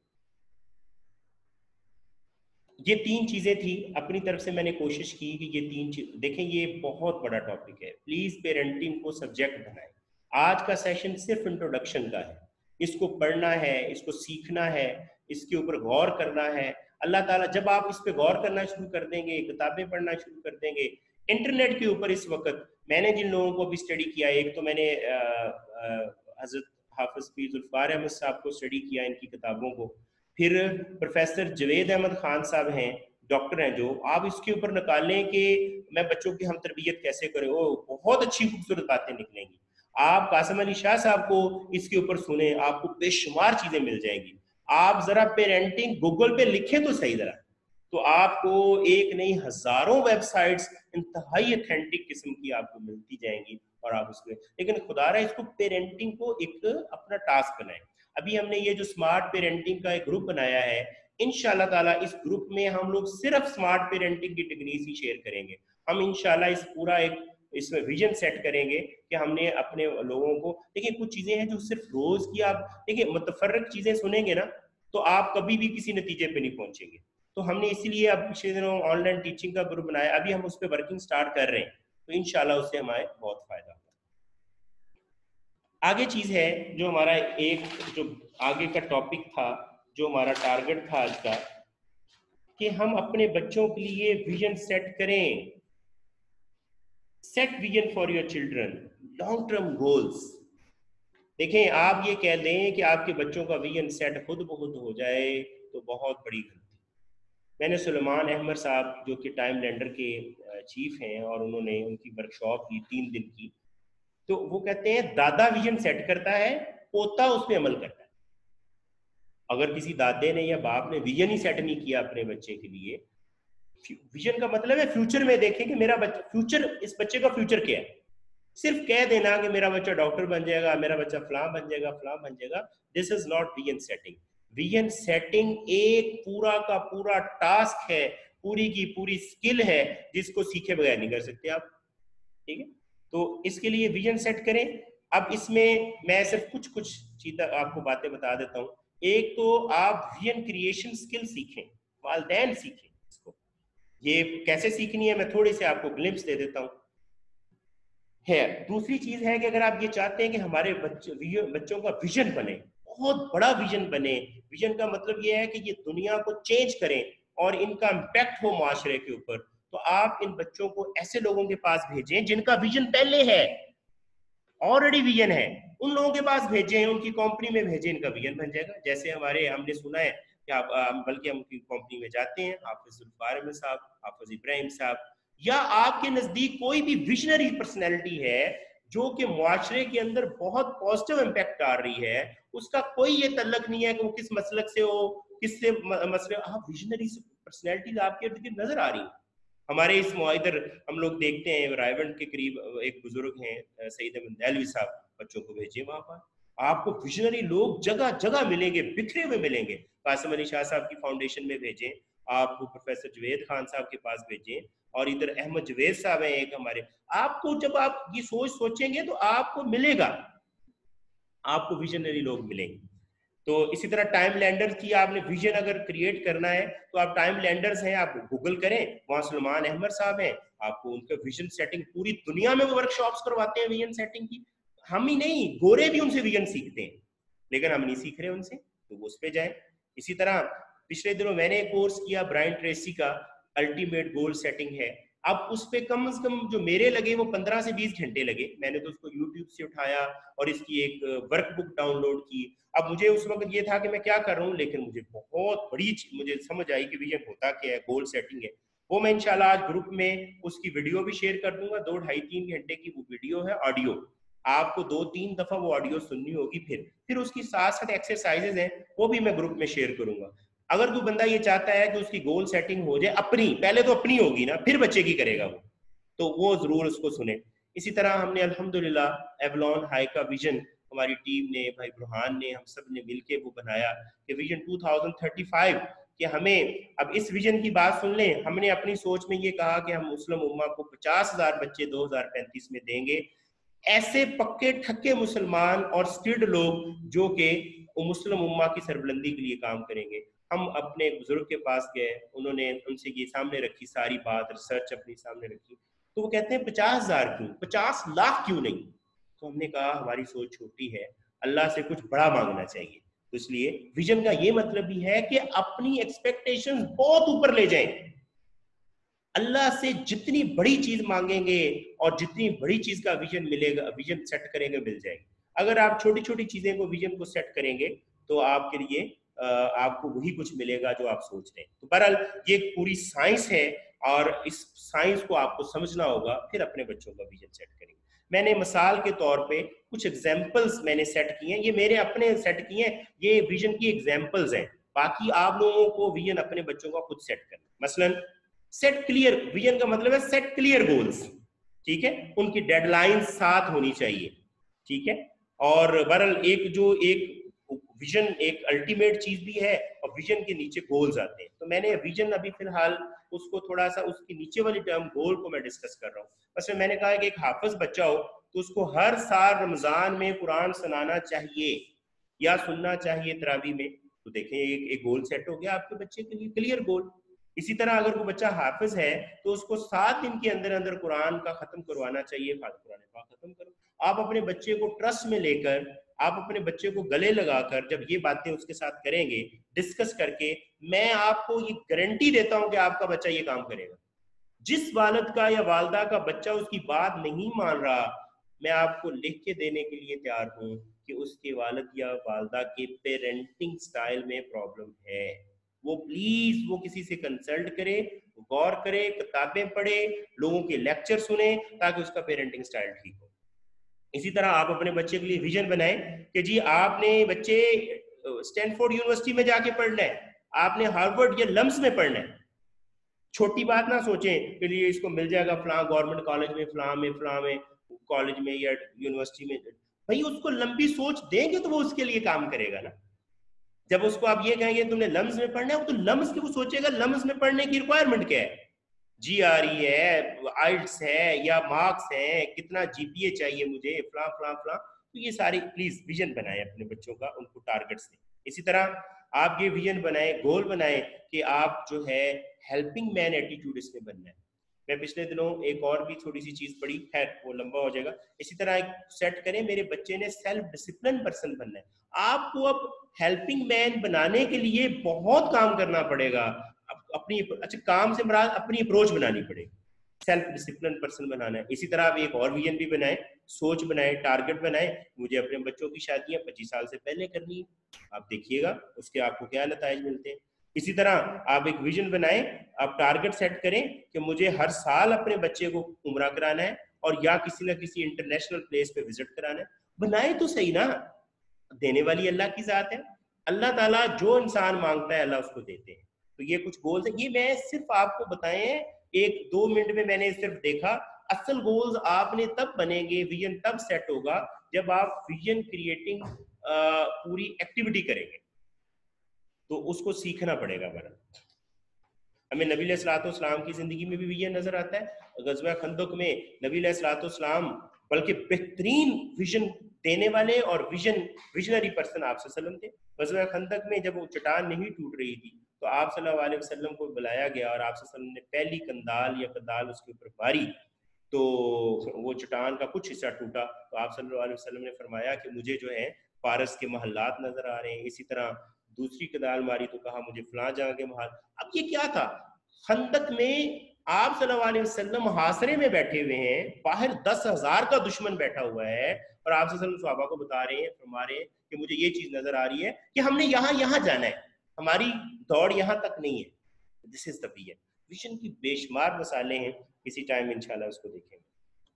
یہ تین چیزیں تھی اپنی طرف سے، میں نے کوشش کی کہ یہ تین چیز دیکھیں. یہ بہت بڑا ٹاپک ہے، پلیز پیرنٹنگ کو سبجیکٹ بنائیں. آج کا سیشن صرف انٹروڈکشن کا ہے، اس کو پڑھنا ہے، اس کو سیکھنا ہے، اس کے اوپر غور کرنا ہے. اللہ تعالیٰ جب آپ اس پہ غور کرنا شروع کر دیں گے، کتابیں پڑھنا شروع کر دیں گے، انٹرنیٹ کے اوپر اس وقت میں نے جن لوگوں کو بھی اسٹڈی کیا، ایک تو میں نے حضرت حافظ پیر ذوالفقار احمد صاحب کو اسٹڈی کیا، ان کی کتابوں کو. پھر پروفیسر جوید احمد خان صاحب ہیں، ڈاکٹر ہیں، جو آپ اس کے اوپر نکالیں کہ میں بچوں کی ہم تربیت کیسے کریں، وہ بہت اچھی خوبصورت باتیں نکلیں گی. آپ قاسم علی شاہ صاحب کو اس کے اوپر سنیں، آپ کو بے شمار چیزیں مل جائیں گی. آپ ذرا پیرنٹنگ گوگل پہ لکھیں تو صحیح ذرا، تو آپ کو ایک نہیں ہزاروں ویب سائٹس انتہائی اتھینٹک قسم کی آپ کو ملتی جائیں گی. اور آپ اس کو، لیکن خدا رہا اس کو پیرنٹنگ کو ایک اپنا ٹاسک بنائیں. ابھی ہم نے یہ جو اسمارٹ پیرنٹنگ کا ایک گروپ بنایا ہے، انشاءاللہ تعالیٰ اس گروپ میں ہم لوگ صرف اسمارٹ پیرنٹنگ کی ٹیکنیکس ہی شیئر کریں گے. ہم انشاءاللہ اس پورا ایک اس میں ویژن سیٹ کریں گے کہ ہم نے اپنے لوگوں کو، دیکھیں کچھ چیزیں ہیں جو صرف روز کی آپ دیکھیں متفرق چیزیں سنیں گے نا تو آپ کبھی بھی کسی نتیجے پہ نہیں پہنچیں گے. تو ہم نے اسی لیے اب پچھلے دنوں آن لائن ٹیچنگ کا گروپ بنایا، ابھی ہم اس پہ ورکنگ سٹارٹ کر رہے ہیں، تو انشاءاللہ اس سے ہمارے بہت فائدہ ہوگا. آگے چیز ہے جو ہمارا ایک جو آگے کا ٹاپک تھا، جو ہمارا ٹارگٹ تھا آج کا، کہ ہم اپنے بچوں کے لیے ویژن سیٹ کریں. Set vision for your children, long term goals. دیکھیں آپ یہ کہہ دیں کہ آپ کے بچوں کا ویژن سیٹ خود بخود ہو جائے تو بہت بڑی غلطی. میں نے سلیمان احمد صاحب جو کہ ٹائم لینڈر کے چیف ہیں، اور انہوں نے ان کی ورکشاپ کی تین دن کی، تو وہ کہتے ہیں دادا ویژن سیٹ کرتا ہے، پوتا اس پہ عمل کرتا ہے. اگر کسی دادے نے یا باپ نے ویژن ہی سیٹ نہیں کیا اپنے بچے کے لیے، ویژن کا مطلب ہے فیوچر میں دیکھیں کہ میرا بچہ فیوچر، اس بچے کا فیوچر کیا ہے. صرف کہہ دینا کہ میرا بچہ ڈاکٹر بن جائے گا، میرا بچہ فلاں بن جائے گا، فلاں بن جائے گا، this is not vision setting. Vision setting ایک پورا کا پورا ٹاسک ہے، پوری کی پوری اسکل ہے جس کو سیکھے بغیر نہیں کر سکتے آپ. ٹھیک ہے، تو اس کے لیے ویژن سیٹ کریں. اب اس میں میں صرف کچھ کچھ چیزیں آپ کو باتیں بتا دیتا ہوں. ایک تو آپ ویژن کریشن اسکل سیکھیں، والدین سیکھیں اس کو. یہ کیسے سیکھنی ہے میں تھوڑی سی آپ کو گلمپس دے دیتا ہوں. ہے دوسری چیز ہے کہ اگر آپ یہ چاہتے ہیں کہ ہمارے بچوں بچوں کا ویژن بنے، بہت بڑا ویژن بنے، ویژن کا مطلب یہ ہے کہ یہ دنیا کو چینج کریں اور ان کا امپیکٹ ہو معاشرے کے اوپر. تو آپ ان بچوں کو ایسے لوگوں کے پاس بھیجیں جن کا ویژن پہلے ہے, آلریڈی ویژن ہے, ان لوگوں کے پاس بھیجیں, ان کی کمپنی میں بھیجیں, ان کا ویژن بن جائے گا. جیسے ہمارے ہم نے سنا ہے کہ آپ بلکہ ہم کی کمپنی میں جاتے ہیں, حافظ الفار احمد صاحب, حافظ ابراہیم صاحب, یا آپ کے نزدیک کوئی بھی ویژنری پرسنالٹی ہے جو کہ معاشرے کے اندر بہت پازیٹیو امپیکٹ ڈال رہی ہے, اس کا کوئی یہ تعلق نہیں ہے کہ وہ کس مسلک سے ہو, کس سے مسئلہ, آپ ویژنری پرسنالٹی آپ کے ارد گرد نظر آ رہی ہیں. ہمارے اس ادھر ہم لوگ دیکھتے ہیں رائیونڈ کے قریب ایک بزرگ ہیں سعید احمد دہلوی صاحب, بچوں کو بھیجیے وہاں پر, آپ کو ویژنری لوگ جگہ جگہ ملیں گے, بکھرے ہوئے ملیں گے. قاسم علی شاہ صاحب کی فاؤنڈیشن میں بھیجیں, آپ کو پروفیسر جوید خان صاحب کے پاس بھیجیں, اور ادھر احمد جوید صاحب ہیں ایک ہمارے. آپ کو جب آپ یہ سوچ سوچیں گے تو آپ کو ملے گا, آپ کو ویژنری لوگ ملیں گے. تو اسی طرح ٹائم لینڈر کی آپ نے ویژن اگر کریٹ کرنا ہے تو آپ ٹائم لینڈرز ہیں, آپ گوگل کریں, وہاں سلمان احمد صاحب ہیں, آپ کو ان کا ویژن سیٹنگ پوری دنیا میں ورک شاپس کرواتے ہیں ویژن سیٹنگ کی. ہم ہی نہیں, گورے بھی ان سے ویژن سیکھتے ہیں, لیکن ہم نہیں سیکھ رہے ان سے, تو وہ اس پہ جائیں. اسی طرح پچھلے دنوں میں نے ایک کورس کیا برائن ٹریسی کا, الٹیمیٹ گول سیٹنگ ہے. اب اس پہ کم از کم جو میرے لگے وہ پندرہ سے بیس گھنٹے لگے. میں نے تو اس کو یوٹیوب سے اٹھایا اور اس کی ایک ورک بک ڈاؤن لوڈ کی. اب مجھے اس وقت یہ تھا کہ میں کیا کر رہا ہوں, لیکن مجھے بہت بڑی مجھے سمجھ آئی کہ ویژن ہوتا کیا ہے, گول سیٹنگ ہے. وہ میں انشاءاللہ آج گروپ میں اس کی ویڈیو بھی شیئر کر دوں گا. دو ڈھائی تین گھنٹے کی وہ ویڈیو ہے, آڈیو, آپ کو دو تین دفعہ وہ آڈیو سننی ہوگی. پھر پھر اس کی ساتھ ساتھ ایکسرسائزز ہیں, وہ بھی میں گروپ میں شیئر کروں گا. اگر کوئی بندہ یہ چاہتا ہے کہ اس کی گول سیٹنگ ہو جائے اپنی, پہلے تو اپنی ہوگی نا, پھر بچے کی کرے گا وہ, تو وہ ضرور اس کو سنیں. اسی طرح ہم نے الحمدللہ ایولون ہائی کا ویژن ہماری ٹیم نے, بھائی برہان نے, ہم سب نے مل کے وہ بنایا کہ ویژن دو ہزار پینتیس, کہ ہمیں اب اس ویژن کی بات سن لیں. ہم نے اپنی سوچ میں یہ کہا کہ ہم مسلم امہ کو پچاس ہزار بچے دو ہزار پینتیس میں دیں گے, ایسے پکے ٹھکے مسلمان اور سکلڈ لوگ جو کہ مسلم امہ کی سربلندی کے لیے کام کریں گے. ہم اپنے بزرگ کے پاس گئے, انہوں نے ان سے یہ سامنے رکھی ساری بات, ریسرچ اپنی سامنے رکھی, تو وہ کہتے ہیں پچاس ہزار کیوں, پچاس لاکھ کیوں نہیں. تو ہم نے کہا ہماری سوچ چھوٹی ہے, اللہ سے کچھ بڑا مانگنا چاہیے. تو اس لیے ویژن کا یہ مطلب بھی ہے کہ اپنی ایکسپیکٹیشن بہت اوپر لے جائیں. اللہ سے جتنی بڑی چیز مانگیں گے اور جتنی بڑی چیز کا ویژن ملے گا, ویژن سیٹ کریں گے, مل جائے گی. اگر آپ چھوٹی چھوٹی چیزیں کو ویژن کو سیٹ کریں گے تو آپ کے لیے آپ کو وہی کچھ ملے گا جو آپ سوچ رہے ہیں. تو بہرحال یہ ایک پوری سائنس ہے, اور اس سائنس کو آپ کو سمجھنا ہوگا, پھر اپنے بچوں کا ویژن سیٹ کریں گے. میں نے مثال کے طور پہ کچھ ایگزامپلز میں نے سیٹ کی ہیں, یہ میرے اپنے سیٹ کی ہیں, یہ ویژن کی ایگزامپلز ہیں. باقی آپ لوگوں کو ویژن اپنے بچوں کا خود سیٹ کرنا. مثلاً سیٹ کلیئر, ویژن کا مطلب ہے سیٹ کلیئر گولز, ٹھیک ہے, ان کی ڈیڈ لائن ساتھ ہونی چاہیے, ٹھیک ہے. اور بہرحال ایک جو ایک ویژن ایک الٹیمیٹ چیز بھی ہے, اور ویژن کے نیچے گولز آتے ہیں. تو میں نے ویژن ابھی فی الحال اس کو تھوڑا سا اس کی نیچے والی ٹرم گول کو میں ڈسکس کر رہا ہوں. مثلا میں نے کہا کہ ایک حافظ بچہ ہو تو اس کو ہر سال رمضان میں قرآن سنانا چاہیے یا سننا چاہیے تراویح میں. تو دیکھیں ایک ایک گول سیٹ ہو گیا آپ کے بچے کے لیے, کلیئر گول. اسی طرح اگر وہ بچہ حافظ ہے تو اس کو سات دن کے اندر اندر قرآن کا ختم کروانا چاہیے. قرآن پاک ختم کرو. آپ اپنے بچے کو ٹرسٹ میں لے کر, آپ اپنے بچے کو گلے لگا کر جب یہ باتیں اس کے ساتھ کریں گے ڈسکس کر کے, میں آپ کو یہ گارنٹی دیتا ہوں کہ آپ کا بچہ یہ کام کرے گا. جس والد کا یا والدہ کا بچہ اس کی بات نہیں مان رہا, میں آپ کو لکھ کے دینے کے لیے تیار ہوں کہ اس کے والد یا والدہ کے پیرنٹنگ سٹائل میں پرابلم ہے. وہ پلیز وہ کسی سے کنسلٹ کرے, غور کرے, کتابیں پڑھے, لوگوں کے لیکچر سنیں, تاکہ اس کا پیرنٹنگ سٹائل ٹھیک ہو. اسی طرح آپ اپنے بچے کے لیے ویژن بنائیں کہ جی آپ نے بچے اسٹینفورڈ یونیورسٹی میں جا کے پڑھنا ہے, آپ نے ہارورڈ یا لمس میں پڑھنا ہے. چھوٹی بات نہ سوچیں کہ لیے اس کو مل جائے گا فلاں گورنمنٹ کالج میں, فلاں میں, فلاں میں کالج میں یا یونیورسٹی میں. بھائی اس کو لمبی سوچ دیں گے تو وہ اس کے لیے کام کرے گا نا. جب اس کو آپ یہ کہیں گے تم نے لمز میں پڑھنا ہے, تو لمز کی وہ سوچے گا لمز میں پڑھنے کی ریکوائرمنٹ کیا ہے, جی آر ای ہے, آئلٹس ہے, یا مارکس ہیں, کتنا جی پی اے چاہیے مجھے, فلاں فلاں فلاں. تو یہ ساری پلیز ویژن بنائیں اپنے بچوں کا, ان کو ٹارگٹس دیں. اسی طرح آپ یہ ویژن بنائیں, گول بنائیں کہ آپ جو ہے ہیلپنگ مین ایٹیٹیوڈ اس میں بننا ہے. میں پچھلے دنوں ایک اور بھی چھوٹی سی چیز پڑھی، خیر وہ لمبا ہو جائے گا. اسی طرح ایک سیٹ کریں، میرے بچے نے سیلف ڈسپلن پرسن بننا ہے. آپ کو اب ہیلپنگ مین بنانے کے لیے بہت کام کرنا پڑے گا. اپنی اچھا کام سے مراد اپنی اپروچ بنانی پڑے گی، سیلف ڈسپلن پرسن بنانا ہے. اسی طرح آپ ایک اور ویژن بھی بنائیں، سوچ بنائیں، ٹارگٹ بنائیں. مجھے اپنے بچوں کی شادیاں پچیس سال سے پہلے کرنی ہے، آپ دیکھیے گا اس کے آپ کو کیا نتائج ملتے ہیں. اسی طرح آپ ایک ویژن بنائیں، آپ ٹارگٹ سیٹ کریں کہ مجھے ہر سال اپنے بچے کو عمرہ کرانا ہے اور یا کسی نہ کسی انٹرنیشنل پلیس پہ وزٹ کرانا ہے. بنائیں تو صحیح نا. دینے والی اللہ کی ذات ہے، اللہ تعالیٰ جو انسان مانگتا ہے اللہ اس کو دیتے ہیں. تو یہ کچھ گولز ہیں، یہ میں صرف آپ کو بتائیں ایک دو منٹ میں میں نے صرف دیکھا. اصل گولز آپ نے تب بنیں گے، ویژن تب سیٹ ہوگا جب آپ ویژن کریٹنگ پوری ایکٹیویٹی کریں گے. تو اس کو سیکھنا پڑے گا. برا ہمیں نبی علیہ الصلوۃ والسلام کی زندگی میں بھی ویژن نظر آتا ہے. غزوہ خندق میں نبی علیہ الصلوۃ والسلام بلکہ بہترین ویژن دینے والے اور ویژن ویژنری پرسن آپ صلی اللہ علیہ وسلم تھے. غزوہ خندق میں جب وہ چٹان نہیں ٹوٹ رہی تھی تو آپ صلی اللہ علیہ وسلم کو بلایا گیا اور آپ صلی اللہ علیہ وسلم نے پہلی کندال یا کندال اس کے اوپر ماری تو وہ چٹان کا کچھ حصہ ٹوٹا. تو آپ صلی اللہ علیہ وسلم نے فرمایا کہ مجھے جو ہے فارس کے محلات نظر آ رہے ہیں. اسی طرح دوسری کدال ماری تو کہا مجھے فلاں جگہ کے محل. اب یہ کیا تھا؟ خندق میں آپ صلی اللہ علیہ وسلم محاصرے میں بیٹھے ہوئے ہیں، باہر دس ہزار کا دشمن بیٹھا ہوا ہے اور آپ صلی اللہ علیہ وسلم صحابہ کو بتا رہے ہیں، فرما رہے ہیں کہ مجھے یہ چیز نظر آ رہی ہے کہ ہم نے یہاں یہاں جانا ہے، ہماری دوڑ یہاں تک نہیں ہے. دس از دا ویژن. ویژن کی بے شمار مسالے ہیں، کسی ٹائم انشاءاللہ اس کو دیکھیں گے.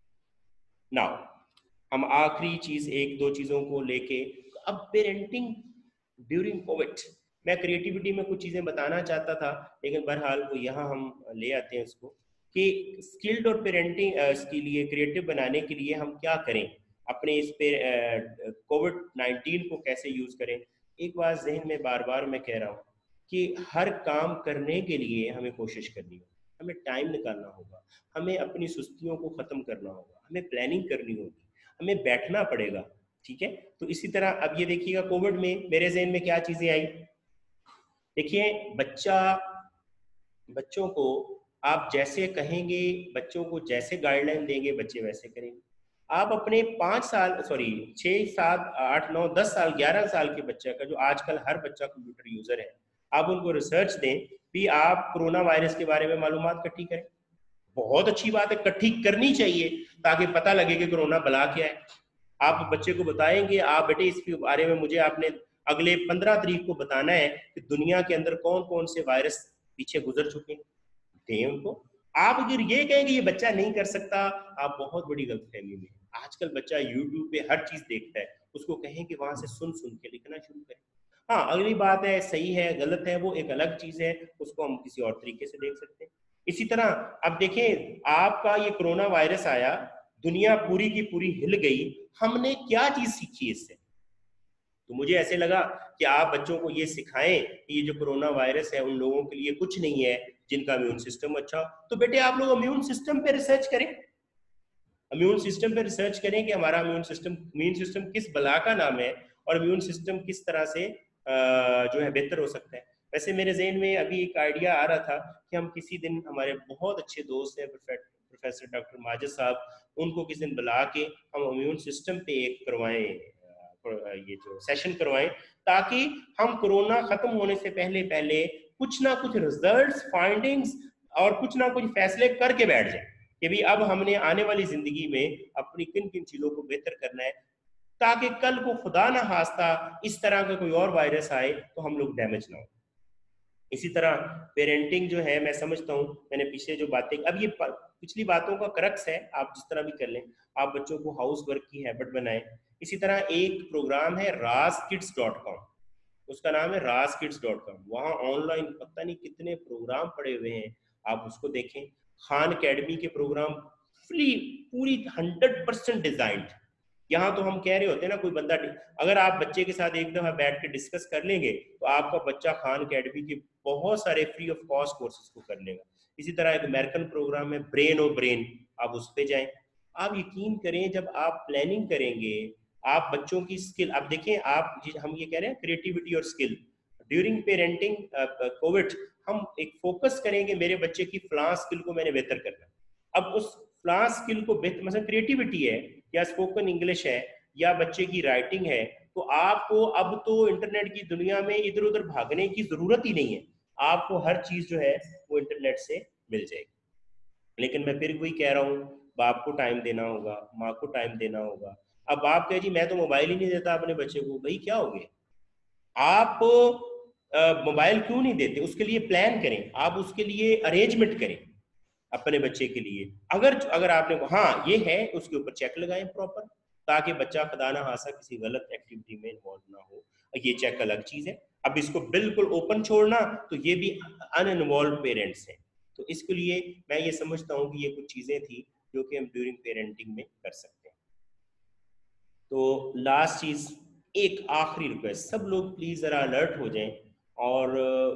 ناؤ ہم آخری چیز ایک دو چیزوں کو لے کے، اب پیرنٹنگ ڈیورنگ کووڈ، میں کریٹیوٹی میں کچھ چیزیں بتانا چاہتا تھا لیکن بہرحال وہ یہاں ہم لے آتے ہیں اس کو کہ اسکلڈ اور پیرنٹنگ اس کے لیے کریٹیو بنانے کے لیے ہم کیا کریں، اپنے اس پہ کووڈ نائنٹین کو کیسے یوز کریں. ایک بات ذہن میں بار بار میں کہہ رہا ہوں کہ ہر کام کرنے کے لیے ہمیں کوشش کرنی ہوگی، ہمیں ٹائم نکالنا ہوگا، ہمیں اپنی سستیوں کو ختم کرنا ہوگا، ہمیں پلاننگ کرنی ہوگی، ہمیں بیٹھنا پڑے گا. ٹھیک ہے. تو اسی طرح اب یہ دیکھیے گا کووڈ میں میرے ذہن میں کیا چیزیں آئی. دیکھیے بچہ بچوں کو آپ جیسے کہیں گے، بچوں کو جیسے گائیڈ لائن دیں گے بچے ویسے کریں گے. آپ اپنے پانچ سال سوری چھ سات آٹھ نو دس سال گیارہ سال کے بچہ کا، جو آج کل ہر بچہ کمپیوٹر یوزر ہے، آپ ان کو ریسرچ دیں بھی آپ کرونا وائرس کے بارے میں معلومات اکٹھی کریں. بہت اچھی بات ہے، اکٹھی کرنی چاہیے تاکہ پتہ لگے کہ کرونا بلا کیا ہے. آپ بچے کو بتائیں گے آپ بیٹے اس کے بارے میں مجھے آپ نے اگلے پندرہ تاریخ کو بتانا ہے کہ دنیا کے اندر کون کون سے وائرس پیچھے گزر چکے ہیں، دیں ان کو. آپ اگر یہ کہیں کہ یہ بچہ نہیں کر سکتا، آپ بہت بڑی غلط فہمی میں. آج کل بچہ یوٹیوب پہ ہر چیز دیکھتا ہے، اس کو کہیں کہ وہاں سے سن سن کے لکھنا شروع کریں. ہاں اگلی بات ہے صحیح ہے غلط ہے وہ ایک الگ چیز ہے، اس کو ہم کسی اور طریقے سے دیکھ سکتے ہیں. اسی طرح اب دیکھیں آپ کا یہ کرونا وائرس آیا، دنیا پوری کی پوری ہل گئی، ہم نے کیا چیز سیکھی اس سے؟ تو مجھے ایسے لگا کہ آپ بچوں کو یہ سکھائیں کہ یہ جو کرونا وائرس ہے ان لوگوں کے لیے کچھ نہیں ہے جن کا امیون سسٹم اچھا ہو. تو بیٹے آپ لوگ امیون سسٹم پہ ریسرچ کریں، امیون سسٹم پہ ریسرچ کریں کہ ہمارا امیون سسٹم امیون سسٹم کس بلا کا نام ہے اور امیون سسٹم کس طرح سے جو ہے بہتر ہو سکتا ہے. ویسے میرے ذہن میں ابھی ایک آئیڈیا آ رہا تھا کہ ہم کسی دن، ہمارے بہت اچھے دوست ہیں پروفیسر ڈاکٹر ماجد صاحب، ان کو کسی دن بلا کے ہم امیون سسٹم پہ ایک کروائیں، یہ جو سیشن کروائیں، تاکہ ہم کرونا ختم ہونے سے پہلے پہلے کچھ نہ کچھ ریزلٹس فائنڈنگز اور کچھ نہ کچھ فیصلے کر کے بیٹھ جائیں کہ بھی اب ہم نے آنے والی زندگی میں اپنی کن کن چیزوں کو بہتر کرنا ہے تاکہ کل کو خدا نہ خواستہ اس طرح کا کوئی اور وائرس آئے تو ہم لوگ ڈیمیج نہ ہو. اسی طرح پیرنٹنگ جو ہے میں سمجھتا ہوں میں نے پیچھے جو باتیں، اب یہ پچھلی باتوں کا کرکس ہے، آپ جس طرح بھی کر لیں، آپ بچوں کو ہاؤس ورک کی ہیبٹ بنائیں. اسی طرح ایک پروگرام ہے راز کڈس ڈاٹ کام، اس کا نام ہے راز کڈس ڈاٹ کام، وہاں آن لائن پتہ نہیں کتنے پروگرام پڑے ہوئے ہیں، آپ اس کو دیکھیں. خان اکیڈمی کے پروگرام فری پوری ہنڈریڈ پرسینٹ ڈیزائنڈ. یہاں تو ہم کہہ رہے ہوتے ہیں نا، کوئی بندہ اگر آپ بچے کے ساتھ ایک دفعہ بیٹھ کے ڈسکس کر لیں گے تو آپ کا بچہ خان اکیڈمی کے بہت سارے فری آف کاسٹ کورسز کو کر لے گا. اسی طرح ایک امریکن پروگرام ہے برین او برین، آپ اس پہ جائیں. آپ یقین کریں جب آپ پلاننگ کریں گے، آپ بچوں کی اسکل، آپ دیکھیں آپ ہم یہ کہہ رہے ہیں کریٹیوٹی اور اسکل ڈیورنگ پیرنٹنگ کووڈ، ہم ایک فوکس کریں گے میرے بچے کی فلاں اسکل کو میں نے بہتر کرنا. اب اس فلاں اسکل کو بہتر، مثلا کریٹیوٹی ہے یا اسپوکن انگلش ہے یا بچے کی رائٹنگ ہے، تو آپ کو اب تو انٹرنیٹ کی دنیا میں ادھر ادھر بھاگنے کی ضرورت ہی نہیں ہے، آپ کو ہر چیز جو ہے وہ انٹرنیٹ سے مل جائے گی۔ لیکن میں پھر وہی کہہ رہا ہوں، باپ کو ٹائم دینا ہوگا، ماں کو ٹائم دینا ہوگا۔ اب باپ کہے جی میں تو موبائل ہی نہیں دیتا اپنے بچے کو، بھائی کیا ہو گیا؟ آپ موبائل کیوں نہیں دیتے؟ اس کے لیے پلان کریں، آپ اس کے لیے ارینجمنٹ کریں اپنے بچے کے لیے۔ اگر اگر آپ نے ہاں یہ ہے، اس کے اوپر چیک لگائیں پراپر، تاکہ بچہ خدا نہ خاصہ کسی غلط ایکٹیویٹی میں انوالو نہ ہو۔ یہ چیک الگ چیز ہے۔ اب اس کو بالکل اوپن چھوڑنا تو یہ بھی ان انوالوڈ پیرنٹس ہیں۔ تو اس کے لیے میں یہ سمجھتا ہوں کہ یہ کچھ چیزیں تھیں جو کہ ہم ڈیورنگ پیرنٹنگ میں کر سکتے ہیں۔ تو لاسٹ چیز، ایک آخری ریکویسٹ، سب لوگ پلیز ذرا الرٹ ہو جائیں اور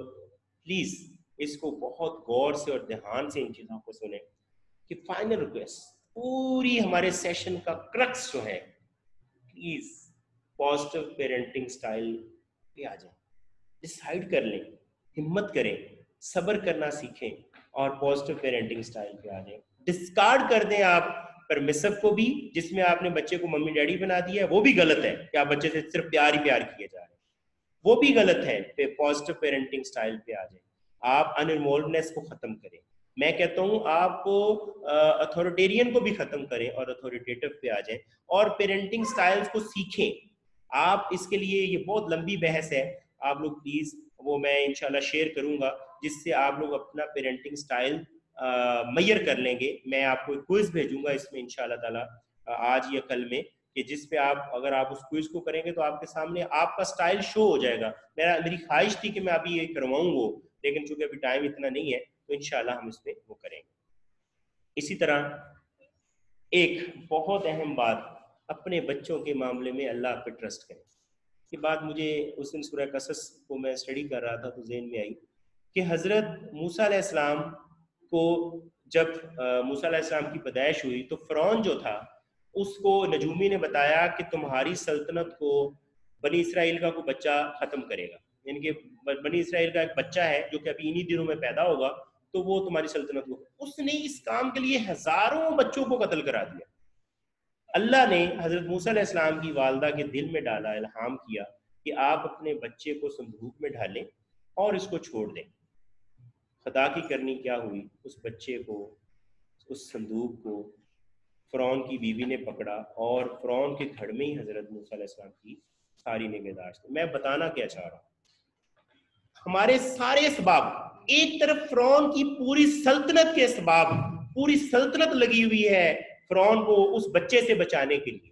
پلیز اس کو بہت غور سے اور دھیان سے ان چیزوں کو سنیں کہ فائنل ریکویسٹ پوری ہمارے سیشن کا کرکس جو ہے، پلیز پازیٹیو پیرنٹنگ سٹائل پہ آ جائیں، ڈسائیڈ کر لیں، ہمت کریں، صبر کرنا سیکھیں اور پازیٹیو پیرنٹنگ سٹائل پہ آ جائیں۔ ڈسکارڈ کر دیں آپ پرمیسو کو بھی، جس میں آپ نے بچے کو ممی ڈیڈی بنا دیا ہے، وہ بھی غلط ہے کہ آپ بچے سے صرف پیار ہی پیار کیے جا رہے ہیں، وہ بھی غلط ہے۔ پازیٹیو پیرنٹنگ سٹائل پہ آ جائیں، آپ ان انوالونیس کو ختم کریں۔ میں کہتا ہوں آپ کو اتھارٹیرین کو بھی ختم کریں اور اتھارٹیٹیو پہ آ جائیں اور پیرنٹنگ سٹائلز کو سیکھیں۔ آپ اس کے لیے، یہ بہت لمبی بحث ہے، آپ لوگ پلیز وہ میں انشاءاللہ شیئر کروں گا، جس سے آپ لوگ اپنا پیرنٹنگ سٹائل میئر کر لیں گے۔ میں آپ کو ایک کوئز بھیجوں گا اس میں انشاءاللہ تعالیٰ آج یا کل میں، کہ جس پہ آپ اگر آپ اس کوئز کو کریں گے تو آپ کے سامنے آپ کا سٹائل شو ہو جائے گا۔ میرا میری خواہش تھی کہ میں ابھی یہ کرواؤں وہ، لیکن چونکہ ابھی ٹائم اتنا نہیں ہے تو انشاءاللہ ہم اس پہ وہ کریں گے۔ اسی طرح ایک بہت اہم بات، اپنے بچوں کے معاملے میں اللہ پہ ٹرسٹ کریں۔ یہ بات مجھے اس دن سورہ قصص کو میں اسٹڈی کر رہا تھا تو ذہن میں آئی کہ حضرت موسیٰ علیہ السلام کو جب موسیٰ علیہ السلام کی پیدائش ہوئی تو فرعون جو تھا اس کو نجومی نے بتایا کہ تمہاری سلطنت کو بنی اسرائیل کا کوئی بچہ ختم کرے گا، یعنی کہ بنی اسرائیل کا ایک بچہ ہے جو کہ ابھی انہی دنوں میں پیدا ہوگا تو وہ تمہاری سلطنت کو۔ اس نے اس کام کے لیے ہزاروں بچوں کو قتل کرا دیا۔ اللہ نے حضرت موسیٰ علیہ السلام کی والدہ کے دل میں ڈالا، الہام کیا کہ آپ اپنے بچے کو صندوق میں ڈالیں اور اس کو چھوڑ دیں۔ خدا کی کرنی کیا ہوئی، اس بچے کو، اس صندوق کو فرعون کی بیوی نے پکڑا اور فرعون کے گھر میں ہی حضرت موسیٰ علیہ السلام کی ساری نگہداشت۔ میں بتانا کیا چاہ رہا ہوں، ہمارے سارے اسباب، ایک طرف فرعون کی پوری سلطنت کے اسباب، پوری سلطنت لگی ہوئی ہے فرعون کو اس بچے سے بچانے کے لیے،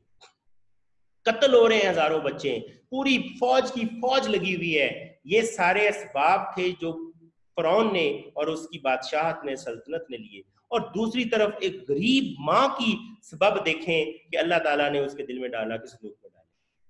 قتل ہو رہے ہیں ہزاروں بچے، پوری فوج کی فوج لگی ہوئی ہے۔ یہ سارے اسباب تھے جو فرعون نے اور اس کی بادشاہت نے، سلطنت نے لیے۔ اور دوسری طرف ایک غریب ماں کی سبب دیکھیں کہ اللہ تعالیٰ نے اس کے دل میں ڈالا کہ صندوق میں ڈالے۔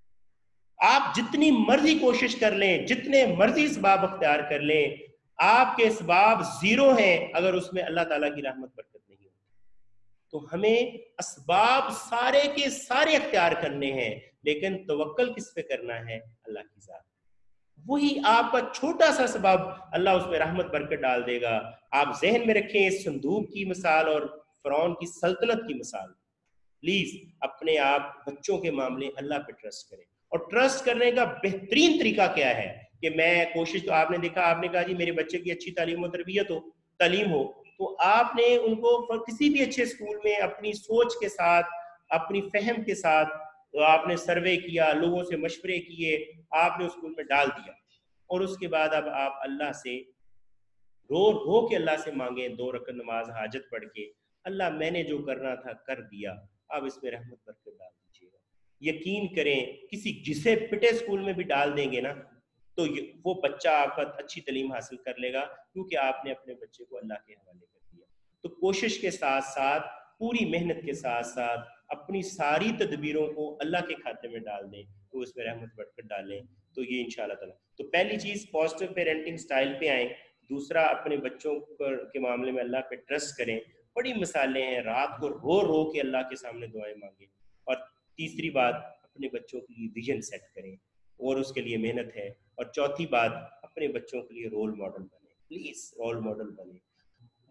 آپ جتنی مرضی کوشش کر لیں، جتنے مرضی اسباب اختیار کر لیں، آپ کے اسباب زیرو ہیں اگر اس میں اللہ تعالیٰ کی رحمت برکت نہیں ہوتی۔ تو ہمیں اسباب سارے کے سارے اختیار کرنے ہیں، لیکن توکل کس پہ کرنا ہے؟ اللہ کی ذات۔ وہی آپ کا چھوٹا سا سبب اللہ اس میں رحمت برکت ڈال دے گا۔ آپ ذہن میں رکھیں اس صندوق کی مثال اور فرعون کی سلطنت کی مثال۔ پلیز اپنے آپ بچوں کے معاملے اللہ پہ ٹرسٹ کریں، اور ٹرسٹ کرنے کا بہترین طریقہ کیا ہے کہ میں کوشش، تو آپ نے دیکھا، آپ نے کہا جی میرے بچے کی اچھی تعلیم و تربیت ہو، تعلیم ہو، تو آپ نے ان کو کسی بھی اچھے اسکول میں اپنی سوچ کے ساتھ، اپنی فہم کے ساتھ آپ نے سروے کیا، لوگوں سے مشورے کیے، آپ نے اسکول میں ڈال دیا، اور اس کے بعد اب آپ اللہ سے رو رو کے اللہ سے مانگیں، دو رکعت نماز حاجت پڑھ کے، اللہ میں نے جو کرنا تھا کر دیا، اب اس میں رحمت برکت ڈال دیجیے گا۔ یقین کریں کسی جسے پٹے اسکول میں بھی ڈال دیں گے نا تو وہ بچہ آپ کا اچھی تعلیم حاصل کر لے گا، کیونکہ آپ نے اپنے بچے کو اللہ کے حوالے کر دیا۔ تو کوشش کے ساتھ ساتھ، پوری محنت کے ساتھ ساتھ اپنی ساری تدبیروں کو اللہ کے کھاتے میں ڈال دیں، تو اس میں رحمت برکت ڈالیں، تو یہ انشاءاللہ تعالیٰ۔ تو پہلی چیز پازیٹیو پیرنٹنگ سٹائل پہ آئیں، دوسرا اپنے بچوں کے معاملے میں اللہ پہ ٹرسٹ کریں، بڑی مثالیں ہیں، رات کو رو رو کے اللہ کے سامنے دعائیں مانگیں، اور تیسری بات اپنے بچوں کے لیے ویژن سیٹ کریں اور اس کے لیے محنت ہے، اور چوتھی بات اپنے بچوں کے لیے رول ماڈل بنیں، پلیز رول ماڈل بنیں۔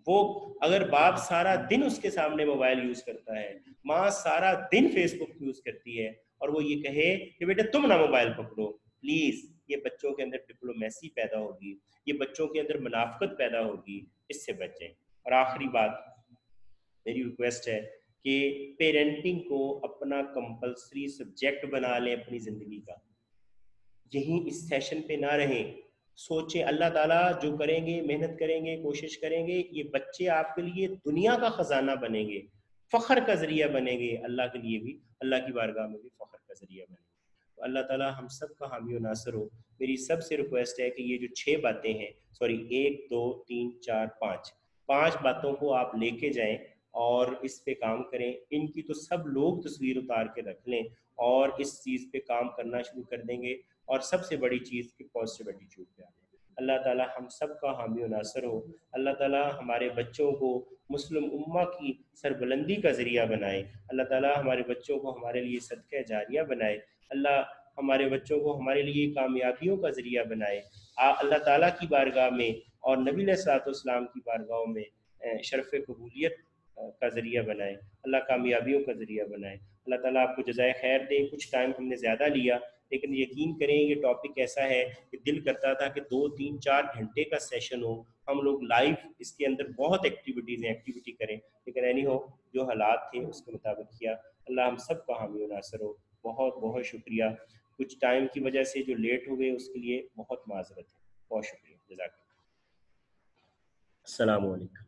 وہ اگر باپ سارا دن اس کے سامنے موبائل یوز کرتا ہے، ماں سارا دن فیس بک یوز کرتی ہے، اور وہ یہ کہے کہ بیٹا تم نہ موبائل پکڑو، پلیز یہ بچوں کے اندر ڈپلومیسی پیدا ہوگی، یہ بچوں کے اندر منافقت پیدا ہوگی، اس سے بچیں۔ اور آخری بات میری ریکویسٹ ہے کہ پیرنٹنگ کو اپنا کمپلسری سبجیکٹ بنا لیں اپنی زندگی کا، یہیں اس سیشن پہ نہ رہیں، سوچیں اللہ تعالیٰ جو کریں گے، محنت کریں گے، کوشش کریں گے، یہ بچے آپ کے لیے دنیا کا خزانہ بنیں گے، فخر کا ذریعہ بنیں گے، اللہ کے لیے بھی، اللہ کی بارگاہ میں بھی فخر کا ذریعہ بنیں گے۔ تو اللہ تعالیٰ ہم سب کا حامی و ناصر ہو۔ میری سب سے ریکویسٹ ہے کہ یہ جو چھ باتیں ہیں، سوری ایک دو تین چار پانچ پانچ باتوں کو آپ لے کے جائیں اور اس پہ کام کریں۔ ان کی تو سب لوگ تصویر اتار کے رکھ لیں اور اس چیز پہ کام کرنا شروع کر دیں گے، اور سب سے بڑی چیز کہ پازیٹیو ایٹیٹیوڈ پہ آ جائیں۔ اللہ تعالیٰ ہم سب کا حامی و ناصر ہو۔ اللہ تعالیٰ ہمارے بچوں کو مسلم امہ کی سربلندی کا ذریعہ بنائے۔ اللہ تعالیٰ ہمارے بچوں کو ہمارے لیے صدقہ جاریہ بنائے۔ اللہ ہمارے بچوں کو ہمارے لیے کامیابیوں کا ذریعہ بنائے۔ آ اللہ تعالیٰ کی بارگاہ میں اور نبی علیہ الصلوۃ والسلام کی بارگاہوں میں شرف قبولیت کا ذریعہ بنائے۔ اللہ کامیابیوں کا ذریعہ بنائے۔ اللہ تعالیٰ آپ کو جزائے خیر دے۔ کچھ ٹائم ہم نے زیادہ لیا، لیکن یقین کریں یہ ٹاپک ایسا ہے کہ دل کرتا تھا کہ دو تین چار گھنٹے کا سیشن ہو، ہم لوگ لائیو اس کے اندر بہت ایکٹیویٹیز ہیں ایکٹیویٹی کریں، لیکن اینی ہو جو حالات تھے اس کے مطابق کیا۔ اللہ ہم سب کا حامی و ناصر ہو۔ بہت بہت شکریہ۔ کچھ ٹائم کی وجہ سے جو لیٹ ہو گئے اس کے لیے بہت معذرت ہے۔ بہت شکریہ، جزاک اللہ۔ السلام علیکم۔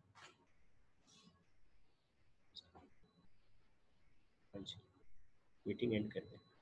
میٹنگ اینڈ کر دیں۔